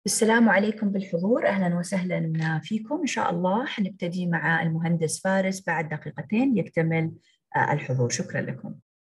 السلام عليكم بالحضور، أهلا وسهلا فيكم. إن شاء الله حنبتدي مع المهندس فارس بعد دقيقتين يكتمل الحضور. شكرا لكم.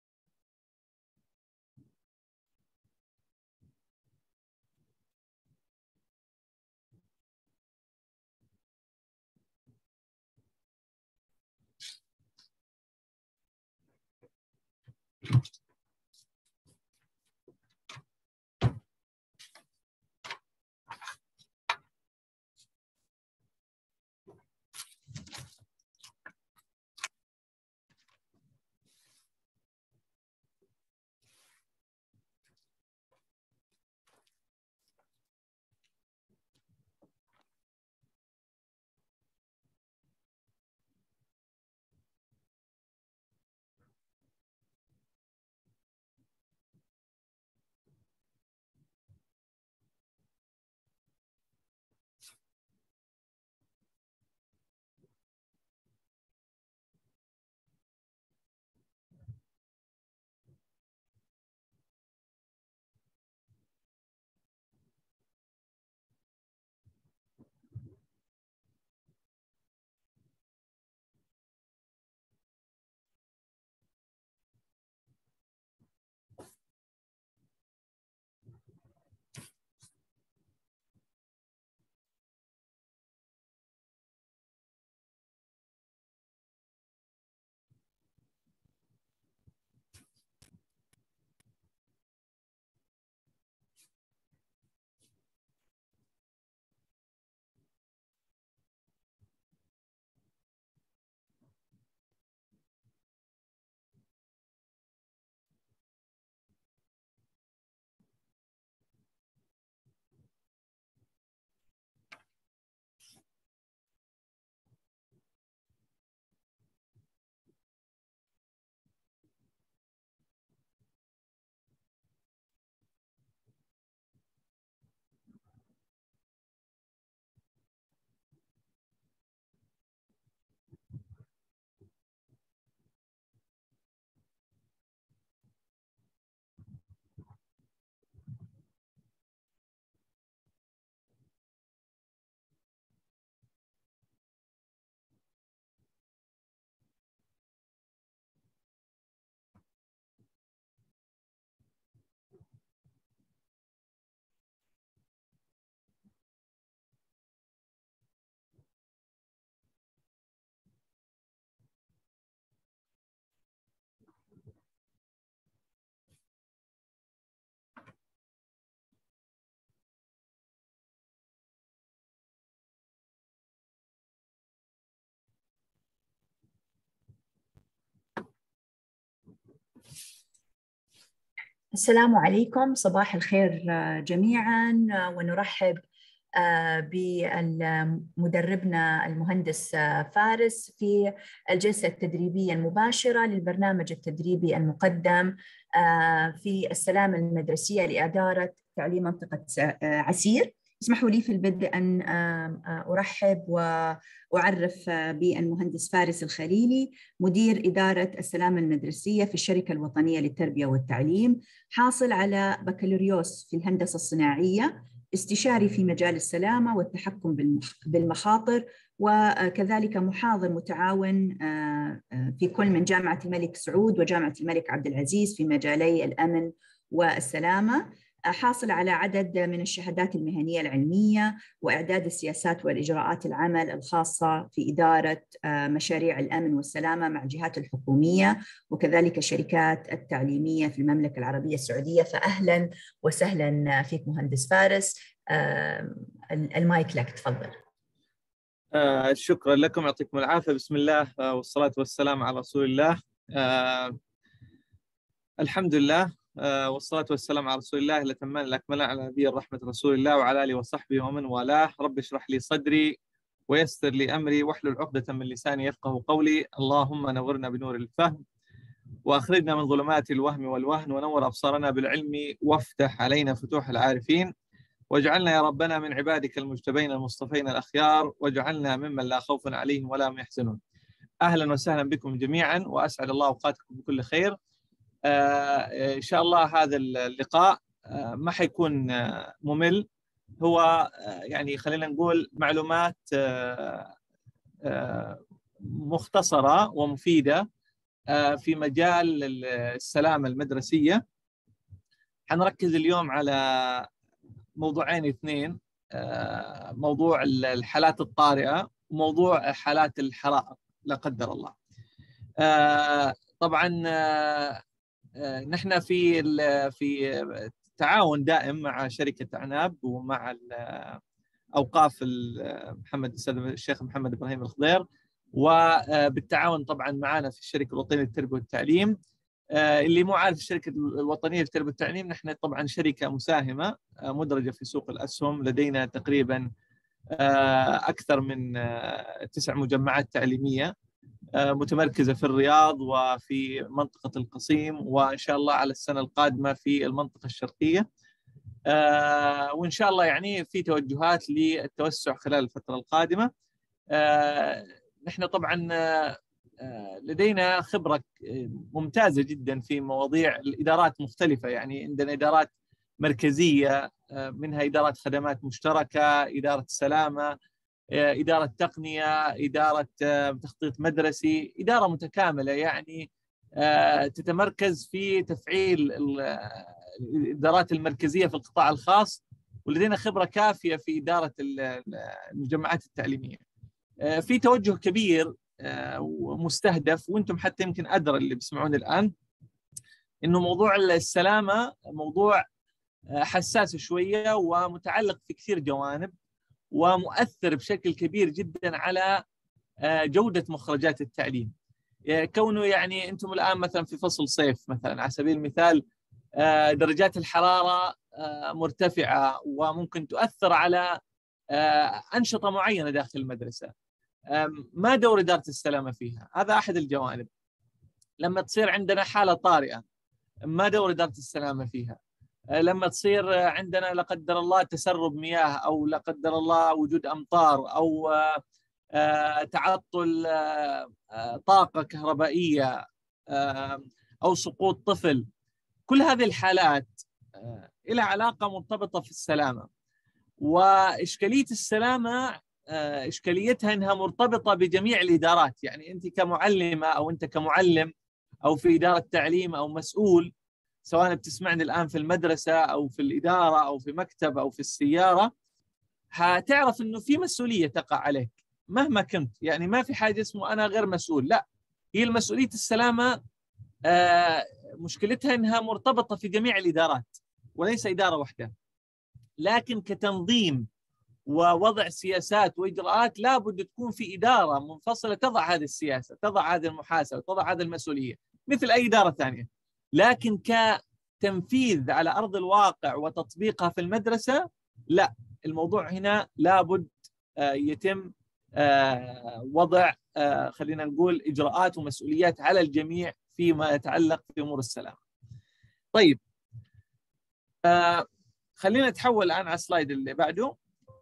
السلام عليكم، صباح الخير جميعا، ونرحب بمدربنا المهندس فارس في الجلسة التدريبية المباشرة للبرنامج التدريبي المقدم في السلامة المدرسية لإدارة تعليم منطقة عسير. اسمحوا لي في البدء أن أرحب وأعرف بالمهندس فارس الخليلي، مدير إدارة السلامة المدرسية في الشركة الوطنية للتربية والتعليم، حاصل على بكالوريوس في الهندسة الصناعية، استشاري في مجال السلامة والتحكم بالمخاطر، وكذلك محاضر متعاون في كل من جامعة الملك سعود وجامعة الملك عبد العزيز في مجالي الأمن والسلامة. حاصل على عدد من الشهادات المهنية العلمية وإعداد السياسات والإجراءات العمل الخاصة في إدارة مشاريع الأمن والسلامة مع الجهات الحكومية وكذلك الشركات التعليمية في المملكة العربية السعودية. فأهلا وسهلا فيك مهندس فارس. المايك لك، تفضل. شكرا لكم، يعطيكم العافية. بسم الله والصلاة والسلام على رسول الله. الحمد لله والصلاة والسلام على رسول الله الأتمان الأكملان على نبي الرحمة رسول الله وعلى آله وصحبه ومن والاه. رب اشرح لي صدري ويسر لي أمري واحلل عقدة من لساني يفقه قولي. اللهم نورنا بنور الفهم وأخرجنا من ظلمات الوهم والوهن ونور أبصارنا بالعلم وافتح علينا فتوح العارفين، واجعلنا يا ربنا من عبادك المجتبين المصطفين الأخيار، واجعلنا ممن لا خوف عليهم ولا هم يحزنون. أهلا وسهلا بكم جميعا، وأسعد الله أوقاتكم بكل خير. إن شاء الله هذا اللقاء ما حيكون ممل، هو يعني خلينا نقول معلومات مختصرة ومفيدة في مجال السلامة المدرسية. حنركز اليوم على موضوعين اثنين، موضوع الحالات الطارئة وموضوع حالات الحرائق لا قدر الله. طبعا نحن في تعاون دائم مع شركة أعناب ومع أوقاف الشيخ محمد إبراهيم الخضير، وبالتعاون طبعا معنا في الشركة الوطنية للتربية والتعليم. اللي مو عارف الشركة الوطنية للتربية والتعليم، نحن طبعا شركة مساهمة مدرجة في سوق الأسهم، لدينا تقريبا أكثر من 9 مجمعات تعليمية متمركزة في الرياض وفي منطقة القصيم، وإن شاء الله على السنة القادمة في المنطقة الشرقية. وإن شاء الله يعني في توجهات للتوسع خلال الفترة القادمة. نحن طبعا لدينا خبرة ممتازة جدا في مواضيع الإدارات مختلفة، يعني عندنا إدارات مركزية، منها إدارة خدمات مشتركة، إدارة السلامة، إدارة تقنية، إدارة تخطيط مدرسي، إدارة متكاملة يعني تتمركز في تفعيل الإدارات المركزية في القطاع الخاص، ولدينا خبرة كافية في إدارة المجمعات التعليمية. في توجه كبير ومستهدف، وانتم حتى يمكن أدرى اللي بيسمعون الآن إنه موضوع السلامة موضوع حساس شوية ومتعلق في كثير جوانب، ومؤثر بشكل كبير جدا على جودة مخرجات التعليم. كونه يعني أنتم الآن مثلا في فصل صيف مثلا على سبيل المثال، درجات الحرارة مرتفعة وممكن تؤثر على أنشطة معينة داخل المدرسة. ما دور إدارة السلامة فيها؟ هذا أحد الجوانب. لما تصير عندنا حالة طارئة، ما دور إدارة السلامة فيها؟ لما تصير عندنا لا قدر الله تسرب مياه، أو لا قدر الله وجود أمطار، أو تعطل طاقة كهربائية، أو سقوط طفل، كل هذه الحالات لها علاقة مرتبطة في السلامة. وإشكالية السلامة إشكاليتها أنها مرتبطة بجميع الإدارات. يعني أنت كمعلمة أو أنت كمعلم أو في إدارة تعليم أو مسؤول، سواء بتسمعني الآن في المدرسة أو في الإدارة أو في مكتب أو في السيارة، هتعرف أنه في مسؤولية تقع عليك مهما كنت. يعني ما في حاجة اسمه أنا غير مسؤول، لا، هي المسؤولية السلامة مشكلتها أنها مرتبطة في جميع الإدارات وليس إدارة واحدة. لكن كتنظيم ووضع سياسات وإجراءات لابد تكون في إدارة منفصلة تضع هذه السياسة، تضع هذه المحاسبة، تضع هذه المسؤولية مثل أي إدارة ثانية. لكن كتنفيذ على أرض الواقع وتطبيقها في المدرسة، لا، الموضوع هنا لابد يتم وضع خلينا نقول إجراءات ومسؤوليات على الجميع فيما يتعلق في أمور السلامة. طيب، خلينا نتحول الآن على السلايد اللي بعده.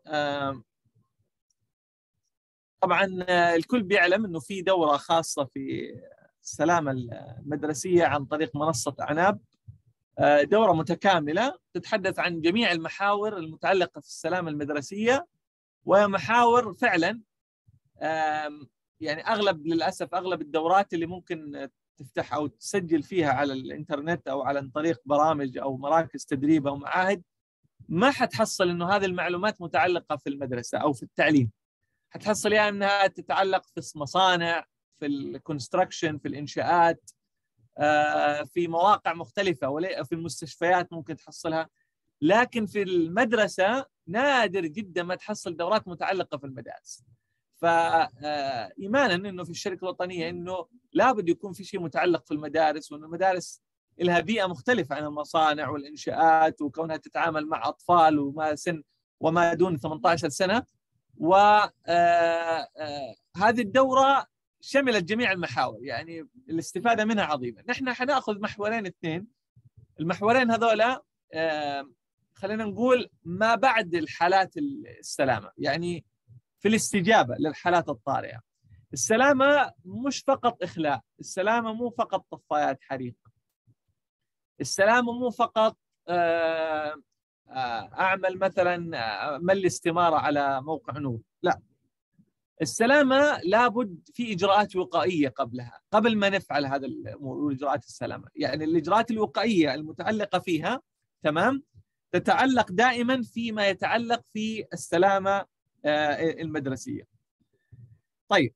طبعا الكل بيعلم أنه في دورة خاصة في السلامة المدرسية عن طريق منصة أعناب، دورة متكاملة تتحدث عن جميع المحاور المتعلقة في السلامة المدرسية، ومحاور فعلا يعني للأسف أغلب الدورات اللي ممكن تفتح أو تسجل فيها على الإنترنت أو على طريق برامج أو مراكز تدريب أو معاهد، ما حتحصل إنه هذه المعلومات متعلقة في المدرسة أو في التعليم. حتحصل يعني أنها تتعلق في مصانع، في الكونستراكشن، في الإنشاءات، في مواقع مختلفة، في المستشفيات ممكن تحصلها. لكن في المدرسة نادر جدا ما تحصل دورات متعلقة في المدارس. فإيمانا أنه في الشركة الوطنية أنه لابد يكون في شيء متعلق في المدارس، وأن المدارس لها بيئة مختلفة عن المصانع والإنشاءات، وكونها تتعامل مع أطفال وما دون 18 سنة. وهذه الدورة شملت جميع المحاور، يعني الاستفادة منها عظيمة. نحن حنأخذ محورين اثنين. المحورين هذولا خلينا نقول ما بعد الحالات السلامة، يعني في الاستجابة للحالات الطارئة. السلامة مش فقط إخلاء، السلامة مو فقط طفايات حريق، السلامة مو فقط اعمل مثلا ملي استماره على موقع نور، لا. السلامه لابد في اجراءات وقائيه قبلها، قبل ما نفعل هذا الامور واجراءات السلامه. يعني الاجراءات الوقائيه المتعلقه فيها، تمام، تتعلق دائما فيما يتعلق في السلامه المدرسيه. طيب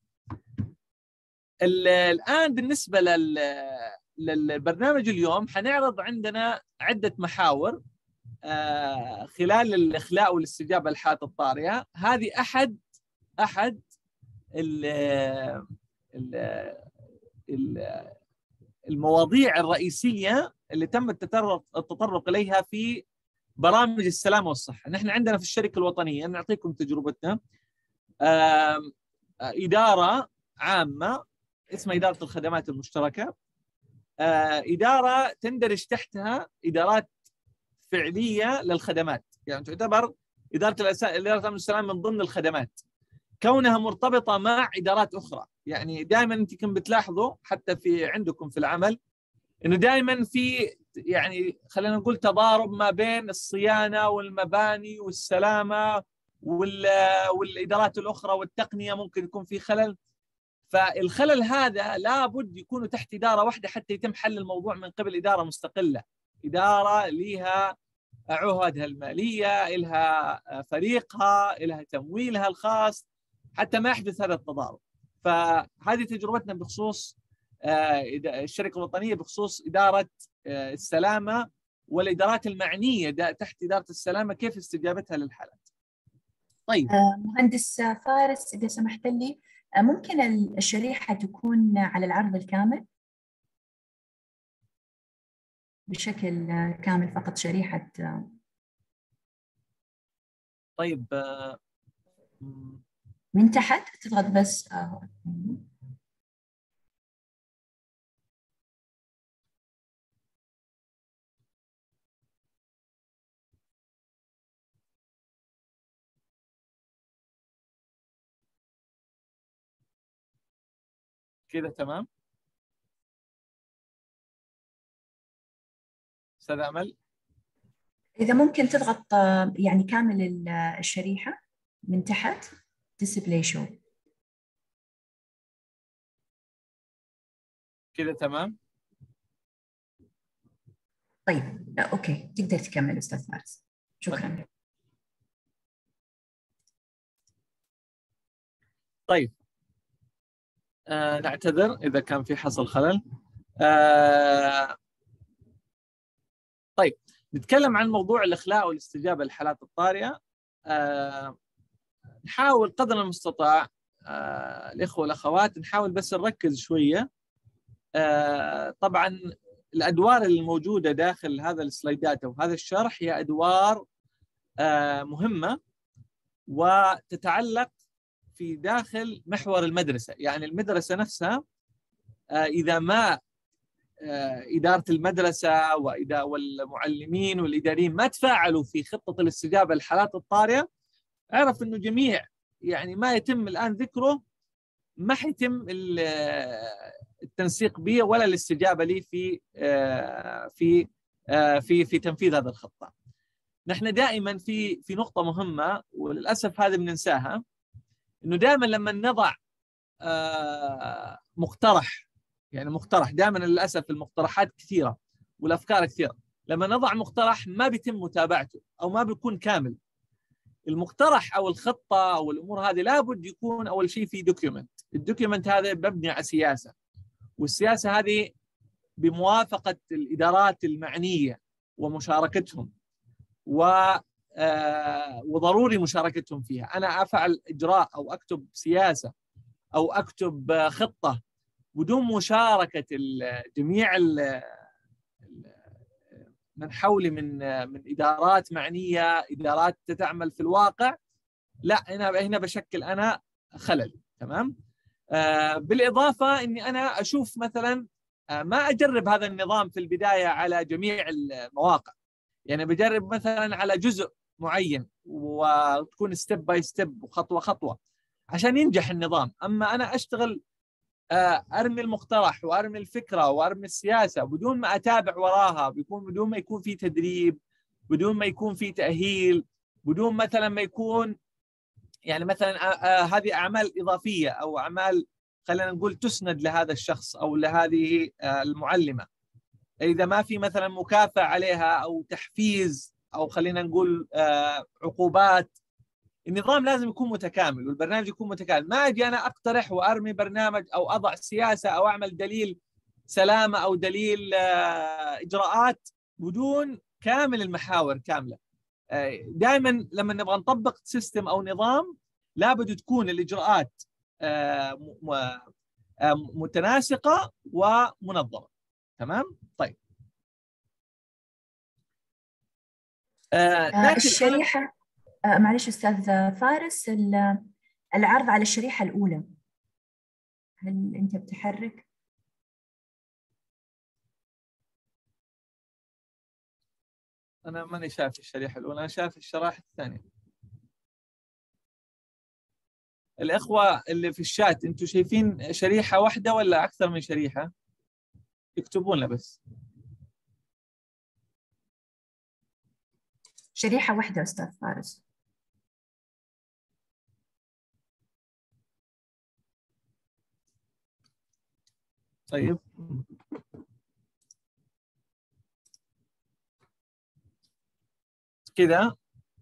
الان بالنسبه للبرنامج اليوم حنعرض عندنا عده محاور خلال الاخلاء والاستجابه للحالات الطارئه. هذه احد المواضيع الرئيسيه اللي تم التطرق اليها في برامج السلامه والصحه. نحن عندنا في الشركه الوطنيه، نعطيكم تجربتنا، اداره عامه اسمها اداره الخدمات المشتركه، اداره تندرج تحتها ادارات فعليه للخدمات، يعني تعتبر اداره الامن والسلامه من ضمن الخدمات، كونها مرتبطه مع ادارات اخرى. يعني دائما انتم بتلاحظوا حتى في عندكم في العمل انه دائما في، يعني خلينا نقول، تضارب ما بين الصيانه والمباني والسلامه والادارات الاخرى والتقنيه، ممكن يكون في خلل. فالخلل هذا لابد يكون تحت اداره واحده حتى يتم حل الموضوع من قبل اداره مستقله، اداره لها عهدها الماليه، لها فريقها، لها تمويلها الخاص، حتى ما يحدث هذا التضارب. فهذه تجربتنا بخصوص الشركه الوطنيه بخصوص اداره السلامه والادارات المعنيه تحت اداره السلامه، كيف استجابتها للحالات. طيب مهندس فارس، اذا سمحت لي، ممكن الشريحه تكون على العرض الكامل بشكل كامل، فقط شريحه. طيب من تحت تضغط بس كذا تمام. استاذ امل، إذا ممكن تضغط يعني كامل الشريحة من تحت display show. كذا تمام. طيب أوكي، تقدر تكمل أستاذ فارس، شكرا. طيب نعتذر إذا كان في حصل خلل. طيب نتكلم عن موضوع الإخلاء والاستجابة للحالات الطارئة. نحاول قدر المستطاع الإخوة والأخوات نحاول بس نركز شوية. طبعا الأدوار الموجودة داخل هذا السلايدات أو هذا الشرح هي أدوار مهمة وتتعلق في داخل محور المدرسة. يعني المدرسة نفسها إذا ما إدارة المدرسة والمعلمين والإداريين ما تفاعلوا في خطة الاستجابة للحالات الطارئة، اعرف أنه جميع يعني ما يتم الآن ذكره ما حيتم التنسيق به ولا الاستجابة لي في تنفيذ هذه الخطة. نحن دائما في نقطة مهمة وللأسف هذه بننساها، انه دائما لما نضع مقترح، يعني مقترح دائما للاسف المقترحات كثيره والافكار كثيره، لما نضع مقترح ما بيتم متابعته او ما بيكون كامل. المقترح او الخطه او الامور هذه لابد يكون اول شيء في دوكيومنت، الدوكيومنت هذا مبني على سياسه، والسياسه هذه بموافقه الادارات المعنيه ومشاركتهم وضروري مشاركتهم فيها. أنا أفعل إجراء أو أكتب سياسة أو أكتب خطة بدون مشاركة جميع من حولي من إدارات معنية، إدارات تعمل في الواقع، لا هنا بشكل أنا خلل. تمام. بالإضافة أني أنا أشوف مثلا ما أجرب هذا النظام في البداية على جميع المواقع، يعني بجرب مثلا على جزء معين وتكون ستيب باي ستيب وخطوه خطوه عشان ينجح النظام. اما انا اشتغل ارمي المقترح وارمي الفكره وارمي السياسه بدون ما اتابع وراها، بدون ما يكون في تدريب بدون ما يكون في تأهيل، بدون مثلا ما يكون يعني مثلا هذه أعمال إضافية أو أعمال خلينا نقول تسند لهذا الشخص أو لهذه المعلمة. إذا ما في مثلا مكافأة عليها أو تحفيز أو خلينا نقول عقوبات، النظام لازم يكون متكامل والبرنامج يكون متكامل. ما أجي أنا أقترح وأرمي برنامج أو أضع سياسة أو أعمل دليل سلامة أو دليل إجراءات بدون كامل المحاور كاملة. دائما لما نبغى نطبق سيستم أو نظام لابد تكون الإجراءات متناسقة ومنظمة. تمام؟ طيب. الشريحة معلش أستاذ فارس، العرض على الشريحة الأولى، هل أنت بتحرك؟ أنا ماني شايف الشريحة الأولى، أنا شايف الشرائح الثانية. الإخوة اللي في الشات أنتم شايفين شريحة واحدة ولا أكثر من شريحة؟ يكتبون لنا بس. شريحة واحدة أستاذ فارس. طيب. كذا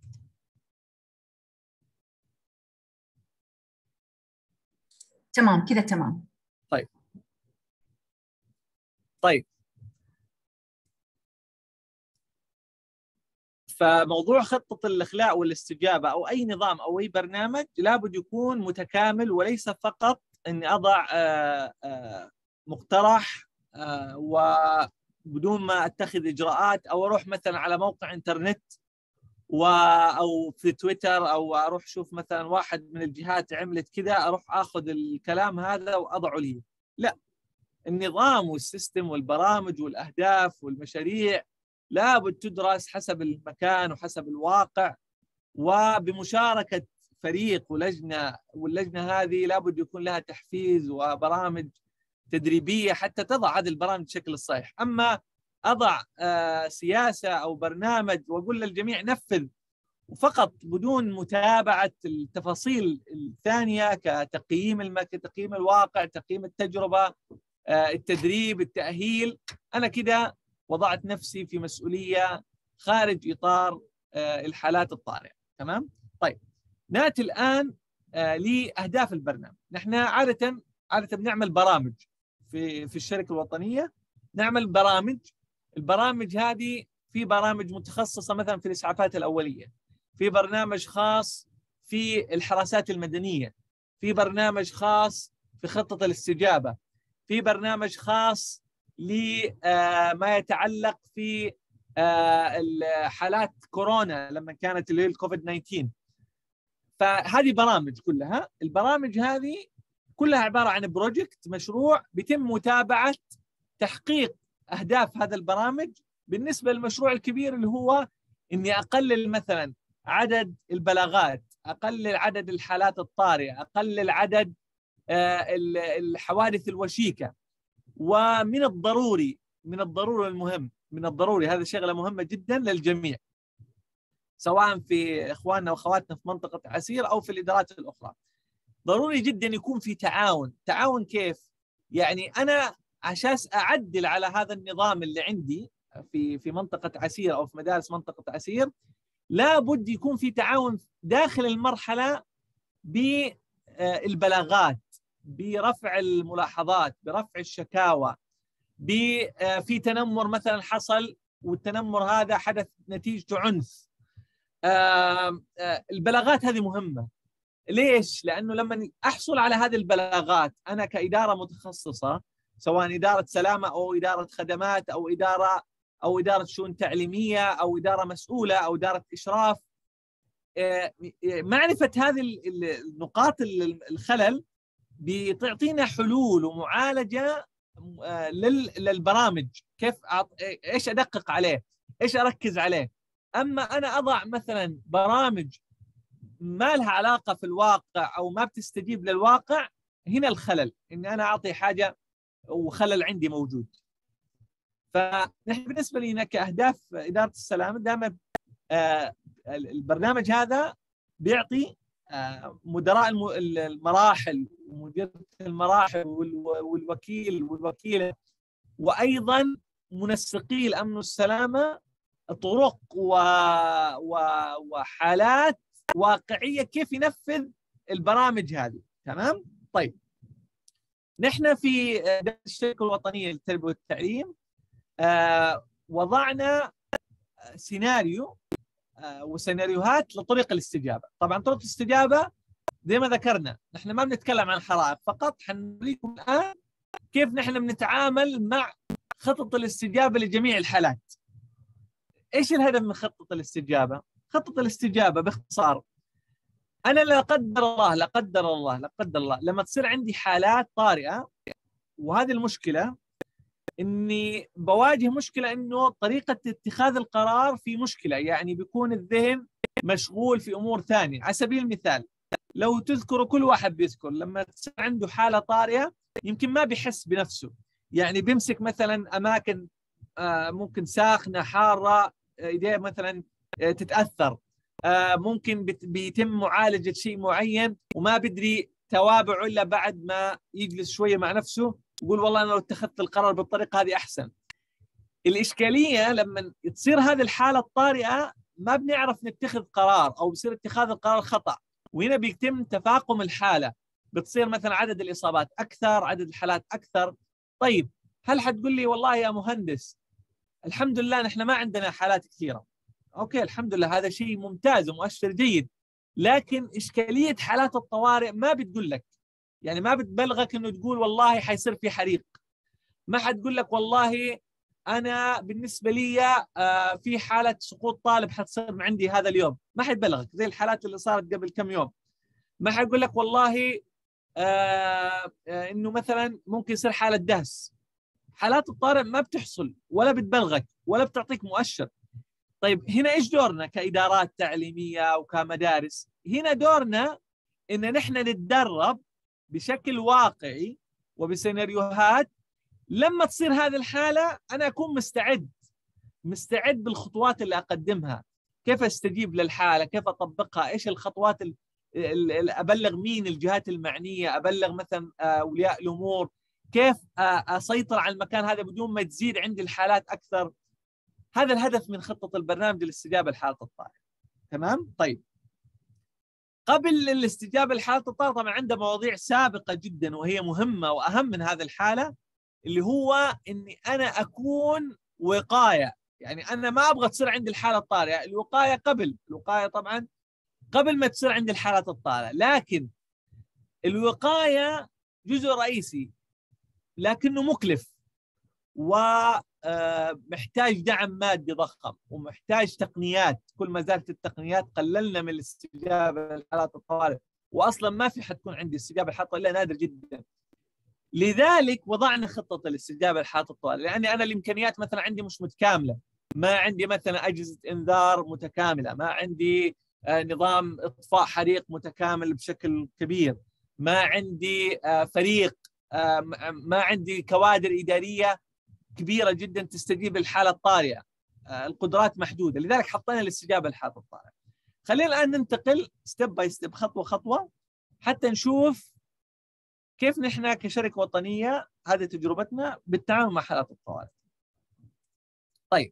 تمام كذا تمام. طيب. فموضوع خطة الإخلاء والاستجابة أو أي نظام أو أي برنامج لابد يكون متكامل، وليس فقط أني أضع مقترح وبدون ما أتخذ إجراءات، أو أروح مثلا على موقع إنترنت أو في تويتر أو أروح شوف مثلا واحد من الجهات عملت كذا أروح أخذ الكلام هذا وأضعه لي. لا، النظام والسيستم والبرامج والأهداف والمشاريع لابد تدرس حسب المكان وحسب الواقع وبمشاركة فريق ولجنة، واللجنة هذه لابد يكون لها تحفيز وبرامج تدريبية حتى تضع هذه البرامج بشكل الصحيح. أما أضع سياسة أو برنامج وأقول للجميع نفذ وفقط بدون متابعة التفاصيل الثانية كتقييم تقييم الواقع، تقييم التجربة، التدريب، التأهيل، أنا كده وضعت نفسي في مسؤولية خارج إطار الحالات الطارئة. تمام؟ طيب، نأتي الآن لأهداف البرنامج. نحن عادة بنعمل برامج في الشركة الوطنية، نعمل برامج. البرامج هذه في برامج متخصصة مثلا في الإسعافات الأولية، في برنامج خاص في الحراسات المدنية، في برنامج خاص في خطة الاستجابة، في برنامج خاص لما يتعلق في حالات كورونا لما كانت اللي هي الكوفيد 19. فهذه برامج كلها. البرامج هذه كلها عبارة عن بروجكت، مشروع بيتم متابعة تحقيق أهداف هذا البرامج. بالنسبة للمشروع الكبير اللي هو إني أقلل مثلا عدد البلاغات، أقلل عدد الحالات الطارئة، أقلل عدد الحوادث الوشيكة. ومن الضروري المهم، من الضروري، هذه شغلة مهمة جدا للجميع سواء في إخواننا وأخواتنا في منطقة عسير أو في الإدارات الأخرى، ضروري جدا يكون في تعاون. تعاون كيف؟ يعني أنا عشان أعدل على هذا النظام اللي عندي في منطقة عسير أو في مدارس منطقة عسير، لابد يكون في تعاون داخل المرحلة بالبلاغات، برفع الملاحظات، برفع الشكاوى، في تنمر مثلا حصل والتنمر هذا حدث نتيجته عنف. البلاغات هذه مهمة. ليش؟ لأنه لما أحصل على هذه البلاغات أنا كإدارة متخصصة، سواء إدارة سلامة أو إدارة خدمات أو إدارة شؤون تعليمية أو إدارة مسؤولة أو إدارة إشراف، معرفة هذه النقاط الخلل بتعطينا حلول ومعالجة للبرامج، كيف إيش أدقق عليه، إيش أركز عليه. أما أنا أضع مثلا برامج ما لها علاقة في الواقع أو ما بتستجيب للواقع، هنا الخلل، إني أنا أعطي حاجة وخلل عندي موجود. فنحن بالنسبة لنا كأهداف إدارة السلامة دائما البرنامج هذا بيعطي مدراء المراحل ومديرة المراحل والوكيل والوكيلة وأيضا منسقي الأمن والسلامة طرق وحالات واقعية كيف ينفذ البرامج هذه. تمام؟ طيب نحن في الشركة الوطنية للتربية والتعليم وضعنا سيناريو وسيناريوهات لطرق الاستجابة. طبعا طرق الاستجابة زي ما ذكرنا نحن ما بنتكلم عن حرائق فقط، حنوريكم الآن كيف نحن بنتعامل مع خطط الاستجابة لجميع الحالات. ايش الهدف من خطة الاستجابة؟ خطة الاستجابة باختصار، أنا لا قدر الله لما تصير عندي حالات طارئة، وهذه المشكلة إني بواجه مشكلة إنه طريقة اتخاذ القرار في مشكلة، يعني بيكون الذهن مشغول في أمور ثانية. على سبيل المثال لو تذكروا كل واحد بيذكر لما تصير عنده حالة طارئة يمكن ما بيحس بنفسه، يعني بيمسك مثلا أماكن ممكن ساخنة حارة إيديه مثلا تتأثر، ممكن بيتم معالجة شيء معين وما بدري توابعه إلا بعد ما يجلس شوية مع نفسه يقول والله أنا لو اتخذت القرار بالطريقة هذه أحسن. الإشكالية لما تصير هذه الحالة الطارئة ما بنعرف نتخذ قرار أو بصير اتخاذ القرار خطأ، وهنا بيتم تفاقم الحالة، بتصير مثلا عدد الإصابات أكثر، عدد الحالات أكثر. طيب هل حتقول لي والله يا مهندس الحمد لله نحن ما عندنا حالات كثيرة؟ أوكي الحمد لله، هذا شيء ممتاز ومؤشر جيد، لكن إشكالية حالات الطوارئ ما بتقول لك، يعني ما بتبلغك إنه تقول والله حيصير في حريق، ما حتقول لك والله أنا بالنسبة لي في حالة سقوط طالب حتصير عندي هذا اليوم، ما حتبلغك زي الحالات اللي صارت قبل كم يوم. ما حيقول لك والله إنه مثلا ممكن يصير حالة دهس. حالات الطارئ ما بتحصل ولا بتبلغك ولا بتعطيك مؤشر. طيب هنا إيش دورنا كإدارات تعليمية وكمدارس؟ هنا دورنا إن نحن نتدرب بشكل واقعي وبسيناريوهات، لما تصير هذه الحالة أنا أكون مستعد بالخطوات اللي أقدمها، كيف أستجيب للحالة، كيف أطبقها، إيش الخطوات أبلغ مين الجهات المعنية، أبلغ مثلا أولياء الأمور، كيف أسيطر على المكان هذا بدون ما تزيد عندي الحالات أكثر. هذا الهدف من خطة البرنامج للاستجابة لحالة الطارئ. تمام؟ طيب قبل الاستجابة لحالة الطارئ طبعا عنده مواضيع سابقة جدا وهي مهمة وأهم من هذه الحالة، اللي هو إني أنا أكون وقاية. يعني أنا ما أبغى تصير عندي الحالة الطارئة، الوقاية طبعا قبل ما تصير عندي الحالات الطارئة، لكن الوقاية جزء رئيسي لكنه مكلف ومحتاج دعم مادي ضخم ومحتاج تقنيات. كل ما زادت التقنيات قللنا من الاستجابة لحالات الطوارئ، وأصلا ما في حتكون عندي استجابة لحالات الطوارئ إلا نادر جدا. لذلك وضعنا خطة الاستجابة لحالات الطوارئ، لأني أنا الإمكانيات مثلا عندي مش متكاملة، ما عندي مثلا أجهزة إنذار متكاملة، ما عندي نظام إطفاء حريق متكامل بشكل كبير، ما عندي فريق، ما عندي كوادر إدارية كبيرة جدا تستجيب للحالة الطارئة، القدرات محدودة. لذلك حطينا الاستجابة لحالة الطارئ. خلينا الآن ننتقل ستيب باي ستيب، خطوة خطوة، حتى نشوف كيف نحن كشركة وطنية هذه تجربتنا بالتعامل مع حالات الطوارئ. طيب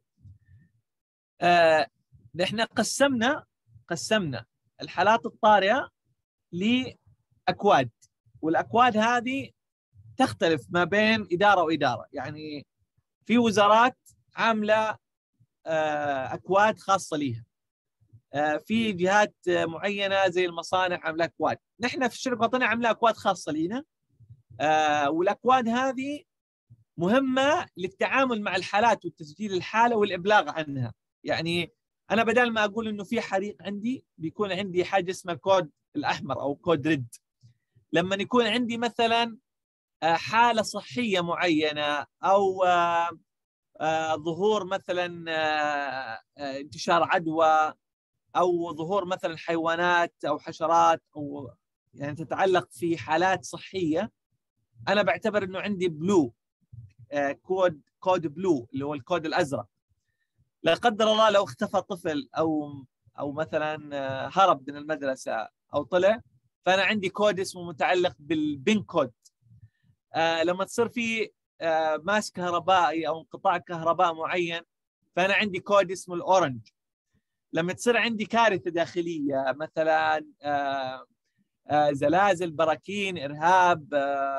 نحن قسمنا الحالات الطارئة لأكواد، والأكواد هذه تختلف ما بين إدارة وإدارة. يعني في وزارات عاملة أكواد خاصة لها، في جهات معينة زي المصانع عاملة أكواد. نحن في الشركة الوطنية عاملة أكواد خاصة لنا، والأكواد هذه مهمة للتعامل مع الحالات وتسجيل الحالة والإبلاغ عنها. يعني أنا بدل ما أقول إنه في حريق عندي، بيكون عندي حاجة اسمها الكود الأحمر أو كود ريد. لما يكون عندي مثلا حالة صحية معينة أو ظهور مثلا انتشار عدوى أو ظهور مثلا حيوانات أو حشرات أو يعني تتعلق في حالات صحية، أنا بعتبر إنه عندي بلو كود بلو اللي هو الكود الأزرق. لا قدر الله لو اختفى طفل او مثلا هرب من المدرسه او طلع، فانا عندي كود اسمه متعلق بالبين كود. لما تصير في ماس كهربائي او انقطاع كهرباء معين، فانا عندي كود اسمه الاورنج. لما تصير عندي كارثه داخليه مثلا زلازل، براكين، ارهاب،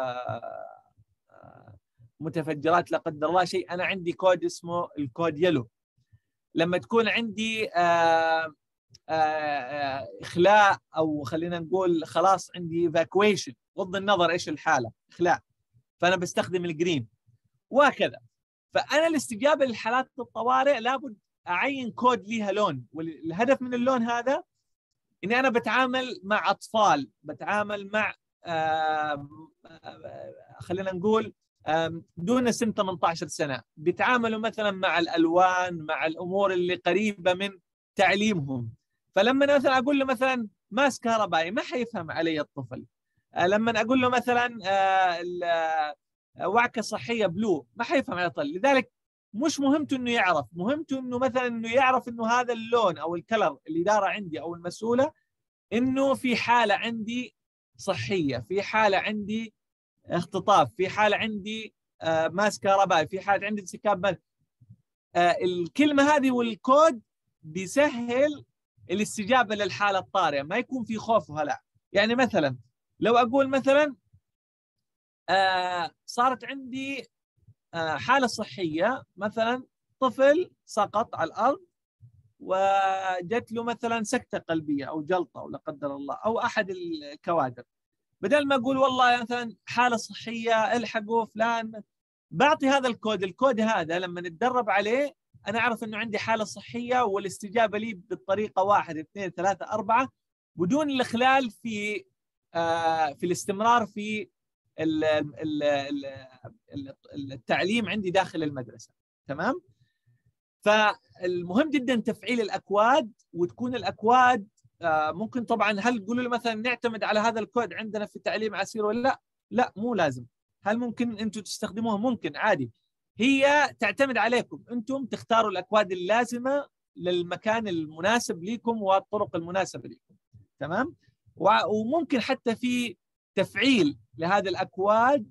متفجرات لا قدر الله شيء، انا عندي كود اسمه الكود يلو. لما تكون عندي اخلاء، او خلينا نقول خلاص عندي evacuation، غض النظر ايش الحاله، اخلاء، فانا بستخدم الجرين وهكذا. فانا الاستجابه للحالات الطوارئ لابد اعين كود ليها لون، والهدف من اللون هذا اني انا بتعامل مع اطفال، بتعامل مع خلينا نقول دون سن 18 سنه، بيتعاملوا مثلا مع الالوان، مع الامور اللي قريبه من تعليمهم. فلما مثلا اقول له مثلا ماس كهربائي ما حيفهم علي الطفل. لما اقول له مثلا وعكه صحيه بلو ما حيفهم علي الطفل. لذلك مش مهمته انه يعرف، مهمته انه مثلا انه يعرف انه هذا اللون او الكلر الاداره عندي او المسؤوله، انه في حاله عندي صحيه، في حاله عندي اختطاف، في حاله عندي ماس كهربائي، في حاله عندي انسكاب. الكلمه هذه والكود بيسهل الاستجابه للحاله الطارئه، ما يكون في خوف وهلع. يعني مثلا لو اقول مثلا صارت عندي حاله صحيه، مثلا طفل سقط على الارض وجت له مثلا سكته قلبيه او جلطه ولا قدر الله، او احد الكوادر، بدل ما اقول والله مثلا حاله صحيه الحقوا فلان، بعطي هذا الكود. الكود هذا لما نتدرب عليه انا اعرف انه عندي حاله صحيه، والاستجابه لي بالطريقه 1 2 3 4 بدون الاخلال في الاستمرار في التعليم عندي داخل المدرسه. تمام؟ فالمهم جدا تفعيل الاكواد، وتكون الاكواد ممكن طبعا، هل تقولوا لي مثلا نعتمد على هذا الكود عندنا في التعليم عسير ولا لا؟ لا مو لازم. هل ممكن انتم تستخدموها؟ ممكن عادي. هي تعتمد عليكم انتم تختاروا الاكواد اللازمه للمكان المناسب لكم والطرق المناسبه لكم. تمام؟ وممكن حتى في تفعيل لهذه الاكواد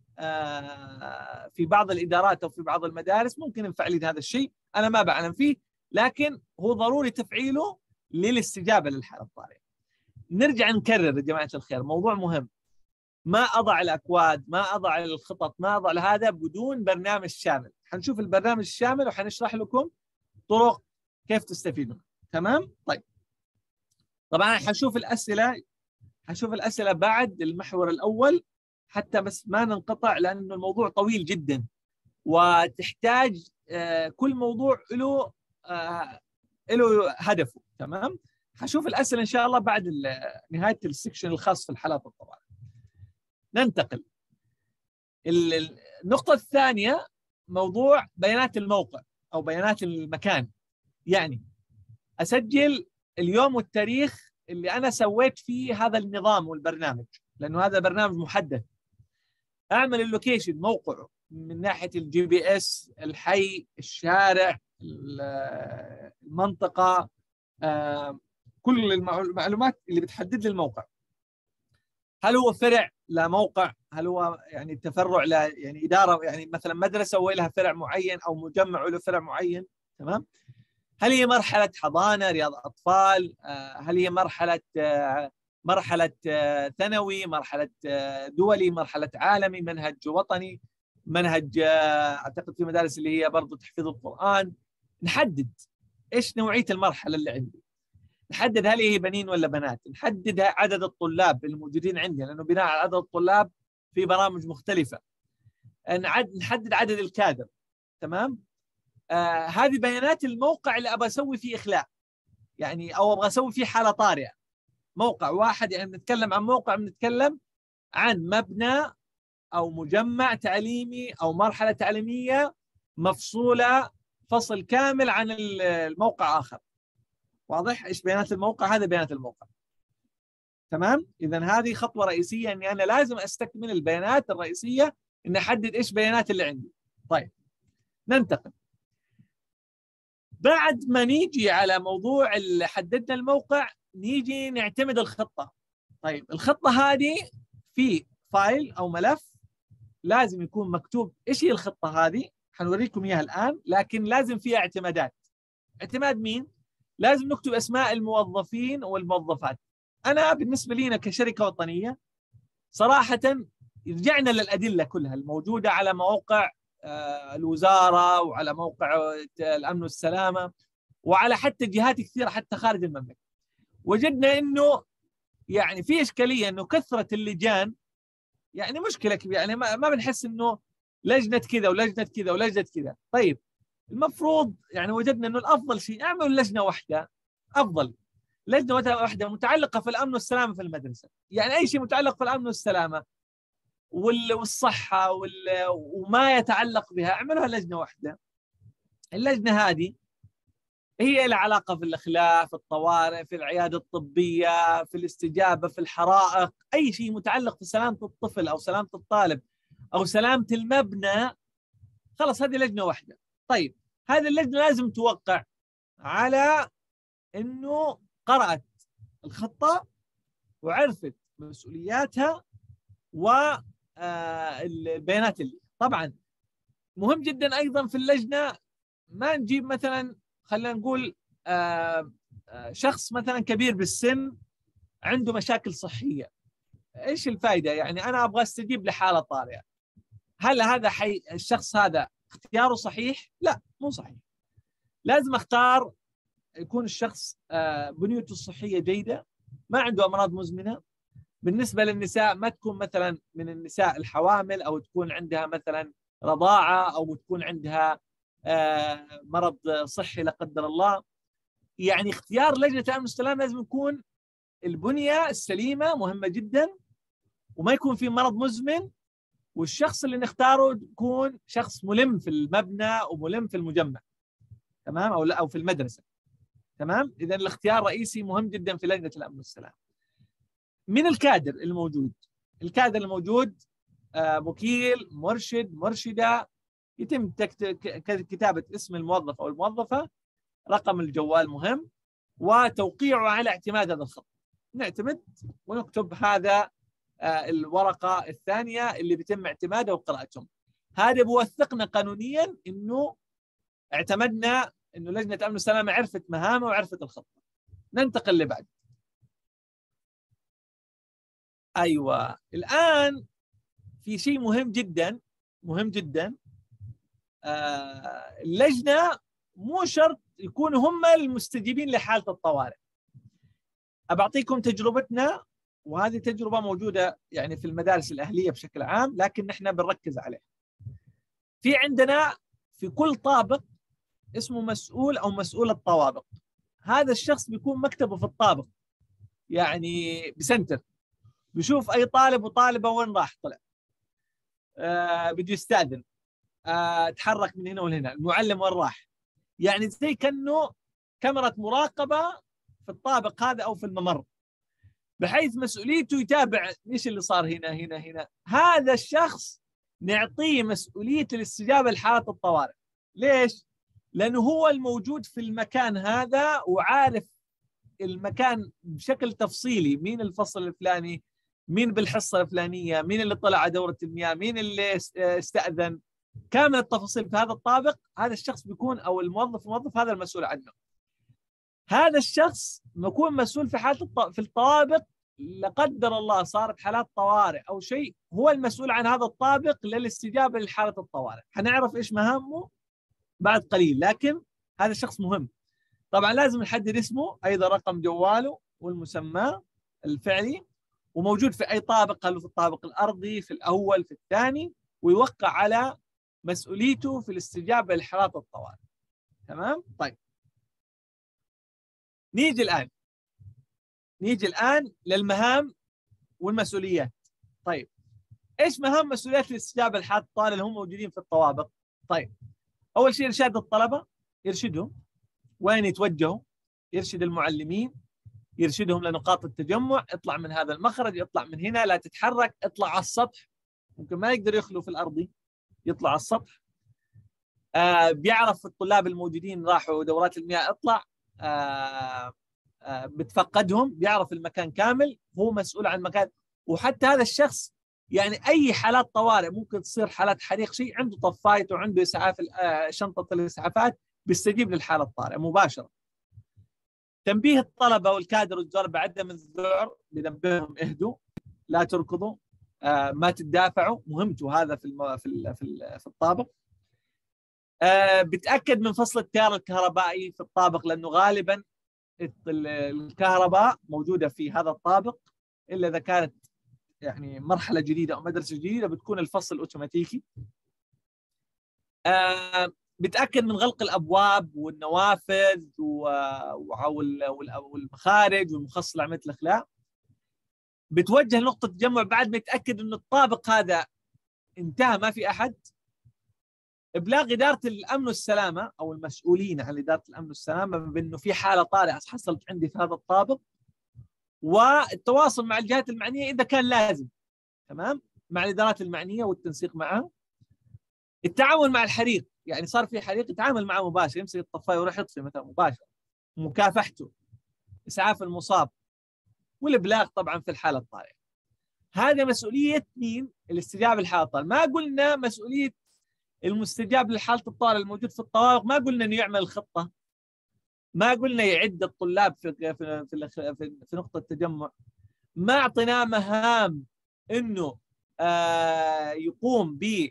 في بعض الادارات او في بعض المدارس ممكن نفعل هذا الشيء، انا ما بعلم فيه، لكن هو ضروري تفعيله للاستجابه للحاله الطارئه. نرجع نكرر يا جماعه الخير، موضوع مهم. ما اضع الاكواد، ما اضع الخطط، ما اضع هذا بدون برنامج شامل. حنشوف البرنامج الشامل وحنشرح لكم طرق كيف تستفيدون. تمام؟ طيب طبعا حنشوف الاسئله بعد المحور الاول، حتى بس ما ننقطع، لانه الموضوع طويل جدا وتحتاج كل موضوع له هدفه. تمام؟ حشوف الاسئله ان شاء الله بعد نهايه السكشن الخاص في الحالات الطوارئ. ننتقل. النقطه الثانيه موضوع بيانات الموقع او بيانات المكان. يعني اسجل اليوم والتاريخ اللي انا سويت فيه هذا النظام والبرنامج، لانه هذا برنامج محدد. اعمل اللوكيشن، موقعه من ناحيه الجي بي اس، الحي، الشارع، المنطقه، كل المعلومات اللي بتحدد لي الموقع. هل هو فرع لموقع؟ هل هو يعني تفرع ل يعني اداره، يعني مثلا مدرسه ولها فرع معين او مجمع له فرع معين. تمام؟ هل هي مرحله حضانه، رياض اطفال؟ هل هي مرحله ثانوي، مرحله دولي، مرحله عالمي، منهج وطني، منهج اعتقد في مدارس اللي هي برضه تحفيظ القران. نحدد ايش نوعيه المرحله اللي عندي، نحدد هل هي بنين ولا بنات، نحدد عدد الطلاب الموجودين عندي، لانه بناء على عدد الطلاب في برامج مختلفه. نحدد عدد الكادر. تمام؟ هذه بيانات الموقع اللي ابغى اسوي فيه اخلاء، يعني او ابغى اسوي فيه حاله طارئه. موقع واحد، يعني بنتكلم عن موقع، بنتكلم عن مبنى او مجمع تعليمي او مرحله تعليميه مفصوله فصل كامل عن الموقع اخر. واضح ايش بيانات الموقع؟ هذا بيانات الموقع. تمام؟ اذا هذه خطوه رئيسيه، اني انا لازم استكمل البيانات الرئيسيه، ان احدد ايش بيانات اللي عندي. طيب ننتقل. بعد ما نيجي على موضوع حددنا الموقع، نيجي نعتمد الخطة. طيب الخطة هذه في فايل أو ملف لازم يكون مكتوب إيش هي الخطة هذه، حنوريكم إياها الآن، لكن لازم فيها اعتمادات. اعتماد مين؟ لازم نكتب أسماء الموظفين والموظفات. أنا بالنسبة لنا كشركة وطنية صراحة رجعنا للأدلة كلها الموجودة على موقع الوزارة وعلى موقع الأمن والسلامة وعلى حتى جهات كثيرة حتى خارج المملكة. وجدنا إنه يعني في إشكالية إنه كثرة اللجان يعني مشكلة كبيرة، يعني ما بنحس إنه لجنة كذا ولجنة كذا ولجنة كذا. طيب المفروض يعني وجدنا إنه الأفضل شيء اعملوا لجنة واحدة، أفضل لجنة واحدة متعلقة في الأمن والسلامة في المدرسة. يعني أي شيء متعلق في الأمن والسلامة والصحة وما يتعلق بها اعملوها لجنة واحدة. اللجنة هذه هي لها علاقة في الإخلاء، في الطوارئ، في العيادة الطبية، في الاستجابة، في الحرائق، أي شيء متعلق في سلامة الطفل أو سلامة الطالب أو سلامة المبنى، خلاص هذه لجنة واحدة. طيب هذه اللجنة لازم توقع على إنه قرأت الخطة وعرفت مسؤولياتها والبيانات اللي طبعا مهم جدا. أيضا في اللجنة ما نجيب مثلا خلينا نقول شخص مثلا كبير بالسن عنده مشاكل صحية، ايش الفائدة؟ يعني انا ابغى استجيب لحالة طارئة، هل هذا الشخص هذا اختياره صحيح؟ لا مو صحيح. لازم اختار يكون الشخص بنيته الصحية جيدة، ما عنده امراض مزمنة. بالنسبة للنساء ما تكون مثلا من النساء الحوامل او تكون عندها مثلا رضاعة او تكون عندها مرض صحي لا قدر الله. يعني اختيار لجنة الأمن والسلامة لازم يكون البنية السليمة مهمة جدا، وما يكون في مرض مزمن، والشخص اللي نختاره يكون شخص ملم في المبنى وملم في المجمع، تمام، أو في المدرسة، تمام. إذا الاختيار الرئيسي مهم جدا في لجنة الأمن والسلامة. من الكادر الموجود، الكادر الموجود وكيل، مرشد، مرشدة، يتم كتابة اسم الموظف أو الموظفة، رقم الجوال مهم، وتوقيعه على اعتماد هذا الخط. نعتمد ونكتب هذا الورقة الثانية اللي بيتم اعتمادها وقراءتهم. هذا بوثقنا قانونيا انه اعتمدنا انه لجنة امن والسلامة عرفت مهامه وعرفت الخطة. ننتقل اللي بعد. ايوه الان في شيء مهم جدا، مهم جدا. اللجنة مو شرط يكونوا هم المستجيبين لحالة الطوارئ. أبعطيكم تجربتنا، وهذه تجربة موجودة يعني في المدارس الأهلية بشكل عام، لكن نحن بنركز عليها. في عندنا في كل طابق اسمه مسؤول أو مسؤول الطوابق. هذا الشخص بيكون مكتبه في الطابق، يعني بسنتر، بيشوف أي طالب وطالبة وين راح طلع، بده يستأذن، تحرك من هنا وهنا، المعلم وين راح، يعني زي كأنه كاميرا مراقبة في الطابق هذا أو في الممر، بحيث مسؤوليته يتابع ايش اللي صار هنا هنا هنا. هذا الشخص نعطيه مسؤولية الاستجابة لحالات الطوارئ. ليش؟ لأنه هو الموجود في المكان هذا وعارف المكان بشكل تفصيلي، مين الفصل الفلاني، مين بالحصة الفلانية، مين اللي طلع على دورة المياه، مين اللي استأذن، كامل التفاصيل في هذا الطابق. هذا الشخص بيكون أو الموظف هذا المسؤول عنه. هذا الشخص بيكون مسؤول في حالة في الطوابق، لا قدر الله صارت حالات طوارئ أو شيء، هو المسؤول عن هذا الطابق للاستجابة لحالة الطوارئ. حنعرف إيش مهامه بعد قليل، لكن هذا الشخص مهم. طبعا لازم نحدد اسمه، أيضا رقم جواله والمسمى الفعلي، وموجود في أي طابق، هل في الطابق الأرضي، في الأول، في الثاني، ويوقع على مسؤوليته في الاستجابة لحالات الطوارئ. تمام؟ طيب نيجي الآن للمهام والمسؤوليات. طيب ايش مهام مسؤوليات الاستجابه لحالات الطوارئ اللي هم موجودين في الطوابق؟ طيب اول شيء ارشاد الطلبه، يرشدهم وين يتوجهوا، يرشد المعلمين، يرشدهم لنقاط التجمع، اطلع من هذا المخرج، اطلع من هنا، لا تتحرك، اطلع على السطح، ممكن ما يقدر يخلو في الارضي، يطلع على السطح. بيعرف الطلاب الموجودين راحوا دورات المياه اطلع، بتفقدهم، بيعرف المكان كامل، هو مسؤول عن مكان. وحتى هذا الشخص يعني اي حالات طوارئ ممكن تصير، حالات حريق شيء، عنده طفايته وعنده اسعاف، شنطه الاسعافات، بيستجيب للحاله الطارئه مباشره. تنبيه الطلبه والكادر والزوار بعدم الذعر، بينبههم اهدوا، لا تركضوا، ما تدافعوا، مهمته هذا في الطابق. بتاكد من فصل التيار الكهربائي في الطابق، لانه غالبا الكهرباء موجوده في هذا الطابق، الا اذا كانت يعني مرحله جديده او مدرسه جديده بتكون الفصل اوتوماتيكي. بتاكد من غلق الابواب والنوافذ والمخارج والمخصص لعمليه الاخلاء. بتوجه لنقطه تجمع بعد ما يتاكد ان الطابق هذا انتهى ما في احد. ابلاغ اداره الامن والسلامه او المسؤولين عن اداره الامن والسلامه بانه في حاله طارئه حصلت عندي في هذا الطابق، والتواصل مع الجهات المعنيه اذا كان لازم، تمام، مع الادارات المعنيه والتنسيق معها. التعامل مع الحريق، يعني صار في حريق يتعامل معه مباشر، يمسك الطفايه ويروح يطفي مثلا مباشره، مكافحته، اسعاف المصاب، والابلاغ طبعا في الحاله الطارئه. هذا مسؤوليه مين؟ الاستجابه للحاله الطارئه. ما قلنا مسؤوليه المستجاب لحاله الطارئ الموجود في الطوارئ، ما قلنا انه يعمل الخطه، ما قلنا يعد الطلاب في نقطه التجمع، ما اعطيناه مهام انه يقوم ب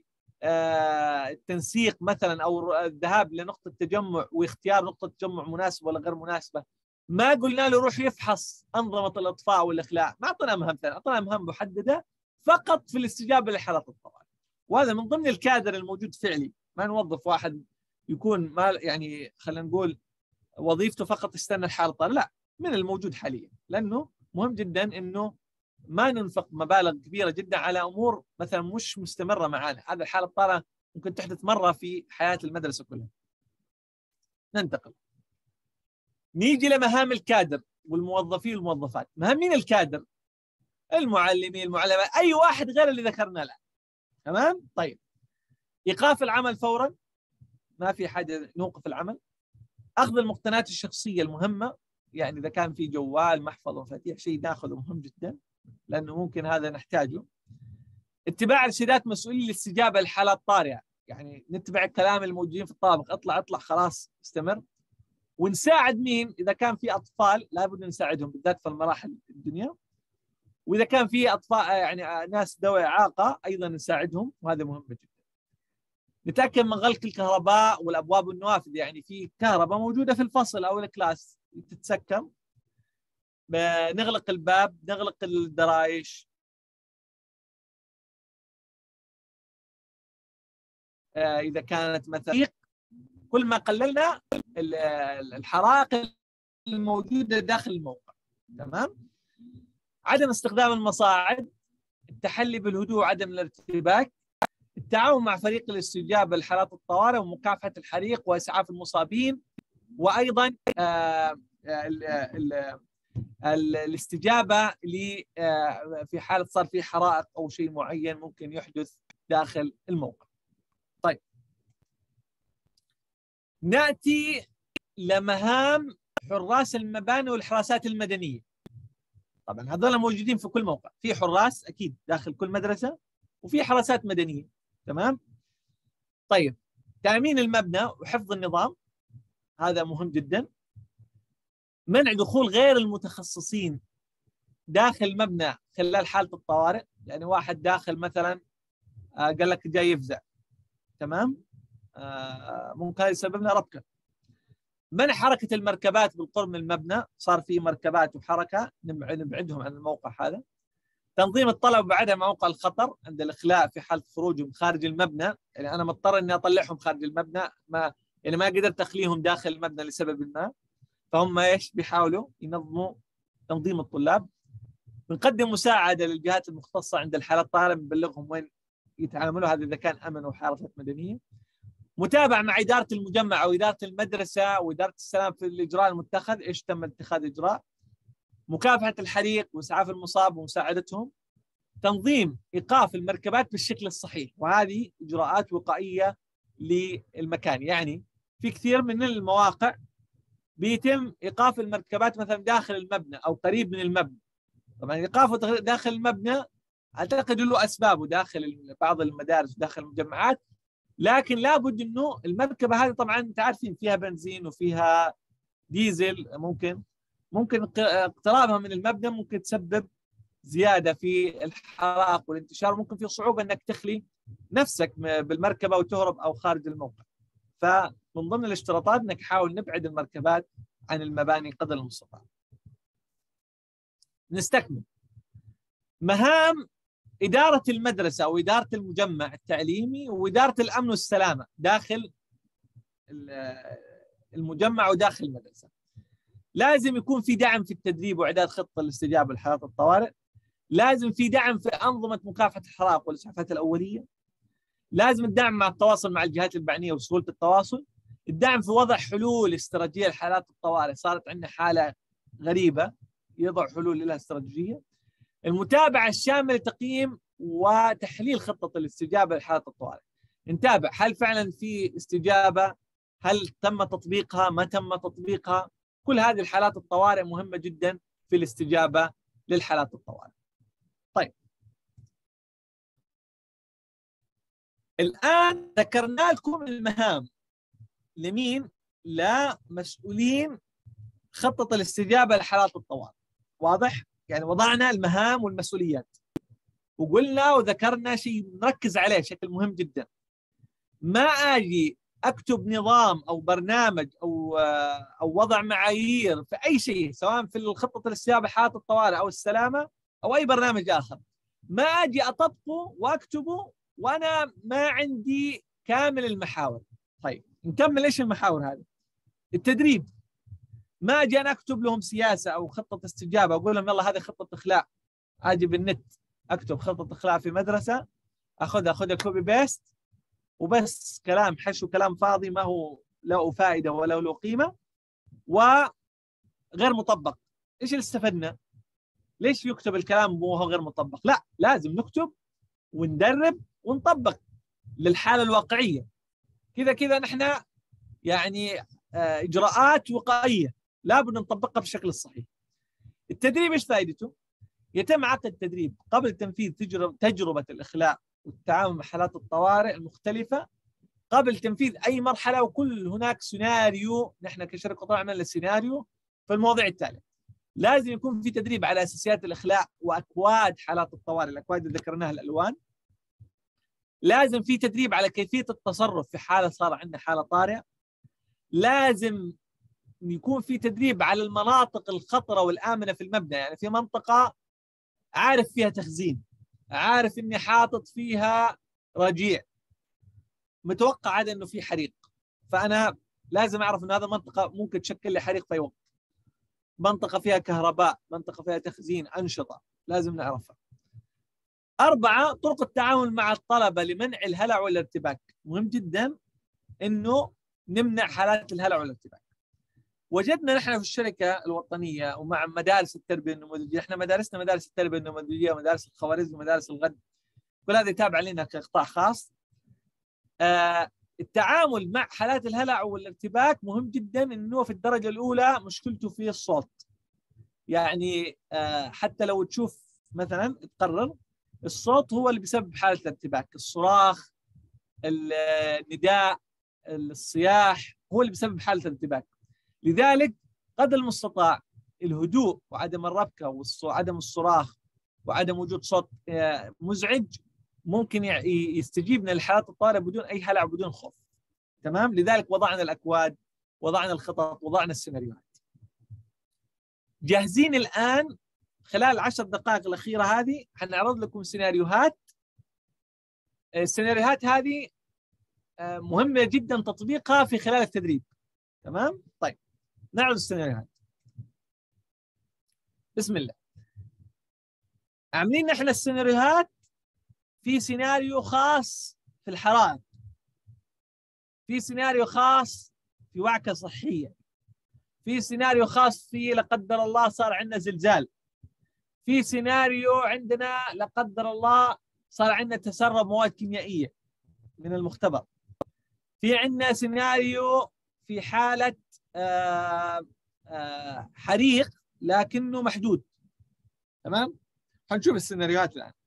التنسيق مثلا او الذهاب لنقطه تجمع واختيار نقطه تجمع مناسبه ولا غير مناسبه، ما قلنا له روح يفحص انظمه الاطفاء والاخلاء، ما اعطينا مهام ثانيه، اعطينا مهام محدده فقط في الاستجابه لحالات الطوارئ. وهذا من ضمن الكادر الموجود فعلي، ما نوظف واحد يكون ما يعني خلينا نقول وظيفته فقط يستنى الحاله الطارئه، لا، من الموجود حاليا، لانه مهم جدا انه ما ننفق مبالغ كبيره جدا على امور مثلا مش مستمره معانا. هذا الحاله الطارئه ممكن تحدث مره في حياه المدرسه كلها. ننتقل، نيجي لمهام الكادر والموظفين والموظفات. مهام مين الكادر؟ المعلمين، المعلمات، اي واحد غير اللي ذكرنا الان، تمام؟ طيب، ايقاف العمل فورا، ما في حاجه نوقف العمل. اخذ المقتنيات الشخصيه المهمه، يعني اذا كان في جوال، محفظه، مفاتيح، شيء ناخذه مهم جدا لانه ممكن هذا نحتاجه. اتباع ارشادات مسؤولين للاستجابه للحالات الطارئه، يعني نتبع الكلام الموجودين في الطابق، اطلع خلاص استمر. ونساعد مين؟ اذا كان في اطفال لابد نساعدهم بالذات في المراحل الدنيا، واذا كان في اطفال يعني ناس ذوي اعاقه ايضا نساعدهم، وهذا مهم جدا. نتاكد من غلق الكهرباء والابواب والنوافذ، يعني في كهرباء موجوده في الفصل او الكلاس تتسكر، نغلق الباب، نغلق الدرايش. اذا كانت مثلا كل ما قللنا الحرائق الموجوده داخل الموقع، تمام. عدم استخدام المصاعد، التحلي بالهدوء وعدم الارتباك، التعاون مع فريق الاستجابه لحالات الطوارئ ومكافحه الحريق واسعاف المصابين، وايضا الاستجابه في حاله صار في حرائق او شيء معين ممكن يحدث داخل الموقع. طيب، ناتي لمهام حراس المباني والحراسات المدنيه. طبعا هذول موجودين في كل موقع، في حراس اكيد داخل كل مدرسه، وفي حراسات مدنيه، تمام. طيب، تامين المبنى وحفظ النظام، هذا مهم جدا. منع دخول غير المتخصصين داخل المبنى خلال حاله الطوارئ، يعني واحد داخل مثلا قال لك جاي يفزع، تمام، ممكن يسبب لنا ربكه. منع حركه المركبات بالقرب من المبنى، صار في مركبات وحركه نبعدهم عن الموقع هذا. تنظيم الطلبه بعدم موقع الخطر عند الاخلاء في حاله خروجهم خارج المبنى، يعني انا مضطر اني اطلعهم خارج المبنى، ما قدرت اخليهم داخل المبنى لسبب ما، فهم ايش بيحاولوا ينظموا تنظيم الطلاب. بنقدم مساعده للجهات المختصه عند الحالات الطارئه، بنبلغهم وين يتعاملوا، هذا اذا كان امن وحركات مدنيه. متابعه مع اداره المجمع او اداره المدرسه واداره السلام في الاجراء المتخذ، ايش تم اتخاذ اجراء. مكافحه الحريق واسعاف المصاب ومساعدتهم. تنظيم ايقاف المركبات بالشكل الصحيح، وهذه اجراءات وقائيه للمكان. يعني في كثير من المواقع بيتم إيقاف المركبات مثلا داخل المبنى أو قريب من المبنى. طبعا إيقافه داخل المبنى أعتقد له أسبابه داخل بعض المدارس وداخل المجمعات، لكن لابد إنه المركبة هذه طبعا أنت عارفين فيها بنزين وفيها ديزل، ممكن اقترابها من المبنى ممكن تسبب زيادة في الحرائق والانتشار، ممكن في صعوبة أنك تخلي نفسك بالمركبة وتهرب أو خارج الموقع. فمن ضمن الاشتراطات أنك حاول نبعد المركبات عن المباني قدر المستطاع. نستكمل مهام إدارة المدرسة أو إدارة المجمع التعليمي وإدارة الأمن والسلامة داخل المجمع وداخل المدرسة. لازم يكون في دعم في التدريب وإعداد خطة للاستجابة لحالات الطوارئ. لازم في دعم في أنظمة مكافحة الحرائق والإسعافات الأولية. لازم الدعم مع التواصل مع الجهات المعنية وسهولة التواصل. الدعم في وضع حلول استراتيجية لحالات الطوارئ، صارت عندنا حالة غريبة يضع حلول لها استراتيجية. المتابعة الشاملة لتقييم وتحليل خطة الاستجابة لحالات الطوارئ، نتابع هل فعلا في استجابة، هل تم تطبيقها، ما تم تطبيقها. كل هذه الحالات الطوارئ مهمة جدا في الاستجابة للحالات الطوارئ. طيب الآن ذكرنا لكم المهام لمين؟ لمسؤولين خطة الاستجابة لحالات الطوارئ. واضح؟ يعني وضعنا المهام والمسؤوليات وقلنا وذكرنا شيء نركز عليه بشكل مهم جدا. ما أجي أكتب نظام أو برنامج أو وضع معايير في أي شيء، سواء في الخطة الاستجابة لحالات الطوارئ أو السلامة أو أي برنامج آخر، ما أجي أطبقه وأكتبه وأنا ما عندي كامل المحاور. طيب نكمل إيش المحاور هذه؟ التدريب. ما أجي أنا أكتب لهم سياسة أو خطة استجابة أقول لهم يلا هذه خطة إخلاء، أجي بالنت أكتب خطة إخلاء في مدرسة، أخذها كوبي بيست وبس، كلام حشو، كلام فاضي ما هو له فائدة ولا له قيمة وغير مطبق. إيش اللي استفدنا؟ ليش يكتب الكلام وهو غير مطبق؟ لا، لازم نكتب وندرب ونطبق للحالة الواقعية. كذا نحن يعني إجراءات وقائية لابد نطبقها بشكل الصحيح. التدريب إيش فائدته؟ يتم عقد التدريب قبل تنفيذ تجربة الإخلاء والتعامل مع حالات الطوارئ المختلفة قبل تنفيذ أي مرحلة، وكل هناك سيناريو. نحن كشركة طبعا عملنا السيناريو في المواضيع التالية. لازم يكون في تدريب على أساسيات الإخلاء وأكواد حالات الطوارئ، الأكواد اللي ذكرناها الألوان. لازم في تدريب على كيفية التصرف في حالة صار عندنا حالة طارئة. لازم يكون في تدريب على المناطق الخطرة والآمنة في المبنى، يعني في منطقة عارف فيها تخزين، عارف إني حاطط فيها رجيع، متوقع عاد إنه في حريق، فأنا لازم أعرف إن هذه المنطقة ممكن تشكل لي حريق في أي وقت. منطقة فيها كهرباء، منطقة فيها تخزين، أنشطة لازم نعرفها. 4 طرق التعامل مع الطلبة لمنع الهلع والارتباك. مهم جدا إنه نمنع حالات الهلع والارتباك. وجدنا نحن في الشركة الوطنية ومع مدارس التربية النموذجية، احنا مدارسنا مدارس التربية النموذجية ومدارس الخوارزمي ومدارس الغد، كل هذا تابع لنا كقطاع خاص. التعامل مع حالات الهلع والارتباك مهم جدا، انه في الدرجة الأولى مشكلته في الصوت. يعني حتى لو تشوف مثلا تقرر الصوت هو اللي بيسبب حالة الارتباك، الصراخ، النداء، الصياح هو اللي بيسبب حالة الارتباك. لذلك قدر المستطاع الهدوء وعدم الربكة وعدم الصراخ وعدم وجود صوت مزعج ممكن يستجيبنا لحالات الطوارئ بدون أي هلع وبدون خوف. تمام؟ لذلك وضعنا الأكواد، وضعنا الخطط، وضعنا السيناريوهات. جاهزين الآن؟ خلال 10 دقائق الأخيرة هذه حنعرض لكم سيناريوهات. السيناريوهات هذه مهمة جدا تطبيقها في خلال التدريب. تمام؟ طيب نعرض السيناريوهات. بسم الله. عاملين نحن السيناريوهات في سيناريو خاص في الحرائق، في سيناريو خاص في وعكة صحية، في سيناريو خاص في لا قدر الله صار عندنا زلزال، في سيناريو عندنا لا قدر الله صار عندنا تسرب مواد كيميائية من المختبر، في عندنا سيناريو في حالة حريق لكنه محدود. تمام؟ حنشوف السيناريوهات الآن.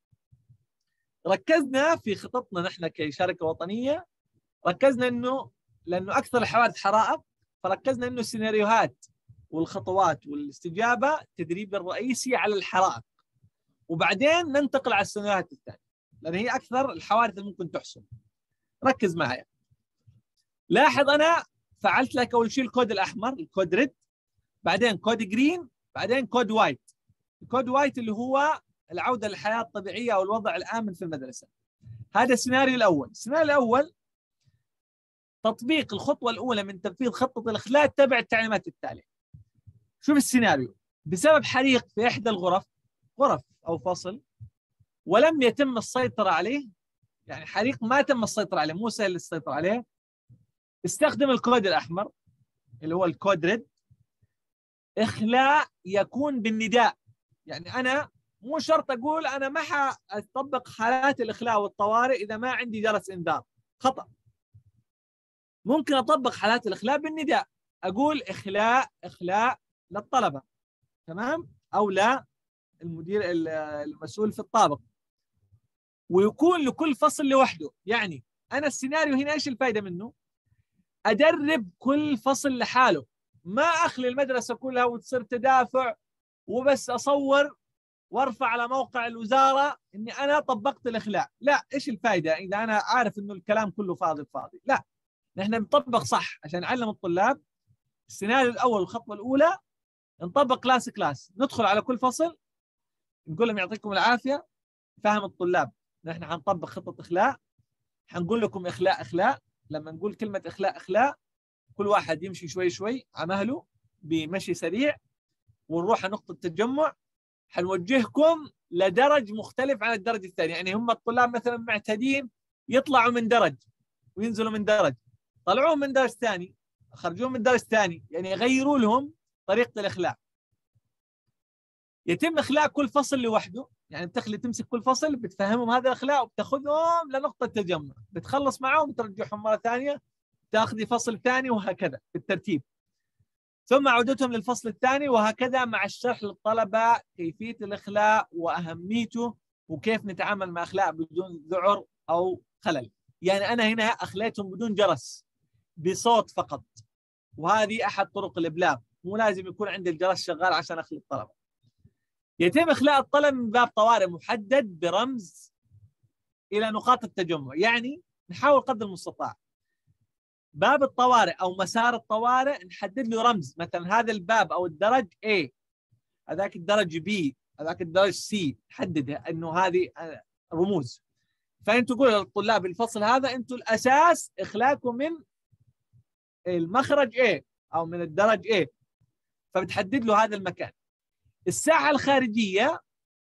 ركزنا في خططنا نحن كشركة وطنية، ركزنا إنه لأنه أكثر الحوادث حرائق، فركزنا إنه السيناريوهات والخطوات والاستجابة التدريب الرئيسي على الحرائق، وبعدين ننتقل على السيناريوهات الثانية لأن هي أكثر الحوادث اللي ممكن تحصل. ركز معي. لاحظ أنا فعلت لك أول شيء الكود الأحمر، الكود ريد، بعدين كود جرين، بعدين كود وايت. الكود وايت اللي هو العودة للحياة الطبيعية أو الوضع الآمن في المدرسة. هذا السيناريو الأول. السيناريو الأول تطبيق الخطوة الأولى من تنفيذ خطة الإخلاء، تبع التعليمات التالية. شوف السيناريو: بسبب حريق في إحدى الغرف، غرف أو فصل، ولم يتم السيطرة عليه، يعني حريق ما تم السيطرة عليه، مو سهل السيطرة عليه، استخدم الكود الأحمر اللي هو الكود ريد. إخلاء يكون بالنداء، يعني أنا مو شرط أقول أنا ما حأطبق حالات الإخلاء والطوارئ إذا ما عندي جرس إنذار، خطأ. ممكن أطبق حالات الإخلاء بالنداء، أقول إخلاء للطلبة، تمام، أو لا المدير المسؤول في الطابق، ويكون لكل فصل لوحده. يعني أنا السيناريو هنا إيش الفائدة منه؟ أدرب كل فصل لحاله، ما أخلي المدرسة كلها وتصير تدافع وبس أصور وارفع على موقع الوزارة إني أنا طبقت الإخلاء. لا، إيش الفائدة إذا أنا عارف إنه الكلام كله فاضي. لا، نحن نطبق صح عشان نعلم الطلاب. السيناريو الأول الخطوة الأولى نطبق كلاس، ندخل على كل فصل نقول لهم يعطيكم العافية، فهم الطلاب نحن حنطبق خطة إخلاء، حنقول لكم إخلاء. لما نقول كلمة إخلاء كل واحد يمشي شوي شوي على مهله بمشي سريع، ونروح على نقطة التجمع، حنوجهكم لدرج مختلف عن الدرج الثاني. يعني هم الطلاب مثلا معتادين يطلعوا من درج وينزلوا من درج، طلعوهم من درج ثاني، خرجوهم من درج ثاني، يعني يغيروا لهم طريقة الإخلاء. يتم إخلاء كل فصل لوحده، يعني تمسك كل فصل بتفهمهم هذا الإخلاء وبتاخذهم لنقطة التجمع، بتخلص معهم وترجعهم مرة ثانية، تاخذي فصل ثاني، وهكذا بالترتيب، ثم عودتهم للفصل الثاني، وهكذا مع الشرح للطلبة كيفية الإخلاء وأهميته وكيف نتعامل مع إخلاء بدون ذعر أو خلل. يعني أنا هنا أخليتهم بدون جرس، بصوت فقط، وهذه أحد طرق الإبلاغ، مو لازم يكون عندي الجرس شغال عشان أخلي الطلبة. يتم إخلاء الطلب من باب طوارئ محدد برمز إلى نقاط التجمع، يعني نحاول قدر المستطاع باب الطوارئ أو مسار الطوارئ نحدد له رمز، مثلا هذا الباب أو الدرج A، هذاك الدرج B، هذاك الدرج C، نحددها إنه هذه رموز. فأنتوا تقولوا للطلاب الفصل هذا أنتوا الأساس إخلاءكم من المخرج A أو من الدرج A، فبتحدد له هذا المكان. الساحة الخارجية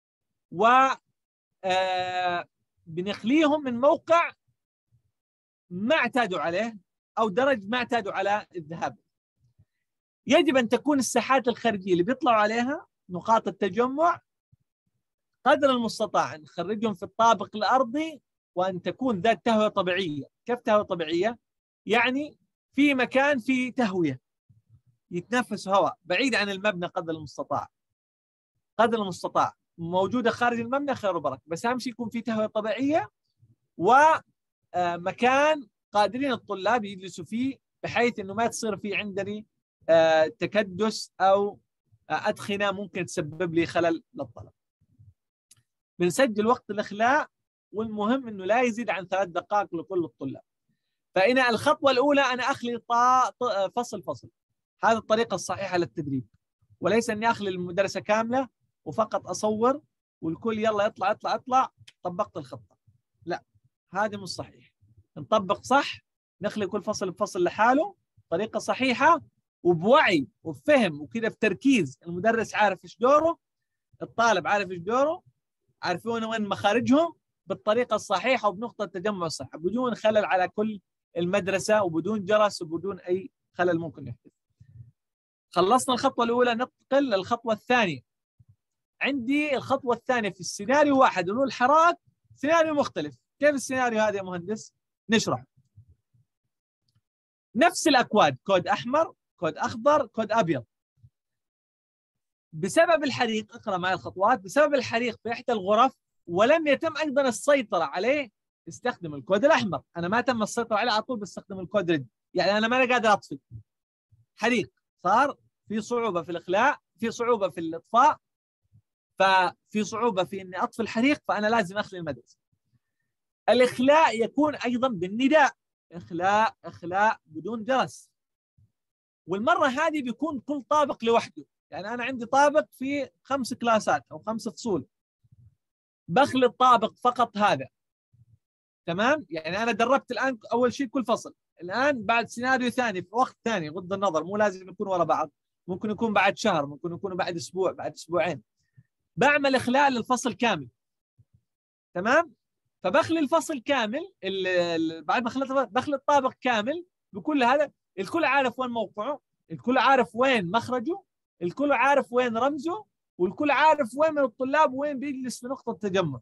بنخليهم من موقع ما اعتادوا عليه أو درج ما اعتادوا على الذهاب. يجب أن تكون الساحات الخارجية اللي بيطلعوا عليها نقاط التجمع قدر المستطاع نخرجهم في الطابق الأرضي، وأن تكون ذات تهوية طبيعية. كيف تهوية طبيعية؟ يعني في مكان فيه تهوية يتنفس هواء بعيد عن المبنى قدر المستطاع، موجودة خارج المبنى خير وبركة، بس أهم شيء يكون في تهوية طبيعية ومكان قادرين الطلاب يجلسوا فيه، بحيث أنه ما تصير في عندني تكدس أو أدخنة ممكن تسبب لي خلل للطلب. بنسجل وقت الإخلاء، والمهم أنه لا يزيد عن 3 دقائق لكل الطلاب. فإن الخطوة الأولى أنا أخلي فصل، هذه الطريقة الصحيحة للتدريب، وليس أني أخلي المدرسة كاملة وفقط أصور والكل يلا اطلع طبقت الخطة. لا، هذا مش صحيح. نطبق صح، نخلي كل فصل بفصل لحاله طريقة صحيحة وبوعي وبفهم وكذا بتركيز. المدرس عارف إيش دوره، الطالب عارف إيش دوره، عارفون وين مخارجهم، بالطريقة الصحيحة وبنقطة التجمع الصح، بدون خلل على كل المدرسة وبدون جرس وبدون أي خلل ممكن يحدث. خلصنا الخطوة الأولى، ننتقل للخطوة الثانية. عندي الخطوة الثانية في السيناريو واحد اللي هو الحراك، سيناريو مختلف. كيف السيناريو هذا يا مهندس؟ نشرح. نفس الأكواد، كود أحمر، كود أخضر، كود أبيض. بسبب الحريق، اقرأ معي الخطوات. بسبب الحريق في إحدى الغرف ولم يتم أيضا السيطرة عليه، استخدم الكود الأحمر. أنا ما تم السيطرة عليه على طول، بستخدم الكود ريد. يعني أنا ما أنا قادر أطفي، حريق صار، في صعوبة في الإخلاء، في صعوبة في الإطفاء، ففي صعوبة في إني أطفي الحريق، فأنا لازم أخلي المدرسة. الإخلاء يكون أيضا بالنداء، إخلاء إخلاء بدون جرس. والمرة هذه بيكون كل طابق لوحده. يعني أنا عندي طابق فيه 5 كلاسات أو 5 فصول، بخلي الطابق فقط هذا. تمام؟ يعني أنا دربت الآن أول شيء كل فصل. الآن بعد سيناريو ثاني في وقت ثاني، غض النظر مو لازم يكون ورا بعض، ممكن يكون بعد شهر، ممكن يكون بعد أسبوع، بعد أسبوعين، بعمل إخلاء للفصل كامل. تمام؟ فبخلي الفصل كامل، بعد ما خليت بخلي الطابق كامل بكل هذا. الكل عارف وين موقعه، الكل عارف وين مخرجه، الكل عارف وين رمزه، والكل عارف وين من الطلاب وين بيجلس في نقطة التجمع.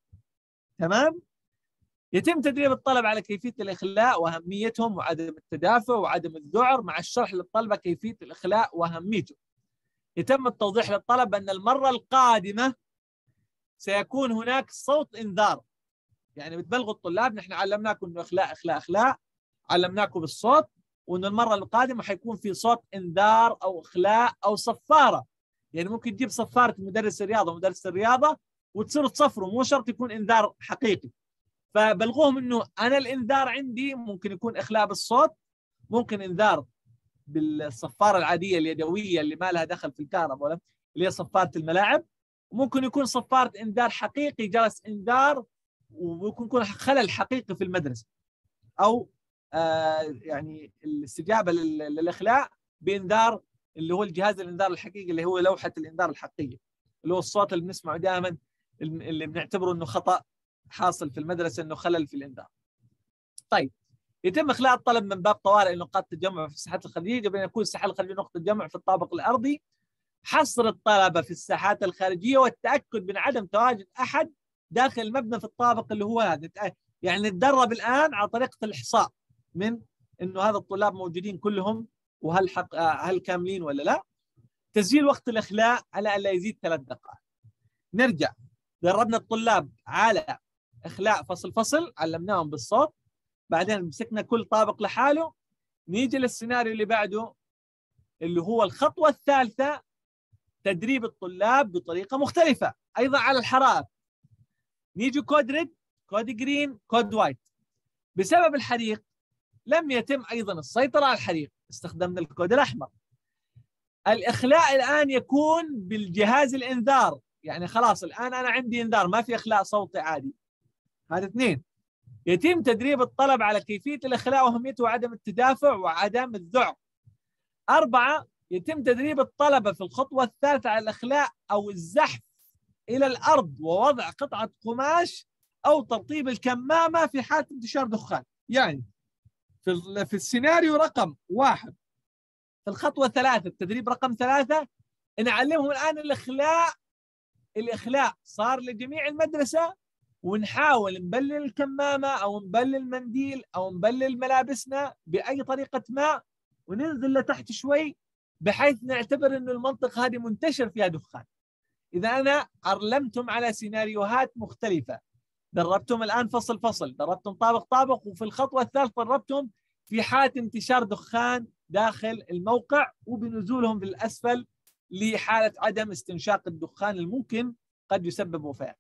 تمام؟ يتم تدريب الطلب على كيفية الإخلاء وأهميتهم وعدم التدافع وعدم الذعر، مع الشرح للطلبة كيفية الإخلاء وأهميته. يتم التوضيح للطلب أن المرة القادمة سيكون هناك صوت إنذار. يعني بتبلغوا الطلاب نحن علمناكم انه اخلاء اخلاء اخلاء، علمناكم بالصوت، وانه المره القادمه حيكون في صوت انذار او اخلاء او صفاره. يعني ممكن تجيب صفاره مدرس الرياضه ومدرس الرياضه وتصيروا تصفروا، مو شرط يكون انذار حقيقي. فبلغوهم انه انا الانذار عندي ممكن يكون اخلاء بالصوت، ممكن انذار بالصفاره العاديه اليدويه اللي ما لها دخل في الكهرباء ولا اللي هي صفاره الملاعب، وممكن يكون صفاره انذار حقيقي، جرس انذار، وممكن يكون خلل حقيقي في المدرسة، أو يعني الاستجابة للإخلاء بإنذار اللي هو الجهاز الإنذار الحقيقي، اللي هو لوحة الإنذار الحقيقية، اللي هو الصوت اللي بنسمعه دائما اللي بنعتبره أنه خطأ حاصل في المدرسة، أنه خلل في الإنذار. طيب، يتم إخلاء الطلب من باب طوارئ نقاط التجمع في الساحات الخارجية، قبل أن يكون الساحة الخارجية نقطة تجمع في الطابق الأرضي. حصر الطلبة في الساحات الخارجية والتأكد من عدم تواجد أحد داخل المبنى في الطابق اللي هو هذا. يعني نتدرب الآن على طريقة الإحصاء من إنه هذا الطلاب موجودين كلهم وهل هل كاملين ولا لا. تسجيل وقت الإخلاء على ألا يزيد 3 دقائق. نرجع، دربنا الطلاب على إخلاء فصل فصل، علمناهم بالصوت، بعدين مسكنا كل طابق لحاله. نيجي للسيناريو اللي بعده اللي هو الخطوة الثالثة، تدريب الطلاب بطريقة مختلفة أيضا على الحرائق. نيجي كود ريد، كود جرين، كود وايت. بسبب الحريق لم يتم أيضا السيطرة على الحريق، استخدمنا الكود الأحمر. الإخلاء الآن يكون بالجهاز الإنذار، يعني خلاص الآن أنا عندي إنذار، ما في إخلاء صوتي عادي. هذا 2. يتم تدريب الطلب على كيفية الإخلاء وأهميته وعدم التدافع وعدم الذعر. 4. يتم تدريب الطلبة في الخطوة الثالثة على الإخلاء أو الزحف إلى الأرض ووضع قطعة قماش أو ترطيب الكمامة في حالة انتشار دخان. يعني في السيناريو رقم 1 في الخطوة 3 التدريب رقم 3 نعلمهم الآن الإخلاء صار لجميع المدرسة، ونحاول نبلل الكمامة أو نبلل المنديل أو نبلل ملابسنا بأي طريقة ما، وننزل لتحت شوي بحيث نعتبر إنه المنطقة هذه منتشر فيها دخان. إذا أنا علمتم على سيناريوهات مختلفة، دربتم الآن فصل فصل، دربتم طابق طابق، وفي الخطوة الثالثة دربتم في حالة انتشار دخان داخل الموقع وبنزولهم بالأسفل لحالة عدم استنشاق الدخان الممكن قد يسبب وفاة.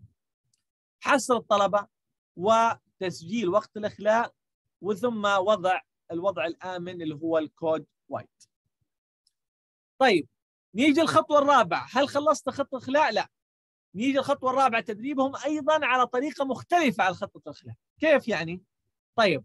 حصر الطلبة وتسجيل وقت الإخلاء، وثم وضع الوضع الآمن اللي هو الكود وايت. طيب، نيجي الخطوة الرابعة. هل خلصت خطة الإخلاء؟ لا. نيجي الخطوة الرابعة، تدريبهم أيضا على طريقة مختلفة على خطة الإخلاء. كيف يعني؟ طيب،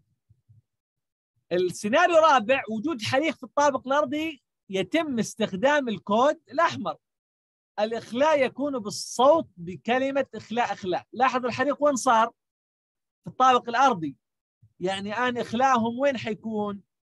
السيناريو الرابع وجود حريق في الطابق الأرضي، يتم استخدام الكود الأحمر. الإخلاء يكون بالصوت بكلمة إخلاء إخلاء. لاحظ الحريق وين صار؟ في الطابق الأرضي. يعني الآن إخلاءهم وين حيكون؟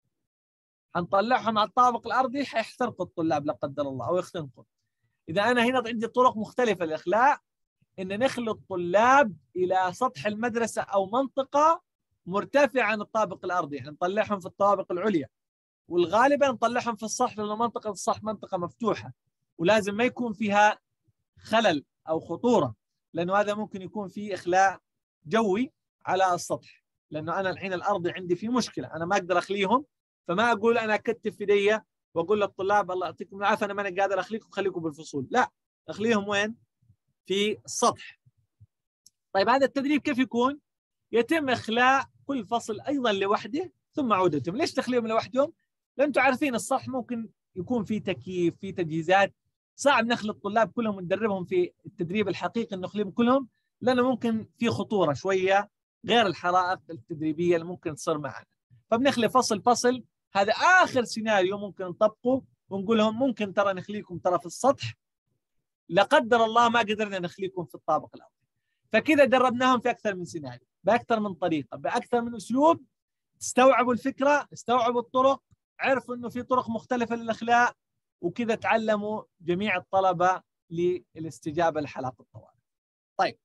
حنطلعهم على الطابق الأرضي، حيحترقوا الطلاب لا قدر الله أو يختنقوا. إذا أنا هنا عندي طرق مختلفة للإخلاء، إن نخلي الطلاب إلى سطح المدرسة أو منطقة مرتفعة عن الطابق الأرضي، يعني نطلعهم في الطوابق العليا، والغالبا نطلعهم في السطح لأنه منطقة السطح منطقة مفتوحة ولازم ما يكون فيها خلل أو خطورة، لأنه هذا ممكن يكون فيه إخلاء جوي على السطح، لأنه أنا الحين الأرضي عندي فيه مشكلة، أنا ما أقدر أخليهم، فما أقول أنا أكتف في يدي وأقول للطلاب الله يعطيكم العافية أنا ماني قادر أخليكم، خليكم بالفصول، لا، أخليهم وين؟ في السطح. طيب هذا التدريب كيف يكون؟ يتم إخلاء كل فصل أيضا لوحده ثم عودتهم. ليش تخليهم لوحدهم؟ لأن أنتم عارفين السطح ممكن يكون في تكييف، في تجهيزات، صعب نخلي الطلاب كلهم وندربهم في التدريب الحقيقي نخليهم كلهم، لأنه ممكن في خطورة شوية غير الحرائق التدريبية اللي ممكن تصير معنا. فبنخلي فصل فصل، هذا آخر سيناريو ممكن نطبقه ونقول لهم ممكن ترى نخليكم ترى في السطح، لا قدر الله ما قدرنا نخليكم في الطابق الأرضي. فكذا دربناهم في أكثر من سيناريو، بأكثر من طريقة، بأكثر من أسلوب، استوعبوا الفكرة، استوعبوا الطرق، عرفوا أنه في طرق مختلفة للإخلاء، وكذا تعلموا جميع الطلبة للاستجابة لحالات الطوارئ. طيب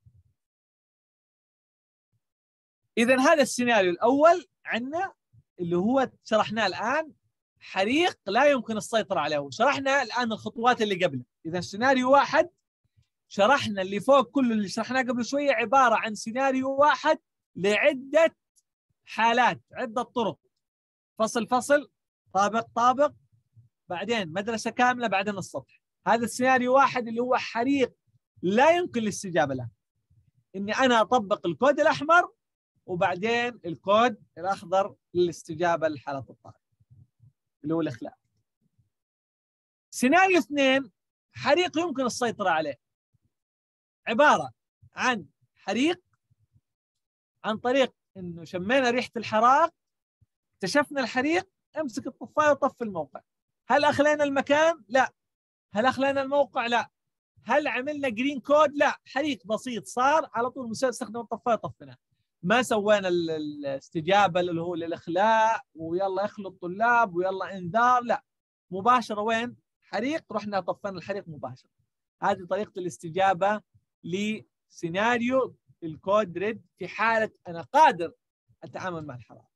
إذن هذا السيناريو الأول عندنا اللي هو شرحناه الآن، حريق لا يمكن السيطرة عليه، وشرحنا الآن الخطوات اللي قبله. إذا سيناريو واحد شرحنا اللي فوق كله اللي شرحناه قبل شوية عبارة عن سيناريو واحد لعدة حالات، عدة طرق، فصل فصل، طابق طابق، بعدين مدرسة كاملة، بعدين السطح. هذا السيناريو واحد اللي هو حريق لا يمكن الاستجابة له، إني أنا أطبق الكود الأحمر وبعدين الكود الأخضر للاستجابة لحالة الطارئ اللي هو الإخلاء. سيناريو اثنين حريق يمكن السيطرة عليه، عبارة عن حريق عن طريق إنه شمينا ريحة الحراق، اكتشفنا الحريق، امسك الطفاية وطفي الموقع. هل أخلينا المكان؟ لا. هل أخلينا الموقع؟ لا. هل عملنا جرين كود؟ لا. حريق بسيط صار على طول استخدم الطفاية طفيناه. ما سوينا الاستجابة اللي هو للإخلاء ويلا يخلوا الطلاب ويلا إنذار، لا، مباشرة وين؟ حريق، رحنا طفينا الحريق مباشرة. هذه طريقة الاستجابة لسيناريو الكود ريد في حالة أنا قادر أتعامل مع الحرائق.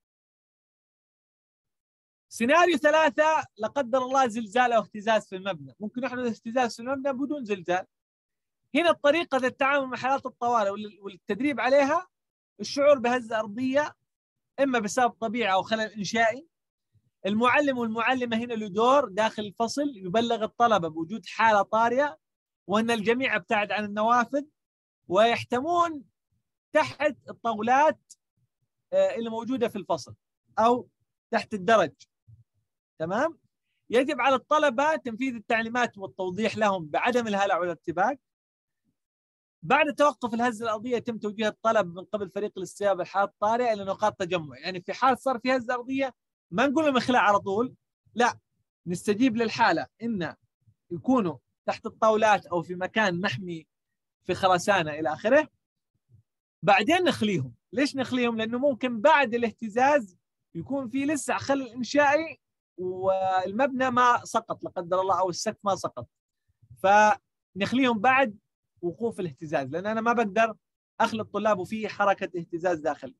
سيناريو ثلاثة، لا قدر الله زلزال أو اهتزاز في المبنى، ممكن يحدث اهتزاز في المبنى بدون زلزال. هنا الطريقة للتعامل مع حالات الطوارئ والتدريب عليها الشعور بهزة أرضية إما بسبب طبيعي أو خلل إنشائي. المعلم والمعلمة هنا له دور داخل الفصل، يبلغ الطلبة بوجود حالة طارئة وأن الجميع ابتعد عن النوافذ ويحتمون تحت الطاولات اللي موجودة في الفصل أو تحت الدرج. تمام؟ يجب على الطلبة تنفيذ التعليمات والتوضيح لهم بعدم الهلع والارتباك. بعد توقف الهزة الأرضية يتم توجيه الطلب من قبل فريق الاستجابة للحالات الطارئة إلى نقاط تجمع. يعني في حال صار في هزة أرضية ما نقول لهم اخلاع على طول، لا، نستجيب للحالة إن يكونوا تحت الطاولات أو في مكان محمي في خرسانة إلى آخره، بعدين نخليهم. ليش نخليهم؟ لأنه ممكن بعد الاهتزاز يكون في لسه خلل إنشائي والمبنى ما سقط لا قدر الله أو السقف ما سقط، فنخليهم بعد وقوف الاهتزاز، لأن أنا ما بقدر أخلي الطلاب وفيه حركة اهتزاز داخل.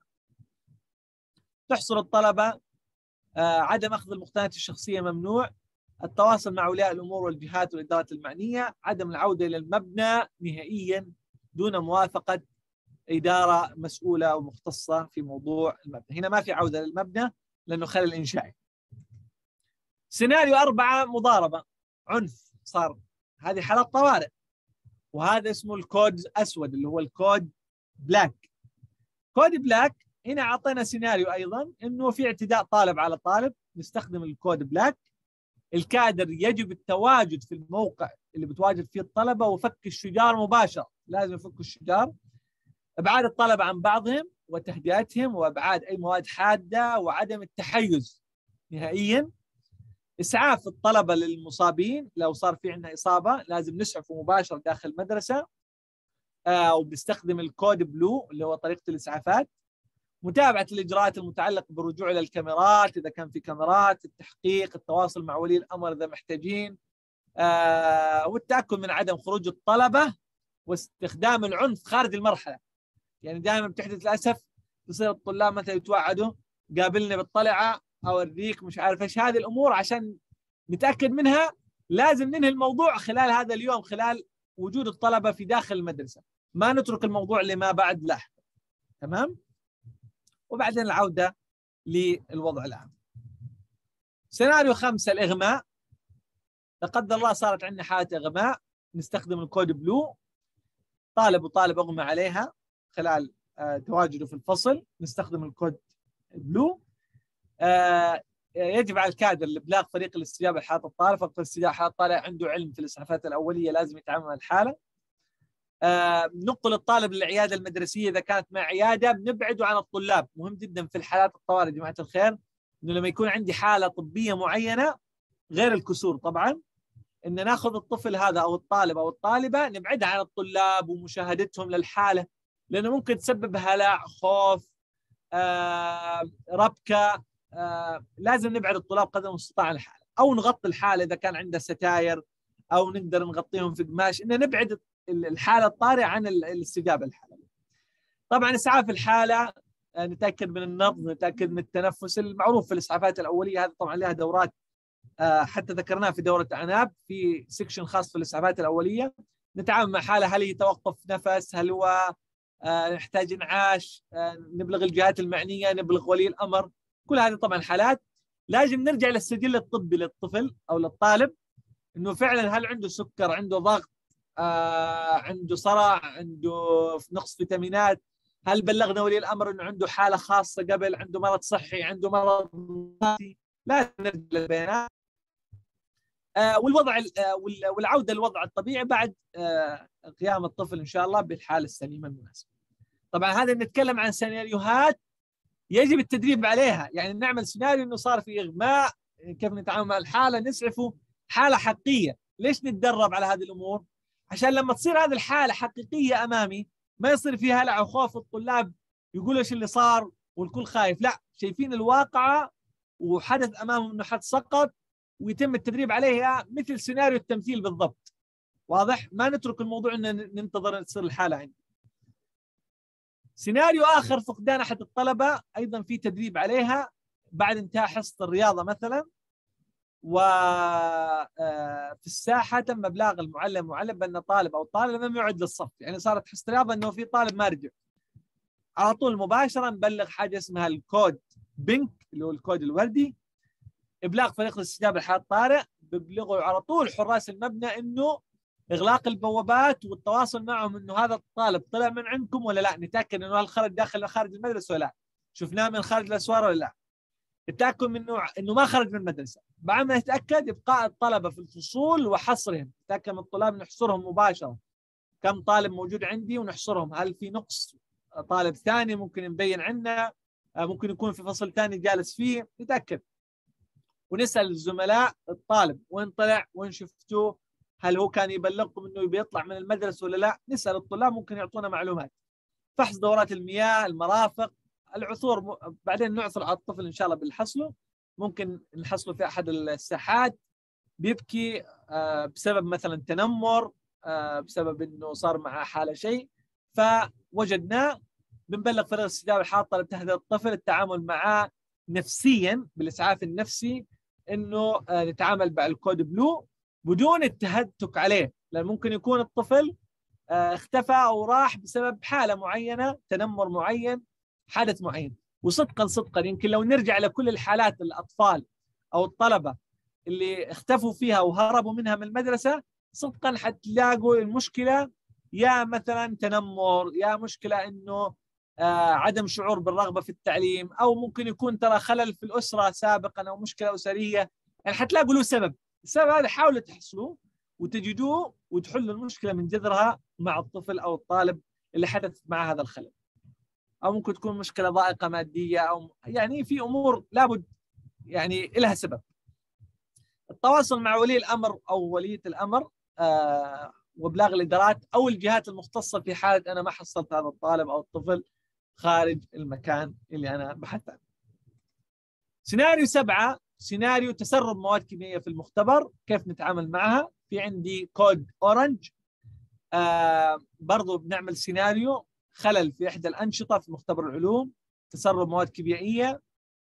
تحصل الطلبة عدم أخذ المقتنيات الشخصية ممنوع، التواصل مع أولياء الأمور والجهات والإدارات المعنية، عدم العودة إلى المبنى نهائيا دون موافقة إدارة مسؤولة ومختصة في موضوع المبنى. هنا ما في عودة للمبنى لأنه خلل إنشائي. سيناريو 4، مضاربة، عنف صار، هذه حالات طوارئ، وهذا اسمه الكود أسود اللي هو الكود بلاك. كود بلاك هنا أعطينا سيناريو أيضا إنه في اعتداء طالب على طالب، نستخدم الكود بلاك. الكادر يجب التواجد في الموقع اللي بتواجد فيه الطلبة وفك الشجار مباشرة، لازم يفكوا الشجار، إبعاد الطلبة عن بعضهم وتهدئتهم وإبعاد أي مواد حادة وعدم التحيز نهائيا. إسعاف الطلبة للمصابين، لو صار في عندنا إصابة لازم نسعفه مباشرة داخل المدرسة، وبنستخدم الكود بلو اللي هو طريقة الإسعافات. متابعة الإجراءات المتعلقة بالرجوع إلى الكاميرات إذا كان في كاميرات، التحقيق، التواصل مع ولي الأمر إذا محتاجين، والتأكد من عدم خروج الطلبة واستخدام العنف خارج المرحلة. يعني دائما بتحدث للأسف بصير الطلاب مثلا يتوعدوا قابلني بالطلعة أوريك مش عارف إيش. هذه الأمور عشان نتأكد منها لازم ننهي الموضوع خلال هذا اليوم، خلال وجود الطلبة في داخل المدرسة، ما نترك الموضوع لما بعد لاحقا. تمام؟ وبعدين العودة للوضع العام. سيناريو 5 الإغماء. لا قدر الله صارت عندنا حالة إغماء، نستخدم الكود بلو. طالب وطالب أغمى عليها خلال تواجده في الفصل، نستخدم الكود بلو. يجب على الكادر لإبلاغ فريق الاستجابة لحالة الطالب. فريق الاستجابة لحالة الطالب عنده علم في الإسعافات الأولية، لازم يتعامل مع الحالة. ننقل الطالب للعيادة المدرسية إذا كانت مع عيادة، بنبعده عن الطلاب. مهم جدا في الحالات الطوارئ جماعة الخير إنه لما يكون عندي حالة طبية معينة غير الكسور طبعا، إن ناخذ الطفل هذا أو الطالب أو الطالبة نبعدها عن الطلاب ومشاهدتهم للحالة، لأنه ممكن تسبب هلع، خوف، ربكة. لازم نبعد الطلاب قدر المستطاع عن الحالة، أو نغطي الحالة إذا كان عندها ستاير أو نقدر نغطيهم في قماش، إن نبعد الحالة الطارئة عن الاستجابة للحالة. طبعا إسعاف الحالة نتأكد من النبض، نتأكد من التنفس المعروف في الإسعافات الأولية. هذا طبعا لها دورات حتى ذكرناها في دورة عناب في سيكشن خاص في الإسعافات الأولية. نتعامل مع حالة هل يتوقف نفس، هل هو نحتاج انعاش، نبلغ الجهات المعنية، نبلغ ولي الأمر. كل هذه طبعا حالات لازم نرجع للسجل الطبي للطفل أو للطالب، إنه فعلا هل عنده سكر، عنده ضغط، عنده صرع، عنده نقص فيتامينات، هل بلغنا ولي الأمر إنه عنده حالة خاصة قبل، عنده مرض صحي، عنده مرض نفسي. لازم نرجع للبيانات والوضع والعودة للوضع الطبيعي بعد قيام الطفل إن شاء الله بالحالة السليمة المناسبة. طبعا هذا نتكلم عن سيناريوهات يجب التدريب عليها، يعني نعمل سيناريو إنه صار في إغماء، كيف نتعامل مع الحالة، نسعفه. حالة حقيقية. ليش نتدرب على هذه الأمور؟ عشان لما تصير هذه الحالة حقيقية أمامي ما يصير فيها هلع وخوف، الطلاب يقولوا إيش اللي صار والكل خايف. لا، شايفين الواقعة وحدث أمامهم إنه حد سقط ويتم التدريب عليها مثل سيناريو التمثيل بالضبط. واضح؟ ما نترك الموضوع إن ننتظر تصير الحالة عندي. سيناريو آخر فقدان أحد الطلبة، أيضا في تدريب عليها بعد انتهاء حصة الرياضة مثلا، وفي الساحة تم إبلاغ المعلم بأن طالب أو طالب لم يعد للصف، يعني صارت حصة رياضة أنه في طالب ما رجع. على طول مباشرة نبلغ حاجة اسمها الكود بينك اللي هو الكود الوردي، إبلاغ فريق الاستجابة لحالة الطارئ. بيبلغوا على طول حراس المبنى إنه إغلاق البوابات والتواصل معهم إنه هذا الطالب طلع من عندكم ولا لا، نتأكد إنه هل خرج داخل خارج المدرسة ولا لا، شفناه من خارج الأسوار ولا لا، التأكد منه إنه ما خرج من المدرسة. بعد ما نتأكد إبقاء الطلبة في الفصول وحصرهم، نتأكد من الطلاب نحصرهم مباشرة، كم طالب موجود عندي ونحصرهم، هل في نقص طالب ثاني ممكن نبين عنه، ممكن يكون في فصل ثاني جالس فيه، نتأكد. ونسأل الزملاء الطالب وين طلع، وين شفتوه، هل هو كان يبلغكم انه بيطلع من المدرسه ولا لا. نسال الطلاب ممكن يعطونا معلومات. فحص دورات المياه، المرافق، العثور. بعدين نعثر على الطفل ان شاء الله بالحصله، ممكن نحصله في احد الساحات بيبكي بسبب مثلا تنمر، بسبب انه صار معه حاله شيء فوجدناه، بنبلغ فريق الاستجابه لحالة الطالب، تهدئه الطفل، التعامل معاه نفسيا بالاسعاف النفسي، انه نتعامل مع الكود بلو بدون التهتك عليه، لان ممكن يكون الطفل اختفى او راح بسبب حاله معينه، تنمر معين، حدث معين. وصدقا يمكن لو نرجع لكل الحالات الاطفال او الطلبه اللي اختفوا فيها وهربوا منها من المدرسه، صدقا حتلاقوا المشكله يا مثلا تنمر، يا مشكله انه عدم شعور بالرغبه في التعليم، او ممكن يكون ترى خلل في الاسره سابقا او مشكله اسريه. يعني حتلاقوا له سبب. السبب هذا حاولوا تحصلوه وتجدوه وتحلوا المشكله من جذرها مع الطفل او الطالب اللي حدث مع هذا الخلل. او ممكن تكون مشكله ضائقه ماديه، او يعني في امور لابد يعني لها سبب. التواصل مع ولي الامر او وليه الامر وابلاغ الادارات او الجهات المختصه في حاله انا ما حصلت هذا الطالب او الطفل خارج المكان اللي انا بحثت عنه. سيناريو 7، سيناريو تسرب مواد كيميائيه في المختبر، كيف نتعامل معها؟ في عندي كود اورنج. برضو بنعمل سيناريو خلل في احدى الانشطه في مختبر العلوم، تسرب مواد كيميائيه.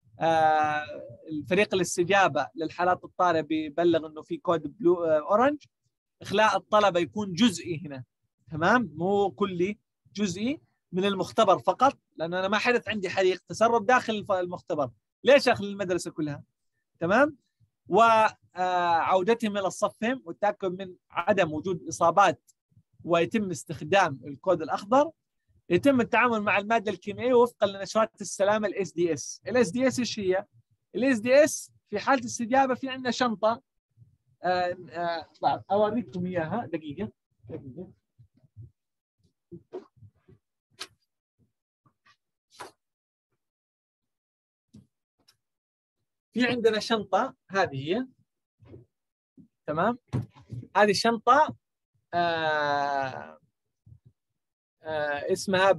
فريق الاستجابه للحالات الطارئه بيبلغ انه في كود بلو اورنج. اخلاء الطلبه يكون جزئي هنا، تمام، مو كلي، جزئي من المختبر فقط، لانه انا ما حدث عندي حريق تسرب داخل المختبر، ليش اخلي المدرسه كلها؟ تمام. وعودتهم الى صفهم والتاكد من عدم وجود اصابات، ويتم استخدام الكود الاخضر. يتم التعامل مع الماده الكيميائيه وفقا لنشرات السلامه الاس دي اس. الاس دي اس ايش هي؟ الاس دي اس في حاله الاستجابه في عندنا شنطه، اوريكم اياها دقيقه. في عندنا شنطه، هذه هي، تمام. هذه الشنطه اسمها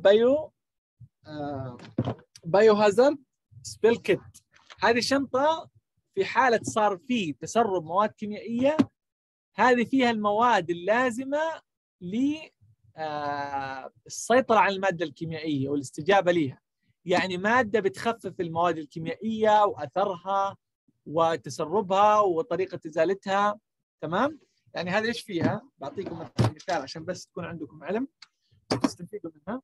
بايو هازارد سبيل كيت. هذه الشنطه في حاله صار في تسرب مواد كيميائيه، هذه فيها المواد اللازمه للسيطره على الماده الكيميائيه والاستجابه لها. يعني ماده بتخفف المواد الكيميائيه واثرها وتسربها وطريقه ازالتها، تمام. يعني هذا ايش فيها؟ بعطيكم مثال عشان بس تكون عندكم علم تستفيدوا منها.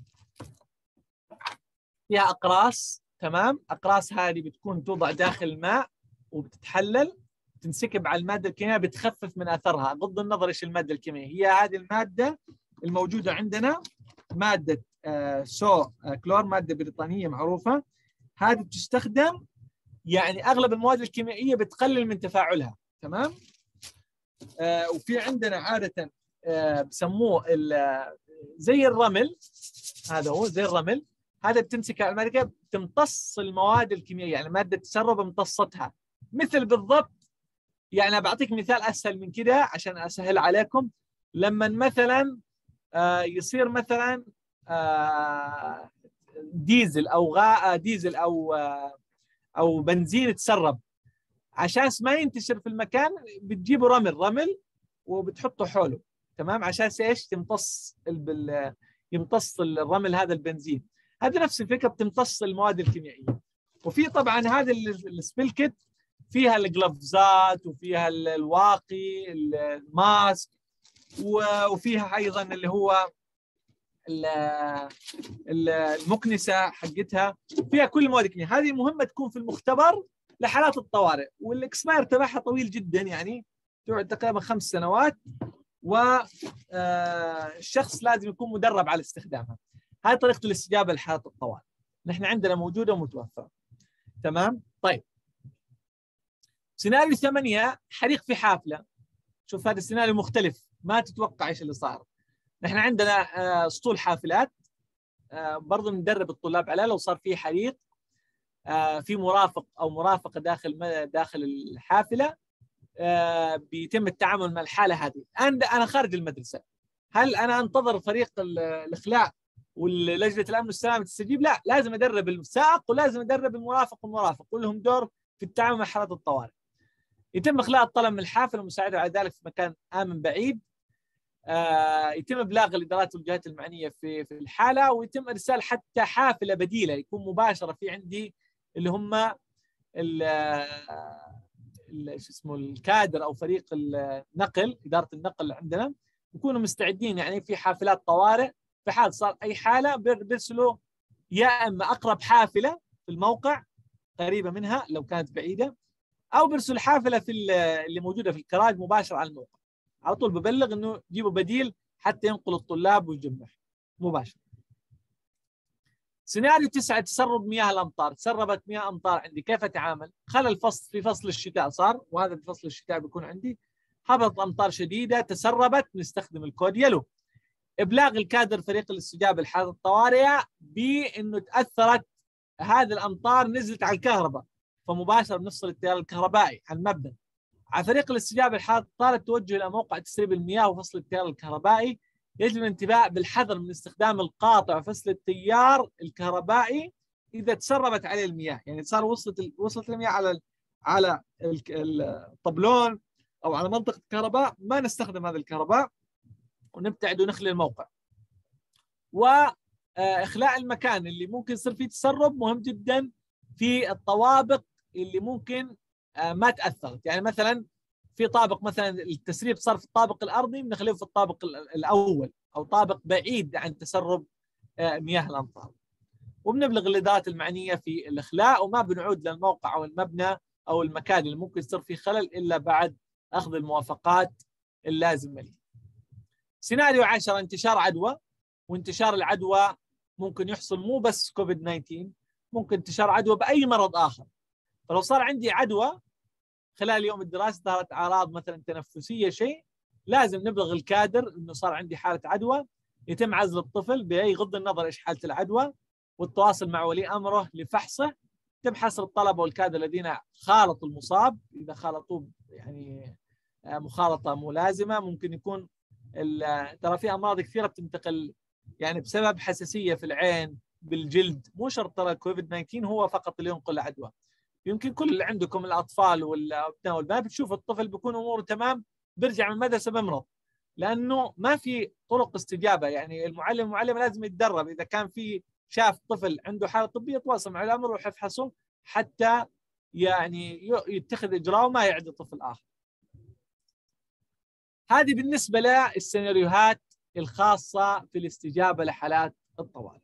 فيها اقراص، تمام. اقراص هذه بتكون توضع داخل الماء وبتتحلل، تنسكب على الماده الكيميائيه، بتخفف من اثرها. بغض النظر ايش الماده الكيميائيه، هي هذه الماده الموجوده عندنا ماده كلور، ماده بريطانيه معروفه. هذه بتستخدم، يعني اغلب المواد الكيميائيه بتقلل من تفاعلها، تمام. وفي عندنا عاده بسموه زي الرمل، هذا هو زي الرمل. هذا بتمسك على المادة تمتص المواد الكيميائيه، يعني الماده تسرب امتصتها، مثل بالضبط. يعني بعطيك مثال اسهل من كده عشان اسهل عليكم. لما مثلا يصير مثلا ديزل او ديزل او بنزين تسرب، عشان ما ينتشر في المكان بتجيبوا رمل وبتحطه حوله، تمام، عشان ايش؟ يمتص الرمل هذا البنزين. هذا نفس الفكره، بتمتص المواد الكيميائيه. وفي طبعا هذا السبيل كيت فيها الجلافزات وفيها الواقي الماسك، وفيها ايضا اللي هو المكنسه حقتها، فيها كل المواد الكيميائيه. هذه مهمه تكون في المختبر لحالات الطوارئ، والاكسباير تبعها طويل جدا، يعني تقعد تقريبا 5 سنوات، والشخص لازم يكون مدرب على استخدامها. هذه طريقه الاستجابه لحالات الطوارئ، نحن عندنا موجوده ومتوفره، تمام. طيب، سيناريو 8، حريق في حافله. شوف هذا السيناريو مختلف، ما تتوقع ايش اللي صار. نحن عندنا اسطول حافلات، برضو ندرب الطلاب عليه لو صار في حريق، في مرافق او مرافقه داخل الحافله، بيتم التعامل مع الحاله هذه. انا خارج المدرسه، هل انا انتظر فريق الاخلاء ولجنه الامن والسلامه تستجيب؟ لا، لازم ادرب السائق ولازم ادرب المرافق والمرافق، كلهم دور في التعامل مع حالات الطوارئ. يتم اخلاء الطلب من الحافله ومساعده على ذلك في مكان امن بعيد. يتم ابلاغ الادارات والجهات المعنيه في الحاله، ويتم ارسال حتى حافله بديله يكون مباشره في عندي اللي هم شو اسمه الكادر او فريق النقل، اداره النقل اللي عندنا يكونوا مستعدين. يعني في حافلات طوارئ في حال صار اي حاله بيرسلوا يا اما اقرب حافله في الموقع قريبه منها لو كانت بعيده، او بيرسل حافله اللي موجوده في الكراج مباشره على الموقع. على طول ببلغ انه جيبوا بديل حتى ينقلوا الطلاب ويجمع مباشره. سيناريو 9، تسرب مياه الامطار. تسربت مياه امطار عندي، كيف اتعامل؟ خلال في فصل الشتاء صار، وهذا في فصل الشتاء بيكون عندي، هبطت امطار شديده تسربت، نستخدم الكود يلو. ابلاغ الكادر فريق الاستجابه لحالات الطوارئ بانه تاثرت هذه الامطار، نزلت على الكهرباء، فمباشره بنفصل التيار الكهربائي عن المبنى. على فريق الاستجابه لحالات الطوارئ التوجه الى موقع تسريب المياه وفصل التيار الكهربائي. يجب الانتباه بالحذر من استخدام القاطع وفصل التيار الكهربائي اذا تسربت عليه المياه، يعني صار وصلت المياه على الطبلون او على منطقه الكهرباء، ما نستخدم هذا الكهرباء ونبتعد ونخلي الموقع. إخلاء المكان اللي ممكن يصير فيه تسرب مهم جدا في الطوابق اللي ممكن ما تأثرت. يعني مثلا في طابق مثلا التسريب صار في الطابق الأرضي، بنخليه في الطابق الأول أو طابق بعيد عن تسرب مياه الأمطار، وبنبلغ الإدارات المعنية في الإخلاء، وما بنعود للموقع أو المبنى أو المكان اللي ممكن يصير فيه خلل إلا بعد أخذ الموافقات اللازمة له. سيناريو 10: انتشار عدوى. وانتشار العدوى ممكن يحصل مو بس كوفيد 19، ممكن انتشار عدوى بأي مرض آخر. فلو صار عندي عدوى خلال يوم الدراسة، ظهرت أعراض مثلا تنفسية شيء، لازم نبلغ الكادر إنه صار عندي حالة عدوى، يتم عزل الطفل بغض النظر إيش حالة العدوى، والتواصل مع ولي أمره لفحصه. يتم حصر الطلبة والكادر الذين خالطوا المصاب، إذا خالطوه يعني مخالطة ملازمة. ممكن يكون ترى في أمراض كثيرة بتنتقل يعني بسبب حساسية في العين، بالجلد، مو شرط ترى كوفيد 19 هو فقط اللي ينقل العدوى. يمكن كل اللي عندكم الأطفال والأبناء والبنات بتشوف الطفل بيكون أموره تمام، بيرجع من المدرسة بمرض، لأنه ما في طرق استجابة. يعني المعلم لازم يتدرب، إذا كان في شاف طفل عنده حالة طبية يتواصل مع الأمر ويروح يفحصه حتى يعني يتخذ إجراء وما يعدي طفل آخر. هذه بالنسبة للسيناريوهات الخاصة في الاستجابة لحالات الطوارئ.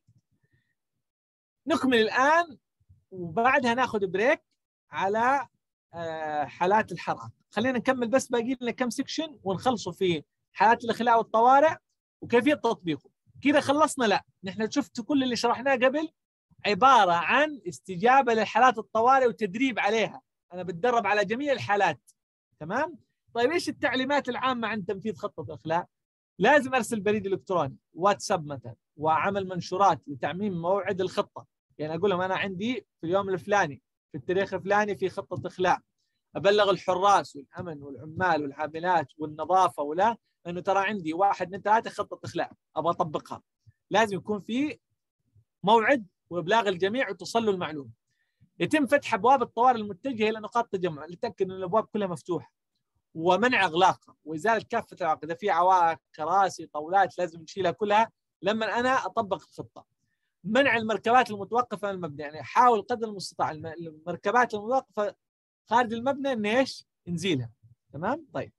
نكمل الآن وبعدها ناخذ بريك على حالات الحرائق. خلينا نكمل بس باقي لنا كم سكشن ونخلصوا في حالات الإخلاء والطوارئ وكيفية تطبيقه. كذا خلصنا؟ لا، نحن شفت كل اللي شرحناه قبل عبارة عن استجابة للحالات الطوارئ وتدريب عليها. أنا بتدرب على جميع الحالات، تمام؟ طيب إيش التعليمات العامة عن تنفيذ خطة الإخلاء؟ لازم أرسل بريد إلكتروني، واتساب مثلا، وعمل منشورات لتعميم موعد الخطة. يعني أقول لهم أنا عندي في اليوم الفلاني في التاريخ الفلاني في خطة إخلاء. أبلغ الحراس والأمن والعمال والعاملات والنظافة ولا أنه ترى عندي 1 2 3 خطة إخلاء أبغى أطبقها. لازم يكون في موعد وإبلاغ الجميع وتصل له المعلومة. يتم فتح أبواب الطوارئ المتجهة إلى نقاط التجمع لتأكد أن الأبواب كلها مفتوحة، ومنع إغلاقها وإزالة كافة العوائق. إذا في عوائق كراسي طاولات لازم نشيلها كلها لما أنا أطبق الخطة. منع المركبات المتوقفة عن المبنى، يعني حاول قدر المستطاع المركبات المتوقفة خارج المبنى إن إيش نزيلها. تمام؟ طيب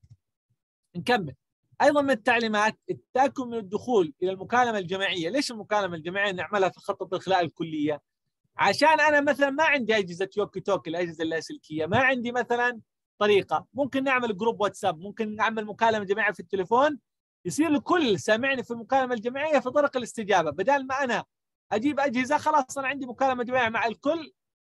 نكمل. أيضا من التعليمات التأكد من الدخول إلى المكالمة الجماعية. ليش المكالمة الجماعية نعملها في خطة الإخلاء الكلية؟ عشان أنا مثلا ما عندي أجهزة يوكي توكي، الأجهزة اللاسلكية، ما عندي مثلا طريقة، ممكن نعمل جروب واتساب، ممكن نعمل مكالمة جماعية في التليفون، يصير الكل سامعني في المكالمة الجماعية في طرق الاستجابة. بدل ما أنا أجيب أجهزة، خلاص أنا عندي مكالمة جماعية مع الكل،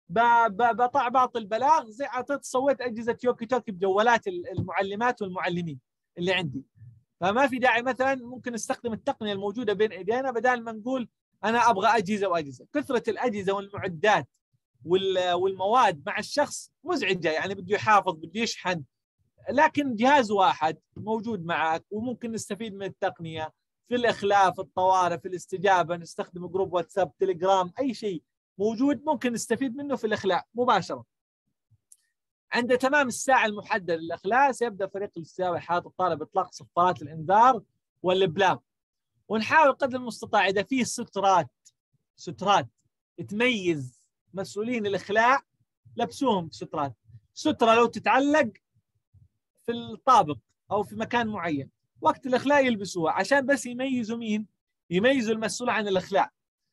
بعطي البلاغ زي أعطيت صوت أجهزة يوكي توكي بجوالات المعلمات والمعلمين اللي عندي. فما في داعي. مثلا ممكن نستخدم التقنية الموجودة بين إيدينا بدل ما نقول أنا أبغى أجهزة وأجهزة. كثرة الأجهزة والمعدات والمواد مع الشخص مزعجة، يعني بده يحافظ بده يشحن، لكن جهاز واحد موجود معك وممكن نستفيد من التقنية في الإخلاء، في الطوارئ، في الاستجابة. نستخدم جروب واتساب، تليجرام، أي شيء موجود ممكن نستفيد منه في الإخلاء مباشرة. عند تمام الساعة المحددة للإخلاء سيبدأ فريق الاستجابة لحالات الطارئ بإطلاق صفارات الإنذار والإبلاغ. ونحاول قدر المستطاع إذا في سترات تميز مسؤولين الإخلاء لبسوهم سترات. سترة لو تتعلق في الطابق أو في مكان معين وقت الإخلاء يلبسوها عشان بس يميزوا مين؟ يميزوا المسؤول عن الإخلاء.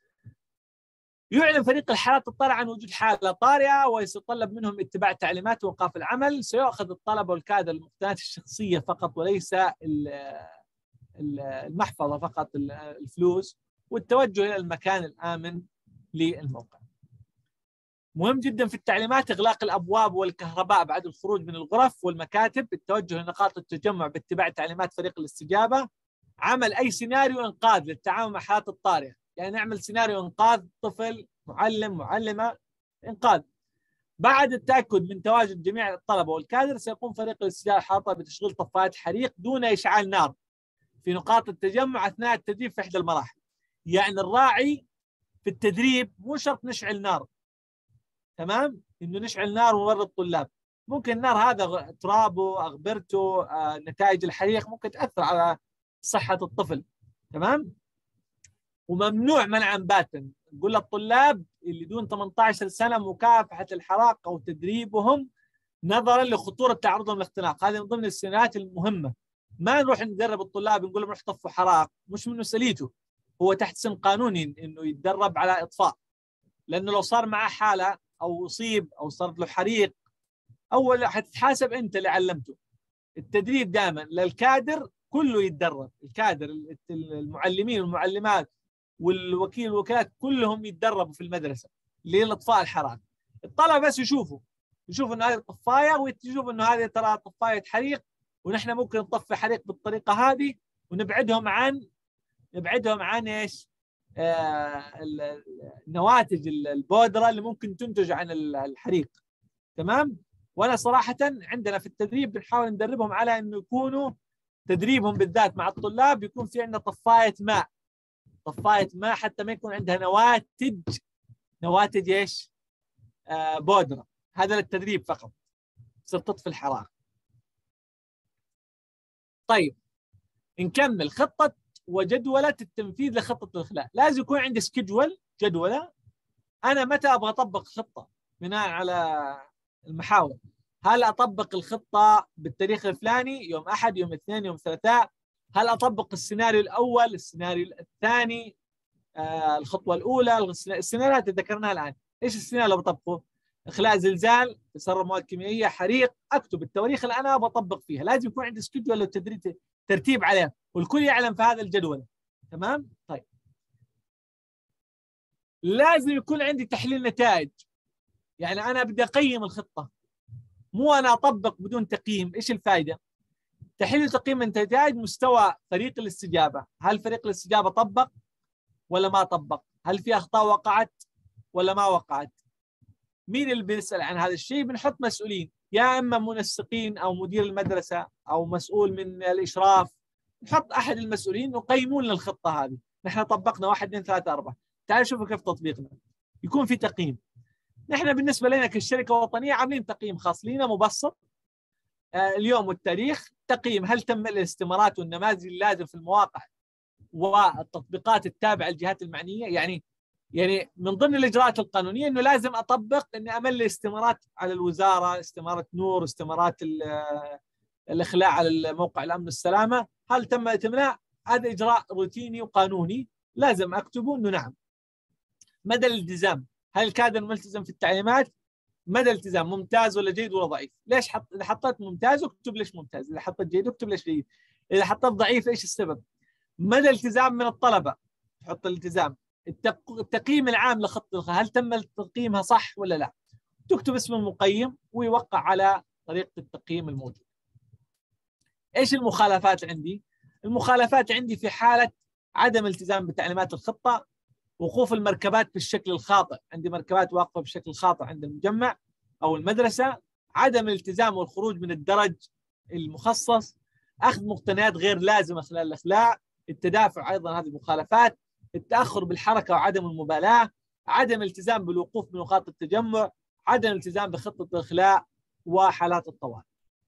يعلن فريق الحالات الطارئة عن وجود حالة طارئة ويتطلب منهم اتباع تعليمات وإيقاف العمل. سيؤخذ الطلبة والكادر المقتنيات الشخصية فقط وليس المحفظة فقط، الفلوس، والتوجه إلى المكان الآمن للموقع. مهم جدا في التعليمات إغلاق الأبواب والكهرباء بعد الخروج من الغرف والمكاتب، التوجه لنقاط التجمع باتباع تعليمات فريق الاستجابة. عمل أي سيناريو إنقاذ للتعامل مع حالات الطارئة، يعني نعمل سيناريو إنقاذ طفل، معلم، معلمة، إنقاذ. بعد التأكد من تواجد جميع الطلبة والكادر سيقوم فريق الاستجابة الحاطة بتشغيل طفايات حريق دون إشعال نار في نقاط التجمع أثناء التدريب في إحدى المراحل. يعني الراعي في التدريب مو شرط نشعل نار، تمام؟ إنه نشعل نار ونورط الطلاب. ممكن النار هذا ترابه، أغبرته، نتائج الحريق ممكن تأثر على صحة الطفل، تمام؟ وممنوع منعا باتا. نقول للطلاب اللي دون 18 سنة مكافحة الحرائق أو تدريبهم نظرا لخطورة تعرضهم للاختناق. هذه من ضمن السنوات المهمة. ما نروح ندرب الطلاب نقول لهم روح طفوا حرائق، مش من مسؤوليته، هو تحت سن قانوني انه يتدرب على اطفاء، لانه لو صار معه حالة او اصيب او صار له حريق اول حتتحاسب انت اللي علمته. التدريب دائما للكادر كله يتدرب، الكادر المعلمين والمعلمات والوكيل والوكالات كلهم يتدربوا في المدرسة للاطفاء الحرائق. الطلبة بس يشوفوا انه هذه طفايه، ويشوفوا انه هذه ترى طفايه حريق، ونحن ممكن نطفي حريق بالطريقه هذه، ونبعدهم عن ايش؟ النواتج البودره اللي ممكن تنتج عن الحريق. تمام؟ وانا صراحه عندنا في التدريب بنحاول ندربهم على انه يكونوا تدريبهم بالذات مع الطلاب يكون في عندنا طفايه ماء حتى ما يكون عندها نواتج ايش؟ بودره. هذا للتدريب فقط، تصير تطفي الحرائق. طيب نكمل خطة وجدولة التنفيذ لخطة الإخلاء. لازم يكون عندي جدولة أنا متى أبغى أطبق خطة بناء على المحاور. هل أطبق الخطة بالتاريخ الفلاني، يوم أحد، يوم اثنين، يوم ثلاثاء؟ هل أطبق السيناريو الأول، السيناريو الثاني، الخطوة الأولى؟ السيناريوهات اللي ذكرناها الآن، إيش السيناريو اللي بطبقه؟ إخلاء زلزال، تسرب مواد كيميائية، حريق، أكتب التواريخ اللي أنا بطبق فيها. لازم يكون عندي سكيدول ترتيب عليه، والكل يعلم في هذا الجدول. تمام؟ طيب لازم يكون عندي تحليل نتائج. يعني أنا بدي أقيم الخطة، مو أنا أطبق بدون تقييم. إيش الفائدة؟ تحليل وتقييم النتائج. مستوى فريق الاستجابة، هل فريق الاستجابة طبق ولا ما طبق؟ هل في أخطاء وقعت ولا ما وقعت؟ مين اللي بيسأل عن هذا الشيء؟ بنحط مسؤولين، يا إما منسقين أو مدير المدرسة أو مسؤول من الإشراف. نحط أحد المسؤولين يقيمون الخطة هذه. نحن طبقنا 1 2 3 4، تعالوا شوفوا كيف تطبيقنا. يكون في تقييم. نحن بالنسبة لنا كشركة وطنية عاملين تقييم خاص لنا مبسط، اليوم والتاريخ. تقييم هل تم الاستمارات والنماذج اللازم في المواقع والتطبيقات التابعة للجهات المعنية. يعني من ضمن الإجراءات القانونية أنه لازم أطبق أني أملي استمارات على الوزارة، استمارة نور، استمارات الإخلاء على موقع الأمن والسلامة. هل تم اتمام؟ هذا إجراء روتيني وقانوني لازم أكتبه أنه نعم. مدى الالتزام، هل الكادر ملتزم في التعليمات؟ مدى الالتزام ممتاز ولا جيد ولا ضعيف؟ ليش إذا حطيت ممتاز اكتب ليش ممتاز، إذا حطيت جيد اكتب ليش جيد، إذا حطيت ضعيف إيش السبب؟ مدى الالتزام من الطلبة، تحط الالتزام. التقييم العام لخطة، هل تم تقييمها صح ولا لا؟ تكتب اسم المقيم ويوقع على طريقة التقييم الموجود. ايش المخالفات عندي؟ المخالفات عندي في حالة عدم التزام بتعليمات الخطة، وقوف المركبات بالشكل الخاطئ، عندي مركبات واقفة بشكل خاطئ عند المجمع أو المدرسة، عدم الالتزام والخروج من الدرج المخصص، أخذ مقتنيات غير لازمة خلال الإخلاء، التدافع أيضا هذه مخالفات، التأخر بالحركة وعدم المبالاة، عدم الالتزام بالوقوف بنقاط التجمع، عدم الالتزام بخطة الإخلاء، وحالات الطوارئ.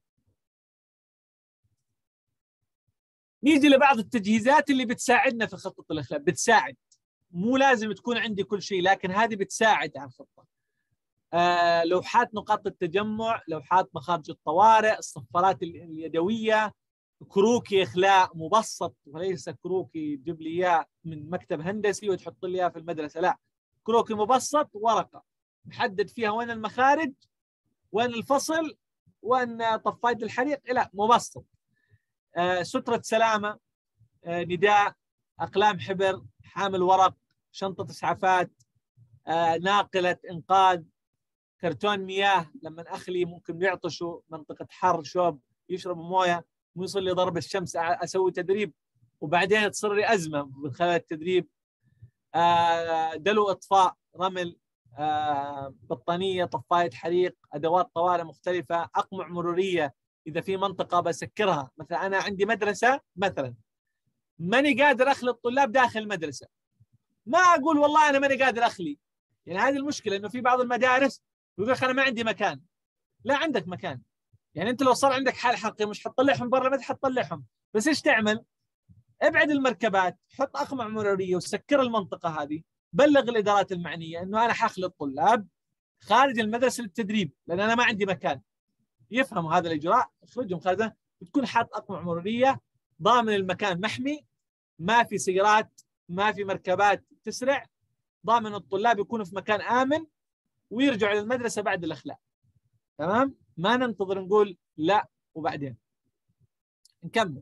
نيجي لبعض التجهيزات اللي بتساعدنا في خطة الإخلاء. بتساعد، مو لازم تكون عندي كل شيء، لكن هذه بتساعد على الخطة. لوحات نقاط التجمع، لوحات مخارج الطوارئ، الصفارات اليدوية، كروكي إخلاء مبسط، وليس كروكي تجيب لي إياه من مكتب هندسي وتحط لي إياه في المدرسة، لا، كروكي مبسط، ورقة محدد فيها وين المخارج، وين الفصل، وين طفاية الحريق، لا مبسط. سترة سلامة، نداء، أقلام حبر، حامل ورق، شنطة إسعافات، ناقلة إنقاذ، كرتون مياه لما أخلي ممكن يعطشوا، منطقة حر شوب يشربوا موية، ويصل لي ضرب الشمس، أسوي تدريب وبعدين تصير لي أزمة من خلال التدريب. دلو إطفاء، رمل، بطانية، طفاية حريق، أدوات طوارئ مختلفة، أقمع مرورية إذا في منطقة بسكرها. مثلا أنا عندي مدرسة مثلا ماني قادر أخلي الطلاب داخل المدرسة، ما أقول والله أنا ماني قادر أخلي. يعني هذه المشكلة، إنه في بعض المدارس يقول لك أنا ما عندي مكان. لا، عندك مكان. يعني أنت لو صار عندك حال حقيقي مش حتطلعهم برا، ما حتطلعهم، بس إيش تعمل؟ ابعد المركبات، حط اقمع مروريه وسكر المنطقه هذه. بلغ الادارات المعنيه انه انا حاخلي الطلاب خارج المدرسه للتدريب لان انا ما عندي مكان. يفهموا هذا الاجراء، اخرجهم خارج، بتكون حاط اقمع مروريه، ضامن المكان محمي، ما في سيارات، ما في مركبات تسرع، ضامن الطلاب يكونوا في مكان امن ويرجعوا للمدرسه بعد الاخلاء. تمام؟ ما ننتظر نقول لا وبعدين. نكمل.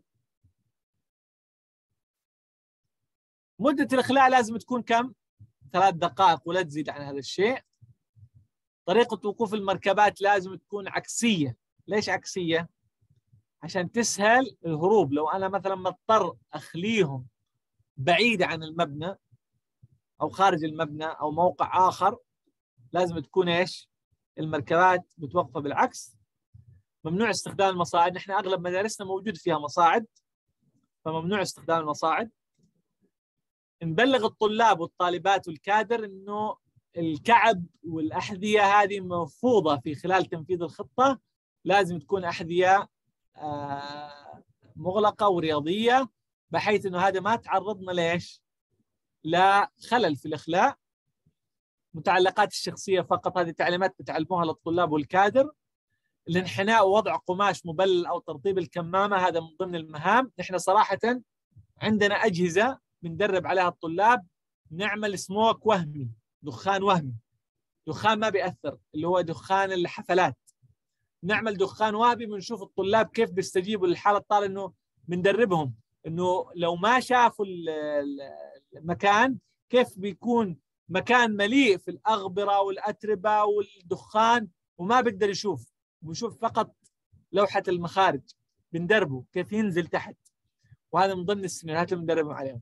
مده الاخلاء لازم تكون كم؟ 3 دقائق ولا تزيد عن هذا الشيء. طريقه وقوف المركبات لازم تكون عكسيه. ليش عكسيه؟ عشان تسهل الهروب. لو انا مثلا مضطر اخليهم بعيده عن المبنى او خارج المبنى او موقع اخر، لازم تكون ايش؟ المركبات متوقفه بالعكس. ممنوع استخدام المصاعد، نحن اغلب مدارسنا موجود فيها مصاعد، فممنوع استخدام المصاعد. نبلغ الطلاب والطالبات والكادر انه الكعب والاحذيه هذه مرفوضه في خلال تنفيذ الخطه، لازم تكون احذيه مغلقه ورياضيه، بحيث انه هذا ما تعرضنا ليش؟ لا خلل في الاخلاء. متعلقات الشخصيه فقط، هذه تعليمات بتعلموها للطلاب والكادر. الانحناء ووضع قماش مبلل او ترطيب الكمامه، هذا من ضمن المهام. نحن صراحه عندنا اجهزه بندرب عليها الطلاب، نعمل سموك وهمي، دخان وهمي، دخان ما بيأثر، اللي هو دخان الحفلات. نعمل دخان وهمي بنشوف الطلاب كيف بيستجيبوا للحاله الطارئه، انه بندربهم انه لو ما شافوا المكان كيف بيكون مكان مليء في الأغبرة والأتربة والدخان وما بيقدر يشوف، بيشوف فقط لوحة المخارج. بندربه كيف ينزل تحت، وهذا من ضمن السيناريوهات اللي بندربهم عليهم.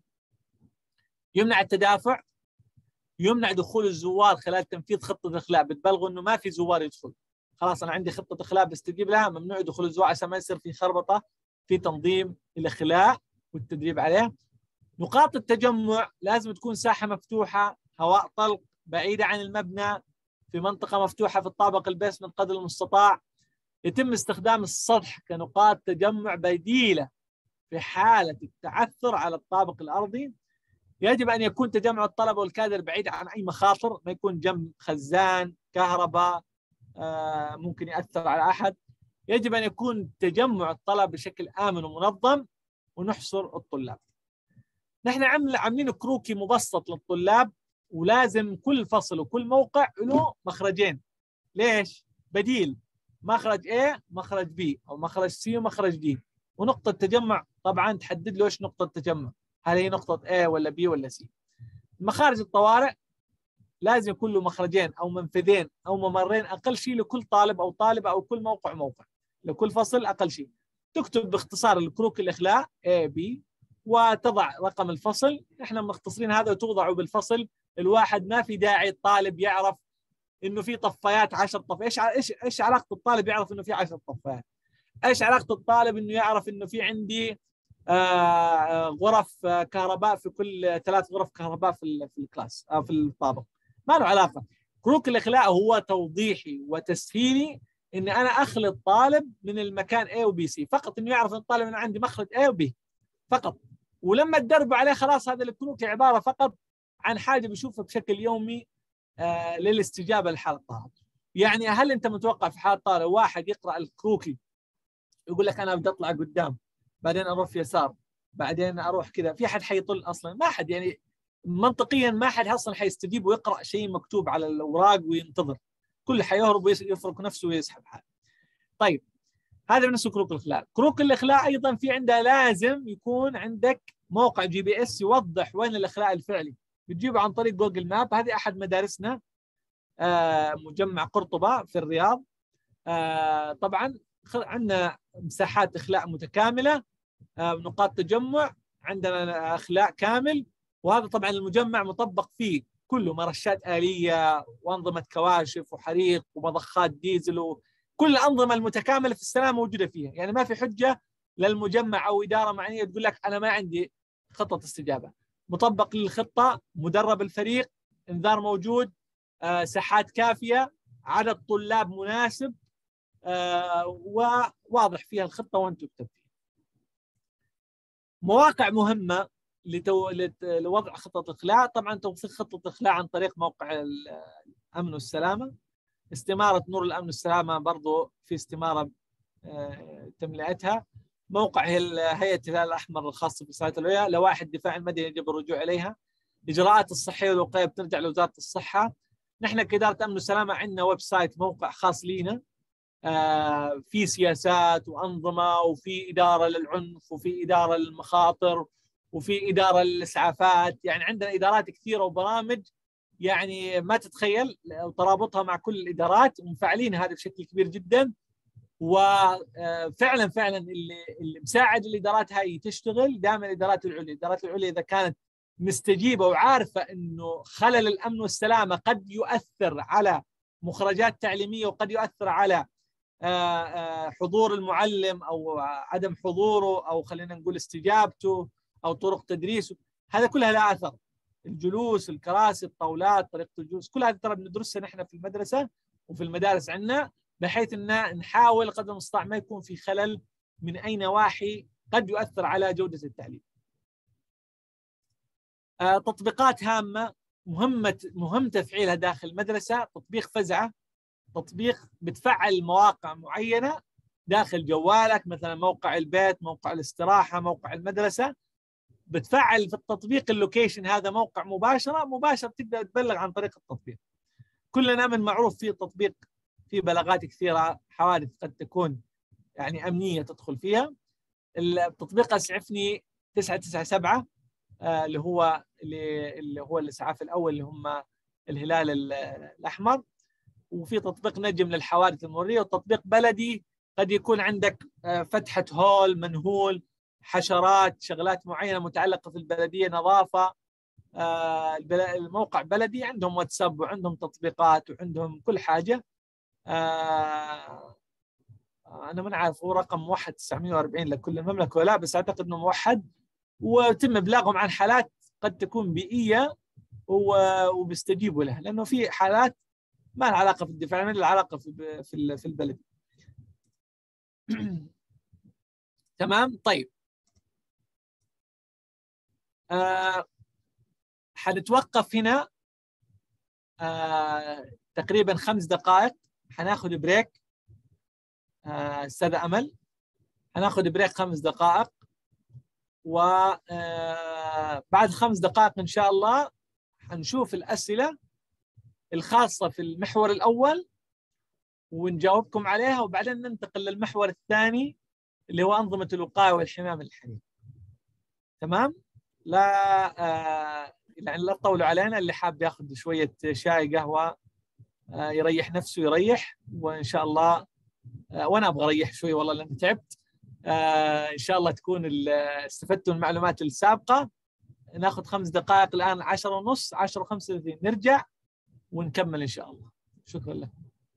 يمنع التدافع، يمنع دخول الزوار خلال تنفيذ خطة الإخلاء. بتبلغوا إنه ما في زوار يدخل، خلاص أنا عندي خطة إخلاء بستجيب لها، ممنوع دخول الزوار عشان ما يصير في خربطة في تنظيم الإخلاء والتدريب عليه. نقاط التجمع لازم تكون ساحة مفتوحة، هواء طلق، بعيدة عن المبنى، في منطقة مفتوحة في الطابق البيسمنت قدر المستطاع. يتم استخدام السطح كنقاط تجمع بديلة في حالة التعثر على الطابق الأرضي. يجب أن يكون تجمع الطلبة والكادر بعيد عن أي مخاطر، ما يكون جنب خزان، كهرباء ممكن يأثر على أحد. يجب أن يكون تجمع الطلبة بشكل آمن ومنظم، ونحصر الطلاب. نحن عاملين كروكي مبسط للطلاب، ولازم كل فصل وكل موقع له مخرجين. ليش؟ بديل، مخرج A مخرج B أو مخرج C ومخرج D، ونقطة تجمع طبعا تحدد له ايش نقطة تجمع، هل هي نقطة A ولا B ولا C. مخارج الطوارئ لازم يكون له مخرجين أو منفذين أو ممرين أقل شيء لكل طالب أو طالبة أو كل موقع موقع، لكل فصل أقل شيء. تكتب باختصار الكروك الإخلاء A B وتضع رقم الفصل. احنا مختصرين هذا وتوضعه بالفصل الواحد. ما في داعي الطالب يعرف انه في طفايات 10 طفايات. ايش علاقه الطالب يعرف انه في 10 طفايات؟ ايش علاقه الطالب انه يعرف انه في عندي غرف كهرباء في كل 3 غرف كهرباء في الكلاس او في الطابق؟ ما له علاقه. كروك الاخلاء هو توضيحي وتسهيلي ان انا اخلي الطالب من المكان A و B C، فقط انه يعرف ان الطالب انا عندي مخرج A و B فقط. ولما تدربوا عليه خلاص هذا الكروكي عباره فقط عن حاجه بيشوفها بشكل يومي للاستجابه لحاله الطارئ. يعني هل انت متوقع في حاله طارئ واحد يقرا الكروكي يقول لك انا بدي اطلع قدام، بعدين اروح في يسار، بعدين اروح كذا؟ في حد حيطل اصلا؟ ما حد، يعني منطقيا ما حد اصلا حيستجيب ويقرا شيء مكتوب على الاوراق وينتظر، كل حيهرب ويفرك نفسه ويسحب حاله. طيب هذا بالنسبه لكروك الاخلاء. كروك الاخلاء ايضا في عندها لازم يكون عندك موقع GPS يوضح وين الاخلاء الفعلي، بتجيبه عن طريق جوجل ماب. هذه احد مدارسنا مجمع قرطبة في الرياض. طبعا عندنا مساحات اخلاء متكامله، نقاط تجمع، عندنا اخلاء كامل. وهذا طبعا المجمع مطبق فيه كله مرشات آلية وأنظمة كواشف وحريق ومضخات ديزل، وكل الأنظمة المتكاملة في السلام موجودة فيها. يعني ما في حجة للمجمع أو إدارة معنية تقول لك أنا ما عندي خطة استجابة. مطبق للخطة، مدرب الفريق، إنذار موجود، ساحات كافية، عدد طلاب مناسب، وواضح فيها الخطة وين تكتب فيها. مواقع مهمة لوضع خطط إخلاء. طبعا توثيق خطة إخلاء عن طريق موقع الأمن والسلامة. استمارة نور الأمن والسلامة برضو في استمارة تملئتها. موقع هيئة الهلال الأحمر الخاصة بالصلاة العليا، لوائح الدفاع المدني يجب الرجوع إليها. إجراءات الصحية والوقاية بترجع لوزارة الصحة. نحن كإدارة أمن وسلامة عندنا ويب سايت، موقع خاص لينا، في سياسات وأنظمة، وفي إدارة للعنف، وفي إدارة للمخاطر، وفي إدارة للإسعافات. يعني عندنا إدارات كثيرة وبرامج يعني ما تتخيل، وترابطها مع كل الإدارات، ومفعلين هذا بشكل كبير جدا. وفعلا فعلا اللي مساعد الإدارات هاي تشتغل دائما الإدارات العليا. الإدارات العليا إذا كانت مستجيبة وعارفة أنه خلل الأمن والسلامة قد يؤثر على مخرجات تعليمية، وقد يؤثر على حضور المعلم أو عدم حضوره، أو خلينا نقول استجابته، أو طرق تدريسه، هذا كلها لها أثر. الجلوس، الكراسي، الطاولات، طريقة الجلوس، كل هذه ترى بندرسها نحن في المدرسة وفي المدارس عندنا، بحيث أن نحاول قدر المستطاع ما يكون في خلل من أي نواحي قد يؤثر على جودة التعليم. تطبيقات هامة مهم تفعيلها داخل المدرسة. تطبيق فزعة، تطبيق بتفعل مواقع معينة داخل جوالك، مثلا موقع البيت، موقع الاستراحة، موقع المدرسة. بتفعل في التطبيق اللوكيشن، هذا موقع مباشرة تبدأ تبلغ عن طريق التطبيق. كلنا من معروف في تطبيق في بلاغات كثيرة، حوادث قد تكون يعني أمنية تدخل فيها. التطبيق أسعفني 997 اللي هو الإسعاف الأول اللي هم الهلال الأحمر. وفي تطبيق نجم للحوادث المرورية، وتطبيق بلدي قد يكون عندك فتحة هول، منهول، حشرات، شغلات معينة متعلقة في البلدية، نظافة. الموقع بلدي عندهم واتساب وعندهم تطبيقات وعندهم كل حاجة. أنا ما أعرف هو رقم موحد 940 لكل المملكة ولا، بس أعتقد أنه موحد، وتم إبلاغهم عن حالات قد تكون بيئية وبيستجيبوا لها، لأنه في حالات ما لها علاقة في الدفاع، ما لها علاقة في البلد. تمام. طيب حنتوقف هنا تقريبا 5 دقائق، حناخذ بريك. أستاذة أمل، حناخذ بريك 5 دقائق، وبعد 5 دقائق إن شاء الله حنشوف الأسئلة الخاصة في المحور الأول ونجاوبكم عليها، وبعدين ننتقل للمحور الثاني اللي هو أنظمة الوقاية والحماية من الحريق. تمام؟ لا يعني لا تطولوا علينا، اللي حاب ياخذ شوية شاي قهوة يريح نفسه يريح، وإن شاء الله وأنا أبغى أريح شوي والله لأني تعبت. إن شاء الله تكون استفدتوا من المعلومات السابقة. ناخذ 5 دقائق الآن، 10:30، 10:35 نرجع ونكمل إن شاء الله. شكرا لك.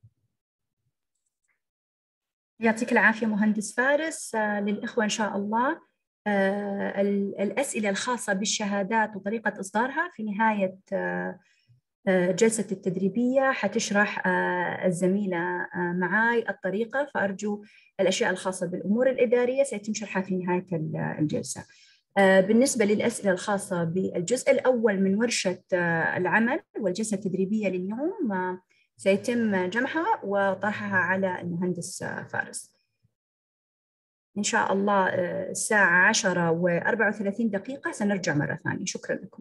يعطيك العافية مهندس فارس. للإخوة إن شاء الله الأسئلة الخاصة بالشهادات وطريقة إصدارها في نهاية جلسة التدريبية حتشرح الزميلة معاي الطريقة، فأرجو الأشياء الخاصة بالأمور الإدارية سيتم شرحها في نهاية الجلسة. بالنسبة للأسئلة الخاصة بالجزء الأول من ورشة العمل والجلسة التدريبية لليوم سيتم جمعها وطرحها على المهندس فارس إن شاء الله. الساعة 10:34 سنرجع مرة ثانية. شكرا لكم.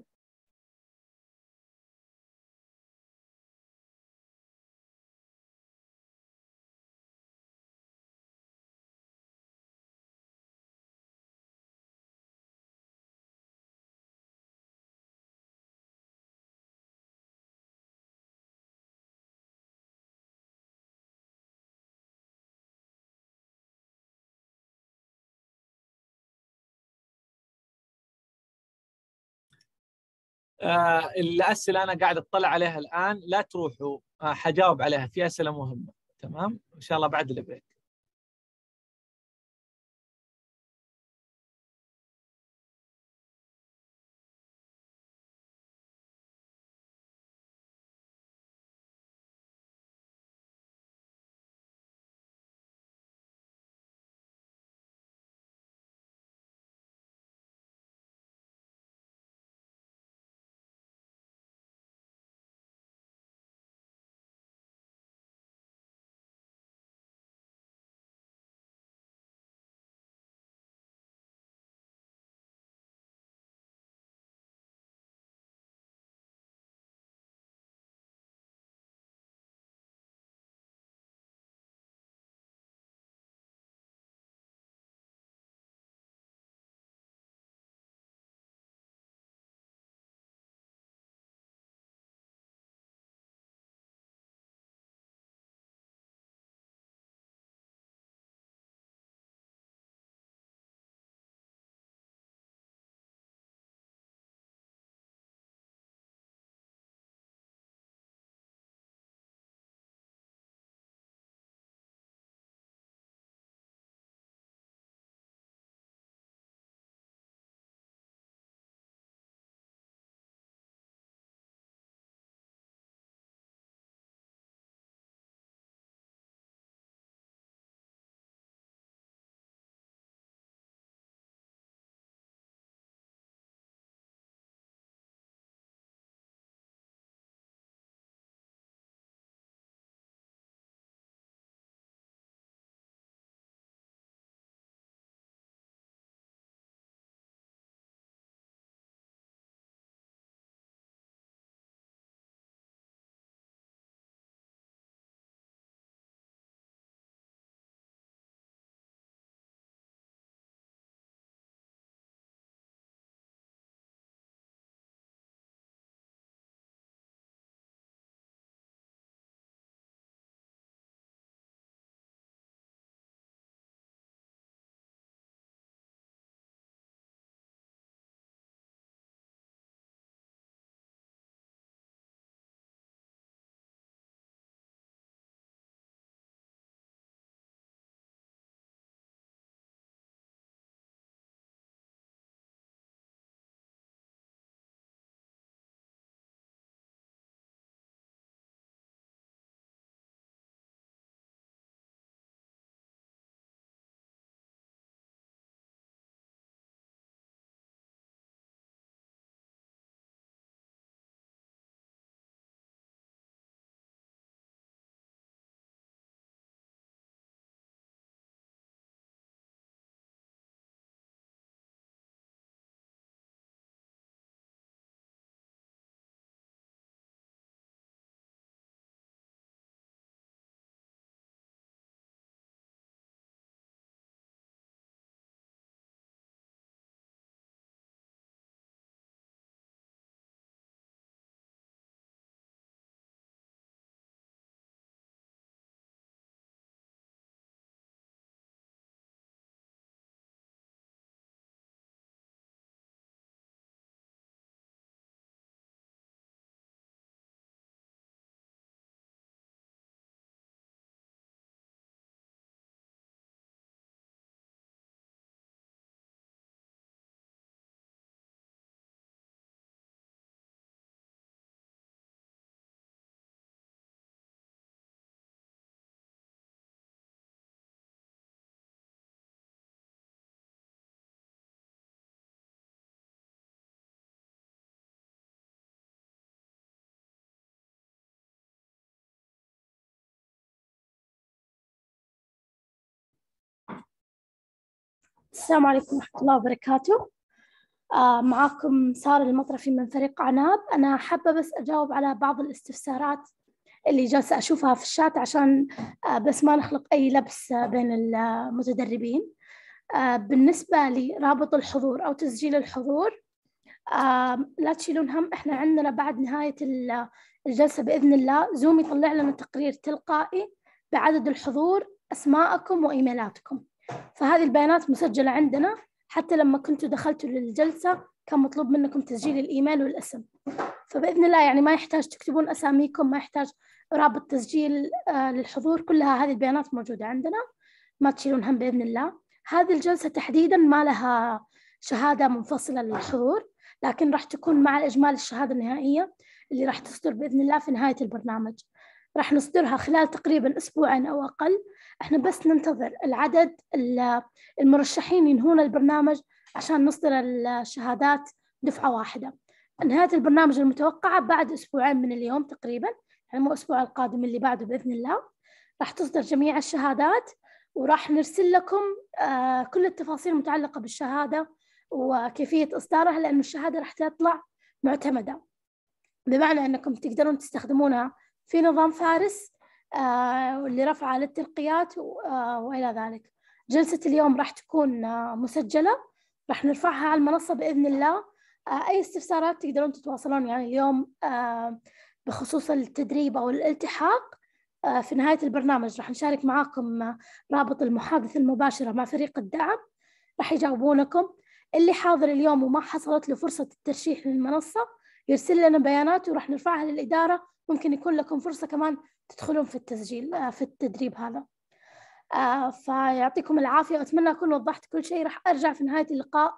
الأسئلة أنا قاعد أطلع عليها الآن، لا تروحوا، حجاوب عليها، في أسئلة مهمة. تمام إن شاء الله بعد البريك. السلام عليكم ورحمة الله وبركاته. معكم سارة المطرفي من فريق عناب. أنا حابة بس أجاوب على بعض الاستفسارات اللي جالسة أشوفها في الشات عشان بس ما نخلق أي لبس بين المتدربين. بالنسبة لرابط الحضور أو تسجيل الحضور، لا تشيلون هم، إحنا عندنا بعد نهاية الجلسة بإذن الله زوم يطلع لنا تقرير تلقائي بعدد الحضور، أسماءكم وإيميلاتكم، فهذه البيانات مسجلة عندنا. حتى لما كنتوا دخلتوا للجلسة كان مطلوب منكم تسجيل الإيميل والاسم، فبإذن الله يعني ما يحتاج تكتبون أساميكم، ما يحتاج رابط تسجيل للحضور، كلها هذه البيانات موجودة عندنا، ما تشيلون هم بإذن الله. هذه الجلسة تحديداً ما لها شهادة منفصلة للحضور، لكن راح تكون مع إجمال الشهادة النهائية اللي راح تصدر بإذن الله في نهاية البرنامج. راح نصدرها خلال تقريباً أسبوعين أو أقل. إحنا بس ننتظر العدد المرشحين ينهون البرنامج عشان نصدر الشهادات دفعة واحدة. نهاية البرنامج المتوقعة بعد أسبوعين من اليوم تقريباً، يعني مو الأسبوع القادم اللي بعده بإذن الله، راح تصدر جميع الشهادات، وراح نرسل لكم كل التفاصيل المتعلقة بالشهادة وكيفية إصدارها، لأن الشهادة راح تطلع معتمدة، بمعنى أنكم تقدرون تستخدمونها في نظام فارس واللي رفعه للترقيات وإلى ذلك. جلسة اليوم راح تكون مسجلة، راح نرفعها على المنصة بإذن الله. أي استفسارات تقدرون تتواصلون يعني اليوم بخصوص التدريب أو الالتحاق. في نهاية البرنامج راح نشارك معاكم رابط المحادثة المباشرة مع فريق الدعم، راح يجاوبونكم. اللي حاضر اليوم وما حصلت له فرصة الترشيح للمنصة يرسل لنا بيانات وراح نرفعها للإدارة، ممكن يكون لكم فرصة كمان تدخلون في التسجيل في التدريب هذا. فيعطيكم العافية، وأتمنى أكون وضحت كل شيء. راح أرجع في نهاية اللقاء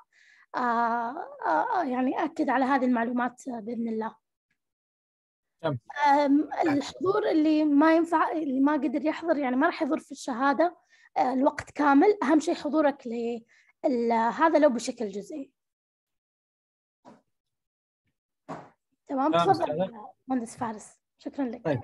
يعني أكد على هذه المعلومات بإذن الله. الحضور اللي ما ينفع، اللي ما قدر يحضر، يعني ما راح يضر في الشهادة الوقت كامل. أهم شيء حضورك هذا لو بشكل جزئي. تمام، تفضل مهندس فارس، شكرا لك.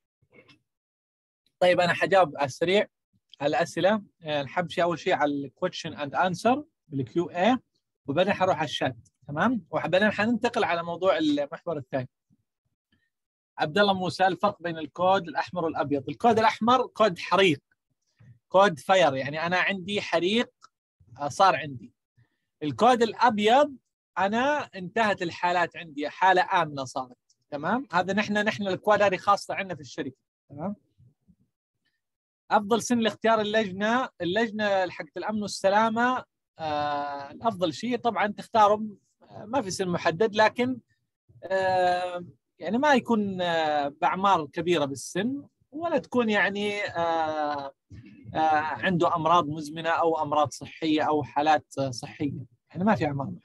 طيب أنا حجاوب على السريع على الأسئلة. نحب شيء أول شيء على الكويشن أند أنسر بالكيو إيه، وبعدين حروح على الشات. تمام، وبعدين حننتقل على موضوع المحور الثاني. عبد الله موسى، الفرق بين الكود الأحمر والأبيض. الكود الأحمر كود حريق، كود فاير، يعني أنا عندي حريق صار عندي. الكود الأبيض أنا انتهت الحالات عندي، حالة آمنة صارت. تمام، هذا نحن الكود هذه خاصة عندنا في الشركة. تمام. أفضل سن لاختيار اللجنة حقت الأمن والسلامة، الأفضل شيء طبعا تختاروا، ما في سن محدد، لكن يعني ما يكون بأعمار كبيرة بالسن، ولا تكون يعني عنده أمراض مزمنة أو أمراض صحية أو حالات صحية، يعني ما في أعمار.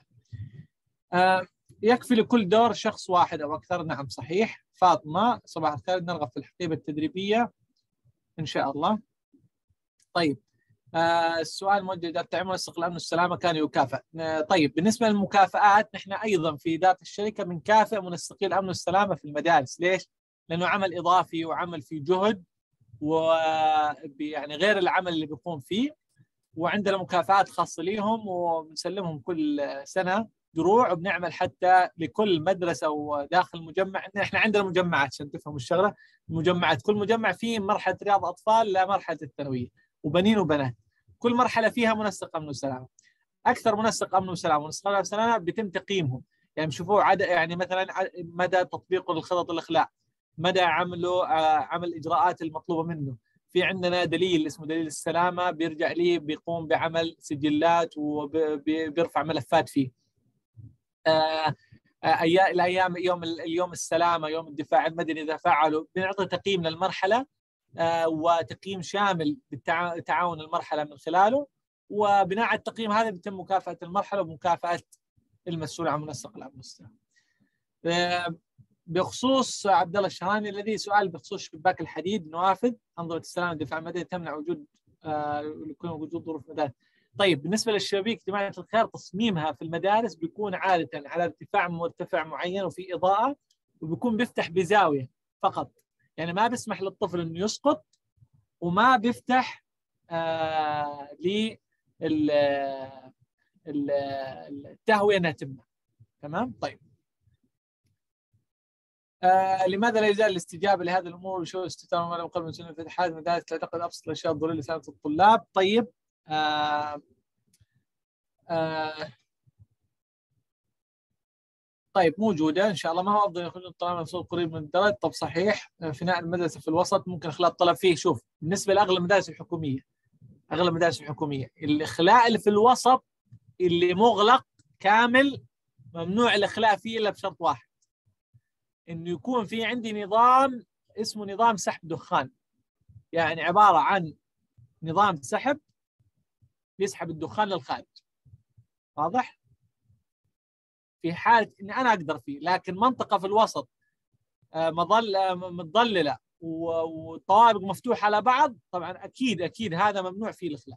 يكفي لكل دور شخص واحد أو أكثر. نعم صحيح. فاطمة، صباح الخير، نرغب في الحقيبة التدريبية إن شاء الله. طيب السؤال موجه إدارة التعامل منسق الأمن والسلامة كان يكافئ. طيب بالنسبة للمكافآت، نحن أيضا في إدارة الشركة بنكافئ منسقي الأمن والسلامة في المدارس. ليش؟ لأنه عمل إضافي وعمل فيه جهد، ويعني غير العمل اللي بيقوم فيه، وعندنا مكافآت خاصة ليهم، وبنسلمهم كل سنة دروع، وبنعمل حتى لكل مدرسة وداخل المجمع. احنا عندنا مجمعات عشان تفهموا الشغلة، مجمعات، كل مجمع فيه مرحلة رياض أطفال لمرحلة الثانوية، وبنين وبنات، كل مرحلة فيها منسق أمن وسلامة. أكثر منسق أمن وسلامة ومنسق أمن وسلامة بيتم تقييمهم، يعني بشوفوا عدد، يعني مثلا مدى تطبيقه للخطط الإخلاء، مدى عمله عمل إجراءات المطلوبة منه. في عندنا دليل اسمه دليل السلامة، بيرجع لي بيقوم بعمل سجلات وبيرفع ملفات فيه. الأيام يوم السلامة، يوم الدفاع المدني إذا فعلوا، بنعطي تقييم للمرحلة وتقييم شامل بالتعاون المرحلة من خلاله، وبناء على التقييم هذا بيتم مكافأة المرحلة ومكافأة المسؤول عن منسق الأمن والسلامة. بخصوص عبد الله الشهراني الذي سؤال بخصوص شباك الحديد نوافذ أنظمة السلامة والدفاع المدني تمنع وجود وجود ظروف مدارس. طيب بالنسبة للشبابيك جماعة الخير، تصميمها في المدارس بيكون عادة على ارتفاع مرتفع معين وفي إضاءة، وبيكون بيفتح بزاوية فقط، يعني ما بيسمح للطفل إنه يسقط، وما بيفتح التهويه انها تمنع. تمام. طيب لماذا لا يزال الاستجابه لهذه الامور وشو استخدام المال قبل من سنه الفتحات المدارس تعتقد ابسط الاشياء الضروريه لسلامه الطلاب؟ طيب طيب موجوده ان شاء الله. ما هو افضل يكون الطلاب مفصول قريب من الدرج؟ طب صحيح. فناء المدرسه في الوسط ممكن اخلاء الطلب فيه. شوف بالنسبه لاغلب المدارس الحكوميه، اغلب المدارس الحكوميه الاخلاء اللي في الوسط اللي مغلق كامل ممنوع الاخلاء فيه الا بشرط واحد، انه يكون في عندي نظام اسمه نظام سحب دخان، يعني عباره عن نظام سحب يسحب الدخان للخارج. واضح؟ في حاله اني انا اقدر فيه، لكن منطقه في الوسط متظلله والطوابق مفتوحه على بعض، طبعا اكيد هذا ممنوع فيه الاخلاء.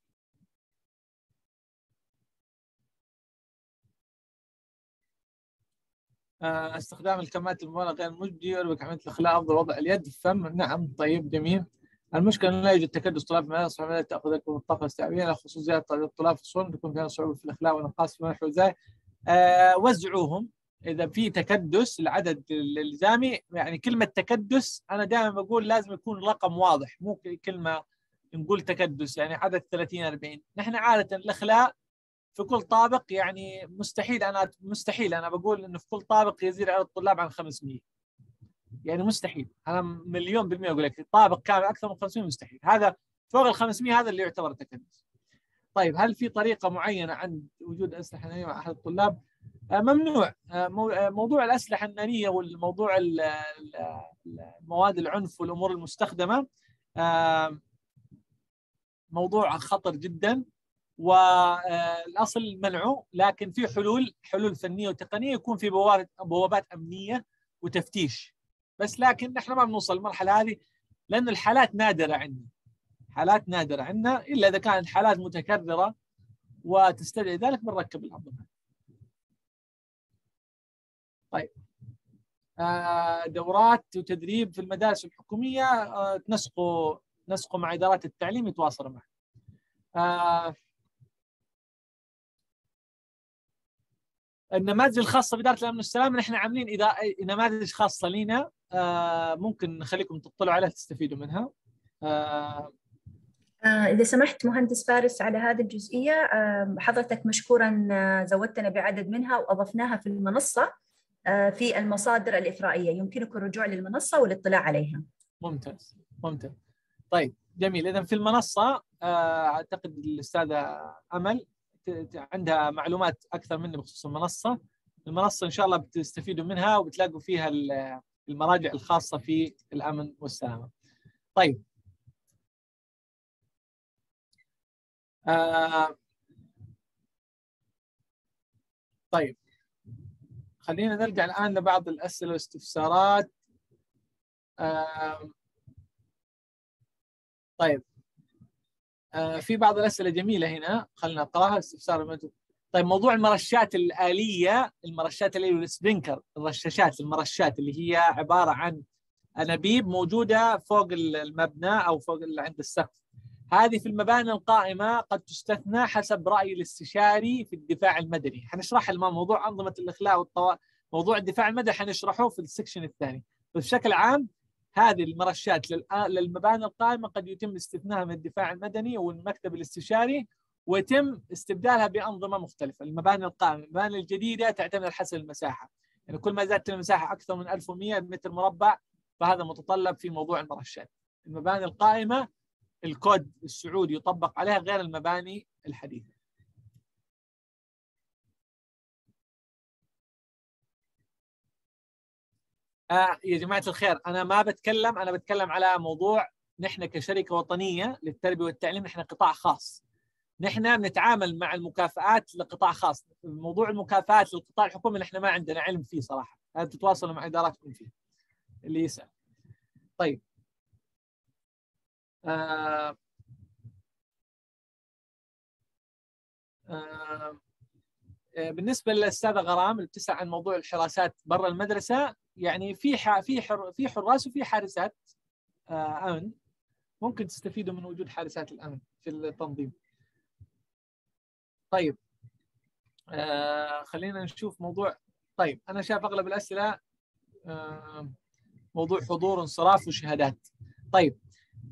استخدام الكمامات الممولة غير مجدي يربك عملية الإخلاء أفضل وضع اليد في الفم. نعم. طيب جميل. المشكلة أن لا يوجد تكدس طلاب في المدارس وعملية تأخذ لكم الطاقة الاستيعابية على خصوص زيادة الطلاب في الصون تكون فيها صعوبة في الإخلاء والنقاص في المنح والزاي. وزعوهم إذا في تكدس العدد الإلزامي. يعني كلمة تكدس أنا دائما بقول لازم يكون رقم واضح، مو كلمة نقول تكدس يعني عدد 30 40. نحن عادة الإخلاء في كل طابق يعني مستحيل انا بقول انه في كل طابق يزيد عدد الطلاب عن 500. يعني مستحيل. انا مليون بالمية اقول لك طابق كامل اكثر من 500 مستحيل. هذا فوق ال 500 هذا اللي يعتبر تكدس. طيب هل في طريقه معينه عند وجود اسلحه ناريه مع احد الطلاب؟ ممنوع. موضوع الاسلحه الناريه والموضوع مواد العنف والامور المستخدمه موضوع خطر جدا، والاصل منعه، لكن في حلول فنيه وتقنيه يكون في بوابات امنيه وتفتيش بس. لكن نحن ما بنوصل للمرحله هذه لان الحالات نادره عندنا، الا اذا كانت حالات متكرره وتستدعي ذلك بنركب الانظمه. طيب دورات وتدريب في المدارس الحكوميه نسقوا مع ادارات التعليم يتواصلوا معها. النماذج الخاصه باداره الامن والسلامه نحن عاملين نماذج خاصه لنا، ممكن نخليكم تطلعوا عليها تستفيدوا منها. إذا سمحت مهندس فارس على هذه الجزئية، حضرتك مشكورا زودتنا بعدد منها وأضفناها في المنصة في المصادر الإثرائية، يمكنكم الرجوع للمنصة والاطلاع عليها. ممتاز. طيب جميل. إذا في المنصة أعتقد الأستاذة أمل عندها معلومات أكثر مني بخصوص المنصة إن شاء الله بتستفيدوا منها وبتلاقوا فيها المراجع الخاصة في الأمن والسلامة. طيب طيب خلينا نرجع الآن لبعض الأسئلة والاستفسارات. طيب في بعض الأسئلة جميلة هنا خلينا نقراها. استفسار طيب موضوع المرشات الآلية، والسبرينكر، المرشات اللي هي عبارة عن أنابيب موجودة فوق المبنى أو فوق عند السقف، هذه في المباني القائمة قد تستثنى حسب رأي الاستشاري في الدفاع المدني. حنشرح موضوع أنظمة الإخلاء موضوع الدفاع المدني حنشرحه في السكشن الثاني. بشكل عام هذه المرشات للمباني القائمة قد يتم استثنائها من الدفاع المدني والمكتب الاستشاري ويتم استبدالها بأنظمة مختلفة. المباني القائمة، المباني الجديدة تعتمد على حسب المساحة، يعني كل ما زادت المساحة أكثر من 1100 متر مربع فهذا متطلب في موضوع المرشات. المباني القائمة الكود السعودي يطبق عليها غير المباني الحديثة. يا جماعة الخير أنا ما بتكلم، أنا بتكلم على موضوع نحن كشركة وطنية للتربية والتعليم نحن قطاع خاص، نحن بنتعامل مع المكافآت لقطاع خاص. موضوع المكافآت للقطاع الحكومي نحن ما عندنا علم فيه صراحة، هذا تتواصلوا مع إداراتكم فيه اللي يسأل. طيب بالنسبة للأستاذة غرام اللي بتسأل عن موضوع الحراسات برا المدرسة، يعني في حراس وفي حارسات أمن، ممكن تستفيدوا من وجود حارسات الأمن في التنظيم. طيب خلينا نشوف موضوع. طيب أنا شايف أغلب الأسئلة موضوع حضور وانصراف وشهادات. طيب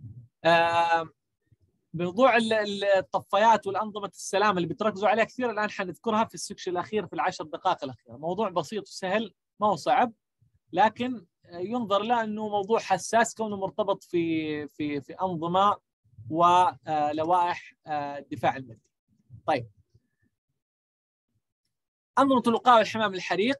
موضوع الطفايات والأنظمة السلام اللي بتركزوا عليها كثير الآن حنذكرها في السكشن الأخير في ال10 دقائق الأخيرة. موضوع بسيط وسهل، ما هو صعب، لكن ينظر له أنه موضوع حساس كونه مرتبط في أنظمة ولوائح الدفاع المدني. طيب أنظمة الوقاية والحماية من الحريق.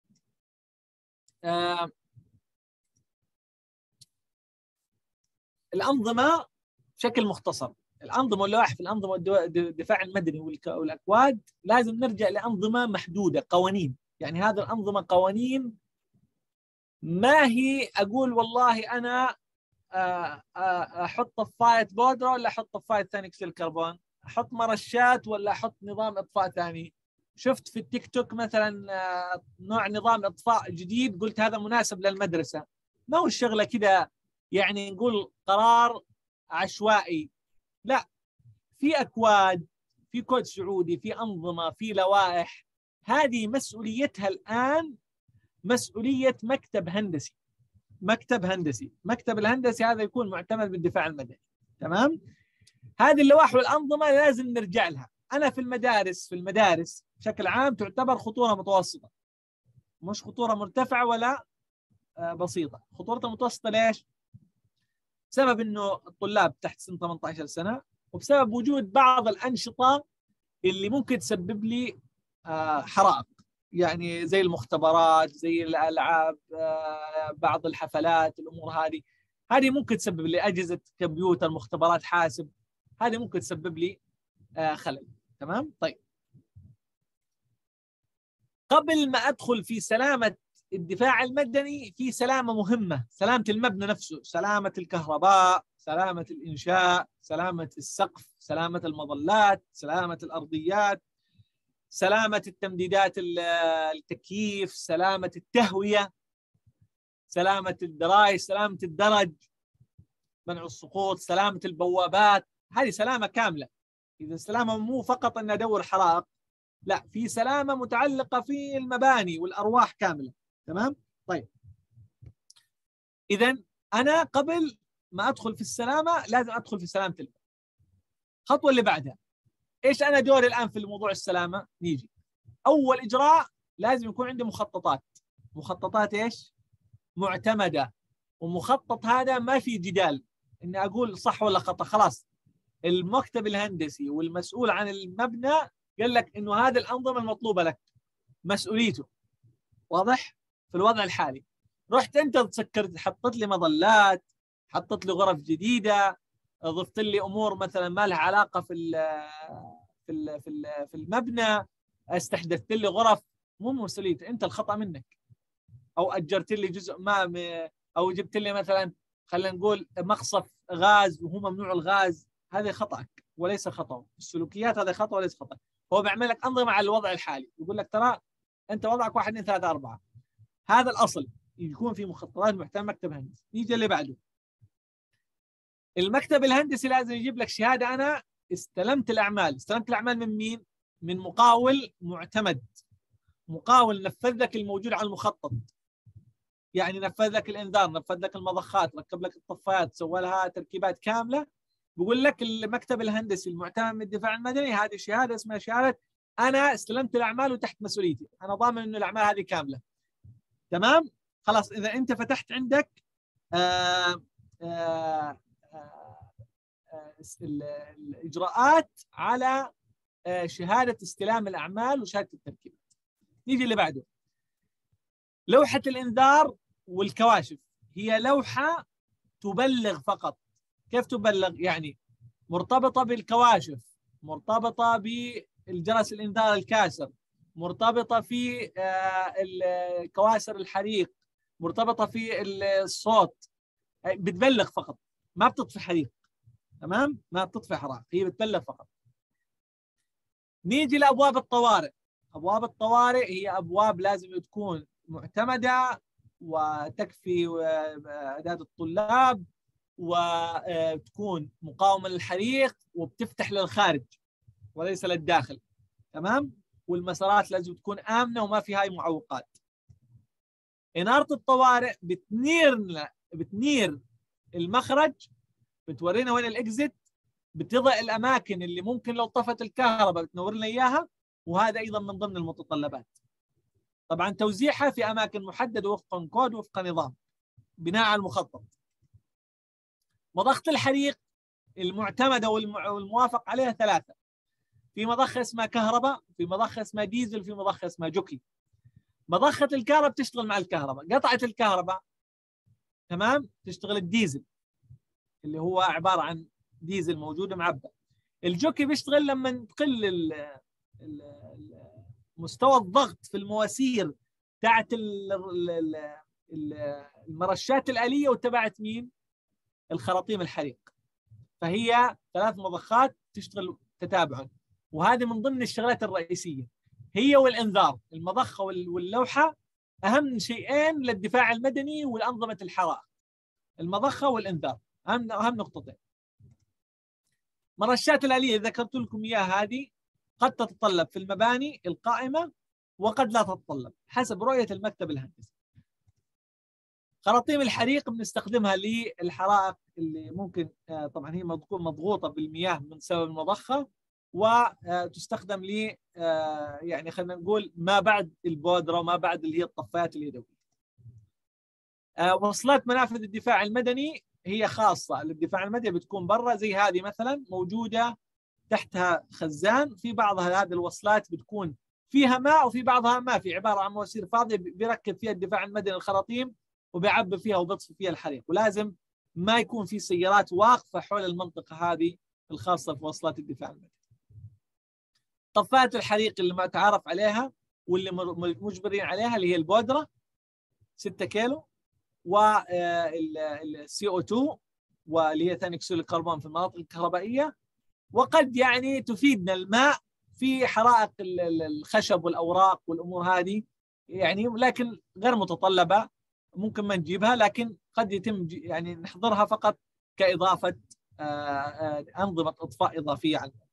الأنظمة بشكل مختصر، الأنظمة واللوائح في الأنظمة الدفاع المدني والأكواد لازم نرجع لأنظمة محدودة، قوانين. يعني هذه الأنظمة قوانين، ما هي أقول والله أنا أحط طفاية بودرة ولا أحط طفاية ثاني أكسيد الكربون، أحط مرشات ولا أحط نظام إطفاء ثاني. شفت في التيك توك مثلا نوع نظام إطفاء جديد، قلت هذا مناسب للمدرسة. ما هو الشغلة كذا يعني نقول قرار عشوائي، لا، في أكواد، في كود سعودي، في أنظمة، في لوائح. هذه مسؤوليتها الآن مسؤولية مكتب هندسي. مكتب الهندسي هذا يكون معتمد بالدفاع المدني. تمام؟ هذه اللوائح والأنظمة لازم نرجع لها. أنا في المدارس بشكل عام تعتبر خطورة متوسطة، مش خطورة مرتفعة ولا بسيطة. خطورتها متوسطة ليش؟ بسبب إنه الطلاب تحت سن 18 سنة، وبسبب وجود بعض الأنشطة اللي ممكن تسبب لي حرائق، يعني زي المختبرات، زي الألعاب، بعض الحفلات، الأمور هذه ممكن تسبب لي أجهزة كمبيوتر، مختبرات حاسب، هذه ممكن تسبب لي خلل. تمام؟ طيب قبل ما أدخل في سلامة الدفاع المدني، في سلامة مهمة، سلامة المبنى نفسه، سلامة الكهرباء، سلامة الإنشاء، سلامة السقف، سلامة المظلات، سلامة الأرضيات، سلامة التمديدات التكييف، سلامة التهوية، سلامة الدرايش، سلامة الدرج، منع السقوط، سلامة البوابات. هذه سلامة كاملة. إذا السلامة مو فقط أن أدور حرائق، لا، في سلامة متعلقة في المباني والأرواح كاملة. تمام؟ طيب إذن أنا قبل ما أدخل في السلامة لازم أدخل في سلامة المبنى. الخطوة اللي بعدها، إيش أنا دوري الآن في موضوع السلامة؟ نيجي أول إجراء لازم يكون عندي مخططات إيش؟ معتمدة. ومخطط هذا ما في جدال إني أقول صح ولا خطأ، خلاص المكتب الهندسي والمسؤول عن المبنى قال لك إنه هذه الأنظمة المطلوبة لك، مسؤوليته. واضح؟ في الوضع الحالي رحت أنت تسكرت، حطت لي مظلات، حطت لي غرف جديدة، ضفت لي أمور مثلا ما لها علاقة في المبنى، استحدثت لي غرف، مو مسؤوليتي، أنت الخطأ منك. أو أجرت لي جزء ما، أو جبت لي مثلا خلينا نقول مقصف غاز وهو ممنوع الغاز، هذا خطأك وليس خطأ. السلوكيات هذا خطأ وليس خطأ. هو بيعمل لك أنظمة على الوضع الحالي، يقول لك ترى أنت وضعك 1 2 3 4. هذا الأصل يكون في مخططات محتوى مكتب هندسي. نيجي اللي بعده، المكتب الهندسي لازم يجيب لك شهادة أنا استلمت الأعمال. استلمت الأعمال من مين؟ من مقاول معتمد، مقاول نفذ لك الموجود على المخطط، يعني نفذ لك الإنذار، نفذ لك المضخات، ركب لك الطفايات، سوى لها تركيبات كاملة. بيقول لك المكتب الهندسي المعتمد من الدفاع المدني هذه شهادة اسمها شهادة أنا استلمت الأعمال وتحت مسؤوليتي، أنا ضامن إنه الأعمال هذه كاملة. تمام؟ خلاص إذا أنت فتحت عندك الإجراءات على شهادة استلام الأعمال وشهادة التركيب. نيجي اللي بعده، لوحة الإنذار والكواشف. هي لوحة تبلغ فقط. كيف تبلغ؟ يعني مرتبطة بالكواشف، مرتبطة بالجرس الإنذار الكاسر، مرتبطة في كواسر الحريق، مرتبطة في الصوت، بتبلغ فقط، ما بتطفي حريق. تمام؟ ما بتطفي حرائق، هي بتبلغ فقط. نيجي لأبواب الطوارئ. أبواب الطوارئ هي أبواب لازم تكون معتمدة وتكفي أعداد الطلاب، وتكون مقاومة للحريق، وبتفتح للخارج وليس للداخل. تمام؟ والمسارات لازم تكون آمنة وما في هاي معوقات. إنارة الطوارئ بتنير المخرج، بتورينا وين الإكزيت، بتضع الأماكن اللي ممكن لو طفت الكهرباء بتنور لنا إياها، وهذا أيضا من ضمن المتطلبات. طبعا توزيعها في أماكن محددة وفقا كود وفقا نظام بناء على المخطط. مضخة الحريق المعتمدة والموافق عليها 3. في مضخة اسمها كهرباء، في مضخة اسمها ديزل، في مضخة اسمها جوكي. مضخة الكهرباء بتشتغل مع الكهرباء، قطعت الكهرباء تمام تشتغل الديزل اللي هو عبارة عن ديزل موجود معبأ. الجوكي بيشتغل لما تقل مستوى الضغط في المواسير تاعت المرشات الآلية وتبعت مين؟ الخراطيم الحريق. فهي 3 مضخات تشتغل تتابعا، وهذه من ضمن الشغلات الرئيسية هي والإنذار. المضخة واللوحة أهم شيئين للدفاع المدني والأنظمة الحرائق، المضخة والإنذار أهم نقطتين. مرشات الآلية ذكرت لكم إياها، هذه قد تتطلب في المباني القائمة وقد لا تتطلب حسب رؤية المكتب الهندسي. خراطيم الحريق بنستخدمها للحرائق اللي ممكن طبعا هي مضغوطة بالمياه من سبب المضخة، وتستخدم ل يعني خلينا نقول ما بعد البودرة وما بعد اللي هي الطفايات اليدوية. وصلات منافذ الدفاع المدني هي خاصة للدفاع المدني، بتكون برا زي هذه مثلا موجودة تحتها خزان، في بعضها هذه الوصلات بتكون فيها ماء وفي بعضها ما في، عبارة عن مواسير فاضية بيركب فيها الدفاع المدني الخراطيم وبيعبي فيها وبيطفي فيها الحريق، ولازم ما يكون في سيارات واقفة حول المنطقة هذه الخاصة في وصلات الدفاع المدني. طفايات الحريق اللي ما تعرف عليها واللي مجبرين عليها اللي هي البودرة 6 كيلو، والسي او 2 واللي هي ثاني اكسيد الكربون في المناطق الكهربائية، وقد يعني تفيدنا الماء في حرائق الخشب والأوراق والأمور هذه يعني، لكن غير متطلبة، ممكن ما نجيبها، لكن قد يتم يعني نحضرها فقط كإضافة أنظمة إطفاء إضافية على الموقع.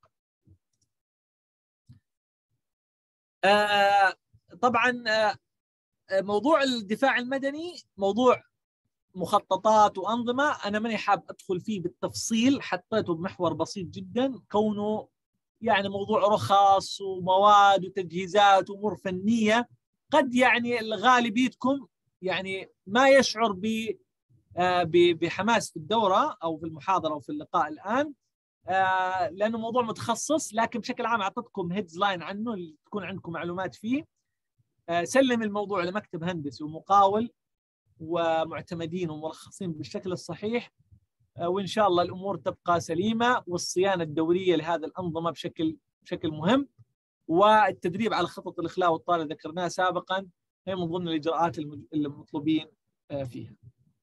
طبعا موضوع الدفاع المدني موضوع مخططات وأنظمة، أنا ماني حاب أدخل فيه بالتفصيل، حطيته بمحور بسيط جدا كونه يعني موضوع رخص ومواد وتجهيزات وأمور فنية، قد يعني غالبيتكم يعني ما يشعر بحماس في الدورة أو في المحاضرة أو في اللقاء الآن، لأنه موضوع متخصص، لكن بشكل عام أعطيتكم هيدز لاين عنه اللي تكون عندكم معلومات فيه. سلم الموضوع لمكتب هندسي ومقاول ومعتمدين ومرخصين بالشكل الصحيح، وإن شاء الله الأمور تبقى سليمة، والصيانة الدورية لهذه الأنظمة بشكل مهم، والتدريب على خطط الإخلاء والطارئ ذكرناها سابقا هي من ضمن الإجراءات المطلوبين فيها.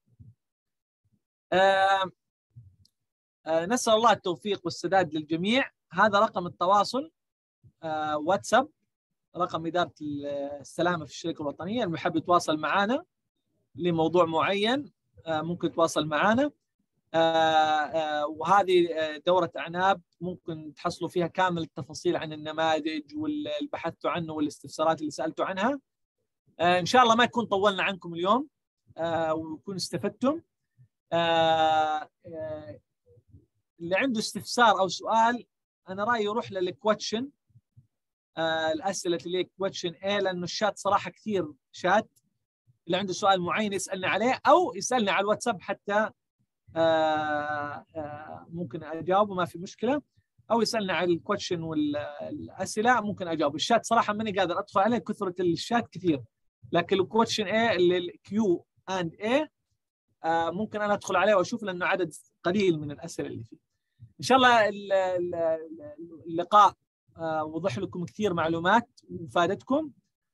نسأل الله التوفيق والسداد للجميع. هذا رقم التواصل واتساب، رقم إدارة السلامة في الشركة الوطنية، اللي يحب يتواصل معنا لموضوع معين ممكن يتواصل معنا. وهذه دورة أعناب ممكن تحصلوا فيها كامل التفاصيل عن النماذج واللي بحثتوا عنه والاستفسارات اللي سألتوا عنها. إن شاء الله ما يكون طولنا عنكم اليوم ويكون استفدتم. اللي عنده استفسار أو سؤال أنا رأيي يروح للكوتشن، الأسئلة اللي كوتشن إيه، لأنه الشات صراحة كثير شات. اللي عنده سؤال معين يسألني عليه أو يسألني على الواتساب حتى ممكن أجاوبه ما في مشكلة، أو يسألني على الكوتشن والأسئلة ممكن أجاوب. الشات صراحة ماني قادر أدخل عليه، كثرة الشات كثير، لكن الكوتشن إيه اللي الكيو أند إيه ممكن أنا أدخل عليه وأشوف، لأنه عدد قليل من الأسئلة اللي فيه. إن شاء الله اللقاء وضح لكم كثير معلومات وفادتكم.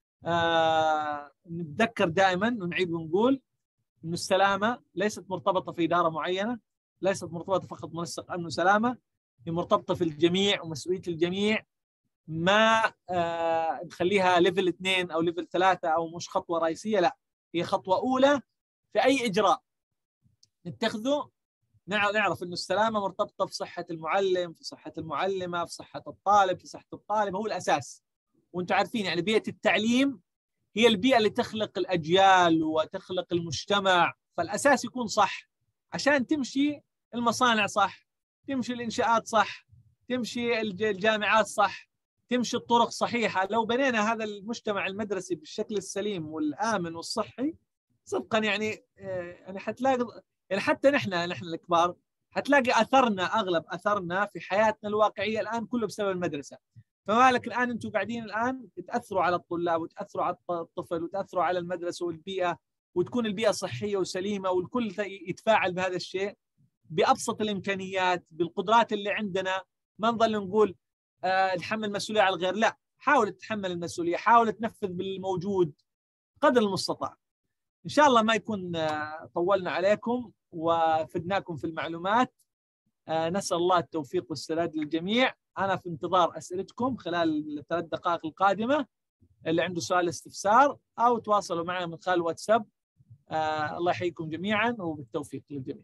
نتذكر دائما ونعيد ونقول إنه السلامة ليست مرتبطة في إدارة معينة، ليست مرتبطة فقط منسق أمن وسلامة، هي مرتبطة في الجميع ومسؤولية الجميع. ما نخليها ليفل 2 أو ليفل 3 أو مش خطوة رئيسية، لا، هي خطوة أولى في أي إجراء نتخذه نعرف انه السلامه مرتبطه في صحه المعلم، في صحه المعلمه، في صحه الطالب، في صحه الطالب، هو الاساس. وانتم عارفين يعني بيئه التعليم هي البيئه اللي تخلق الاجيال وتخلق المجتمع، فالاساس يكون صح عشان تمشي المصانع صح، تمشي الانشاءات صح، تمشي الجامعات صح، تمشي الطرق صحيحه. لو بنينا هذا المجتمع المدرسي بالشكل السليم والامن والصحي صدقا يعني حتلاقي يعني حتى نحن الكبار حتلاقي اثرنا، اغلب اثرنا في حياتنا الواقعيه الان كله بسبب المدرسه. فما لك الان انتم قاعدين الان تاثروا على الطلاب وتاثروا على الطفل وتاثروا على المدرسه والبيئه، وتكون البيئه صحيه وسليمه والكل يتفاعل بهذا الشيء بابسط الامكانيات بالقدرات اللي عندنا. ما نظل نقول نحمل المسؤوليه على الغير، لا، حاول تتحمل المسؤوليه، حاول تنفذ بالموجود قدر المستطاع. ان شاء الله ما يكون طولنا عليكم وفدناكم في المعلومات. نسال الله التوفيق والسداد للجميع. انا في انتظار اسئلتكم خلال ال3 دقائق القادمه، اللي عنده سؤال استفسار او تواصلوا معنا من خلال واتساب. الله يحييكم جميعا وبالتوفيق للجميع.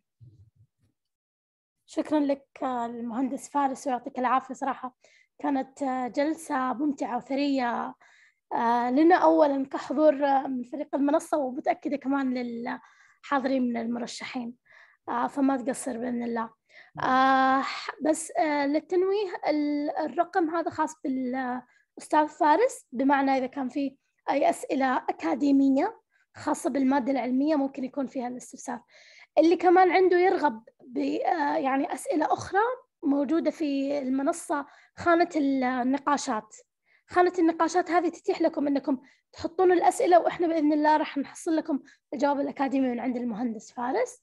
شكرا لك المهندس فارس ويعطيك العافية. صراحة كانت جلسة ممتعة وثرية لنا أولا كحضور من فريق المنصة، ومتأكدة كمان للحاضرين من المرشحين، فما تقصر بإذن الله. بس للتنويه، الرقم هذا خاص بالأستاذ فارس، بمعنى إذا كان في أي أسئلة أكاديمية خاصة بالمادة العلمية ممكن يكون فيها الاستفسار. اللي كمان عنده يرغب يعني أسئلة أخرى موجودة في المنصة خانة النقاشات. خانة النقاشات هذه تتيح لكم أنكم تحطون الأسئلة، وإحنا بإذن الله راح نحصل لكم الجواب الأكاديمي من عند المهندس فارس.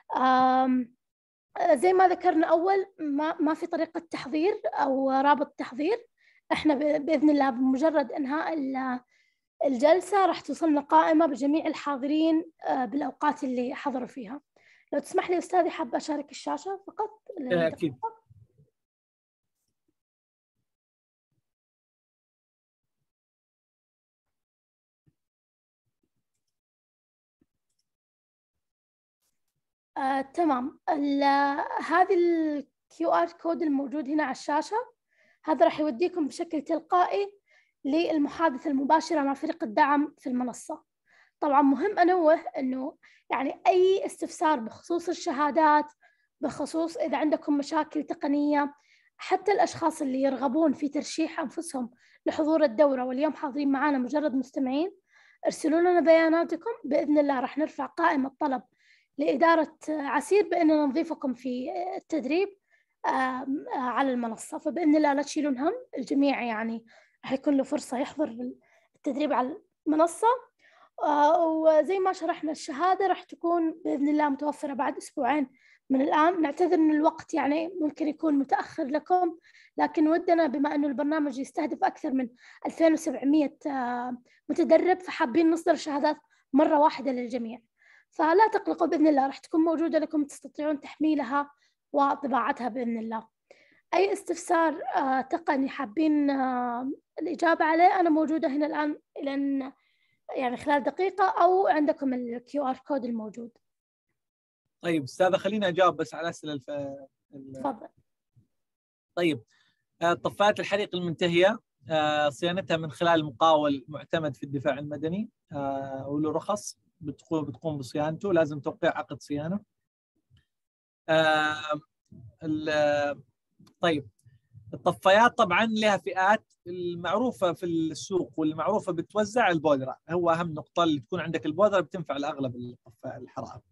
زي ما ذكرنا أول، ما في طريقة تحضير أو رابط تحضير. إحنا بإذن الله بمجرد إنهاء الجلسة راح توصلنا قائمة بجميع الحاضرين بالأوقات اللي حضروا فيها. لو تسمح لي أستاذي، حابة أشارك الشاشة فقط. أكيد. تمام. هذه QR كود الموجود هنا على الشاشة، هذا راح يوديكم بشكل تلقائي للمحادثة المباشرة مع فريق الدعم في المنصة. طبعا مهم أنوه أنه يعني أي استفسار بخصوص الشهادات، بخصوص إذا عندكم مشاكل تقنية، حتى الأشخاص اللي يرغبون في ترشيح أنفسهم لحضور الدورة واليوم حاضرين معنا مجرد مستمعين، ارسلوا لنا بياناتكم. بإذن الله راح نرفع قائمة طلب لإدارة عسير بأننا نضيفكم في التدريب على المنصة. فبإذن الله لا تشيلون هم، الجميع يعني راح يكون له فرصة يحضر التدريب على المنصة. وزي ما شرحنا، الشهادة راح تكون بإذن الله متوفرة بعد أسبوعين من الآن. نعتذر أن الوقت يعني ممكن يكون متأخر لكم، لكن ودنا بما أنه البرنامج يستهدف أكثر من 2700 متدرب، فحابين نصدر الشهادات مرة واحدة للجميع. فلا تقلقوا، بإذن الله راح تكون موجودة لكم، تستطيعون تحميلها وطباعتها بإذن الله. أي استفسار تقني حابين الإجابة عليه، أنا موجودة هنا الآن لأن يعني خلال دقيقة، أو عندكم QR كود الموجود. طيب أستاذة، خليني أجاوب بس على أسئلة تفضل. طيب، طفايات الحريق المنتهية صيانتها من خلال مقاول معتمد في الدفاع المدني وله رخص بتقوم بصيانته، لازم توقيع عقد صيانة. طيب، الطفايات طبعا لها فئات المعروفة في السوق والمعروفة بتوزع البودرة، هو أهم نقطة اللي تكون عندك البودرة بتنفع لأغلب الحرائق.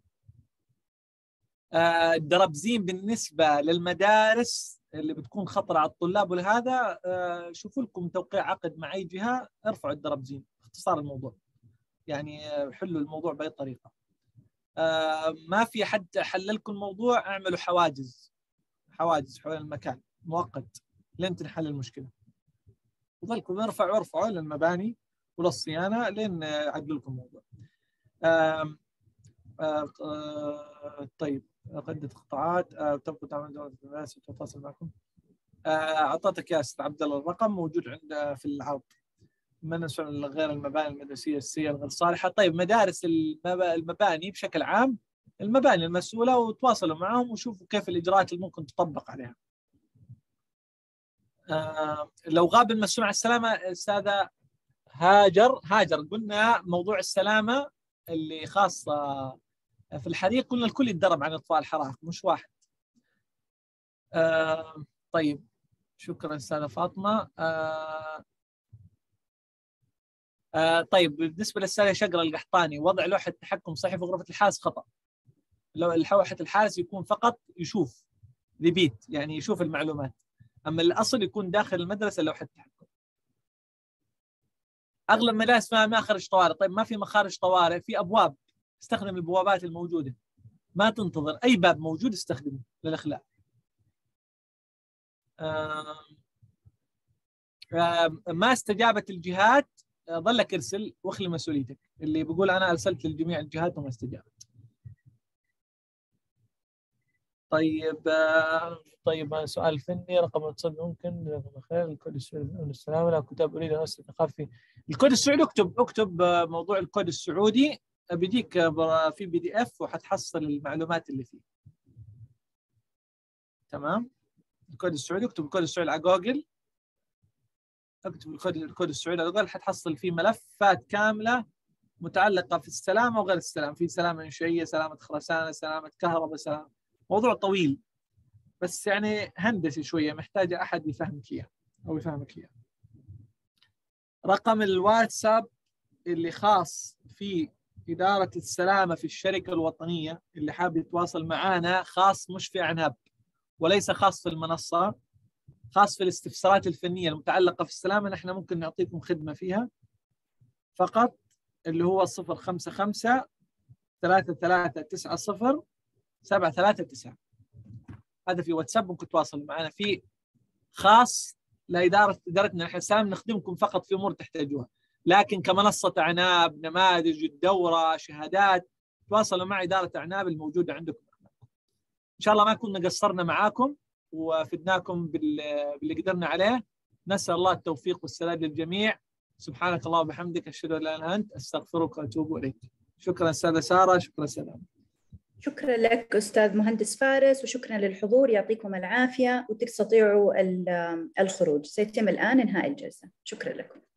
الدرابزين بالنسبة للمدارس اللي بتكون خطرة على الطلاب ولهذا شوفوا لكم توقيع عقد مع أي جهة، ارفعوا الدرابزين، اختصار الموضوع يعني حلوا الموضوع بأي طريقة. ما في حد حل لكم الموضوع، اعملوا حواجز حول المكان مؤقت لين تنحل المشكلة، وظلكم ارفعوا للمباني وللصيانة لين عدلوا لكم الموضوع. طيب، عدة قطاعات تبقى تعمل دولة الناس وتتواصل معكم. أعطيتك يا أستاذ عبد الله الرقم موجود عند في العرض. من غير المباني المدرسية السيئة الغير صالحة. طيب، مدارس المباني بشكل عام المباني المسؤولة وتواصلوا معهم وشوفوا كيف الإجراءات اللي ممكن تطبق عليها. لو غاب المسؤول عن السلامة أستاذة هاجر قلنا موضوع السلامة اللي خاصة في الحريق، قلنا الكل يتدرب عن إطفاء الحرائق مش واحد. طيب شكرا أستاذة فاطمة. طيب بالنسبة للأستاذة شقرة القحطاني، وضع لوحة تحكم صحي في غرفة الحارس خطأ. لو لوحة الحارس يكون فقط يشوف ريبيت، يعني يشوف المعلومات، أما الأصل يكون داخل المدرسة لوحة تحكم. أغلب مدارس فيها مخارج طوارئ. طيب ما في مخارج طوارئ، في أبواب، استخدم البوابات الموجودة، ما تنتظر، أي باب موجود استخدمه للإخلاء. ما استجابت الجهات ظلك ارسل واخلي مسؤوليتك. اللي بيقول أنا أرسلت لجميع الجهات وما استجابت. طيب سؤال فني، رقم الاتصال ممكن خير الكود السعودي السلام لا كتاب اريد ان ارسل ثقافي في الكود السعودي. اكتب موضوع الكود السعودي، بيديك في PDF وحتحصل المعلومات اللي فيه. تمام. الكود السعودي، اكتب الكود السعودي على جوجل، اكتب الكود السعودي على جوجل، حتحصل فيه ملفات كامله متعلقه في السلامه وغير السلامه، في سلامه انشائيه، سلامه خرسانه، سلامه كهرباء، سلامه. موضوع طويل بس يعني هندسي شويه، محتاجه احد يفهمك اياه او يفهمك اياه. رقم الواتساب اللي خاص في إدارة السلامة في الشركة الوطنية، اللي حاب يتواصل معنا، خاص مش في عناب وليس خاص في المنصة، خاص في الاستفسارات الفنية المتعلقة في السلامة، نحن ممكن نعطيكم خدمة فيها فقط، اللي هو 055 3390 739. هذا في واتساب ممكن تتواصل معنا فيه، خاص إدارتنا نحن السلام، نخدمكم فقط في أمور تحتاجوها، لكن كمنصة أعناب، نماذج، الدورة، شهادات، تواصلوا مع إدارة أعناب الموجودة عندكم. إن شاء الله ما كنا قصرنا معاكم وفدناكم باللي قدرنا عليه. نسأل الله التوفيق والسداد للجميع. سبحانك اللهم وبحمدك، أشهد أن لا إله إلا أنت، أستغفرك وأتوب إليك. شكرا أستاذة سارة، شكرا سلام. شكرا لك أستاذ مهندس فارس، وشكرا للحضور، يعطيكم العافية وتستطيعوا الخروج. سيتم الآن إنهاء الجلسة. شكرا لكم.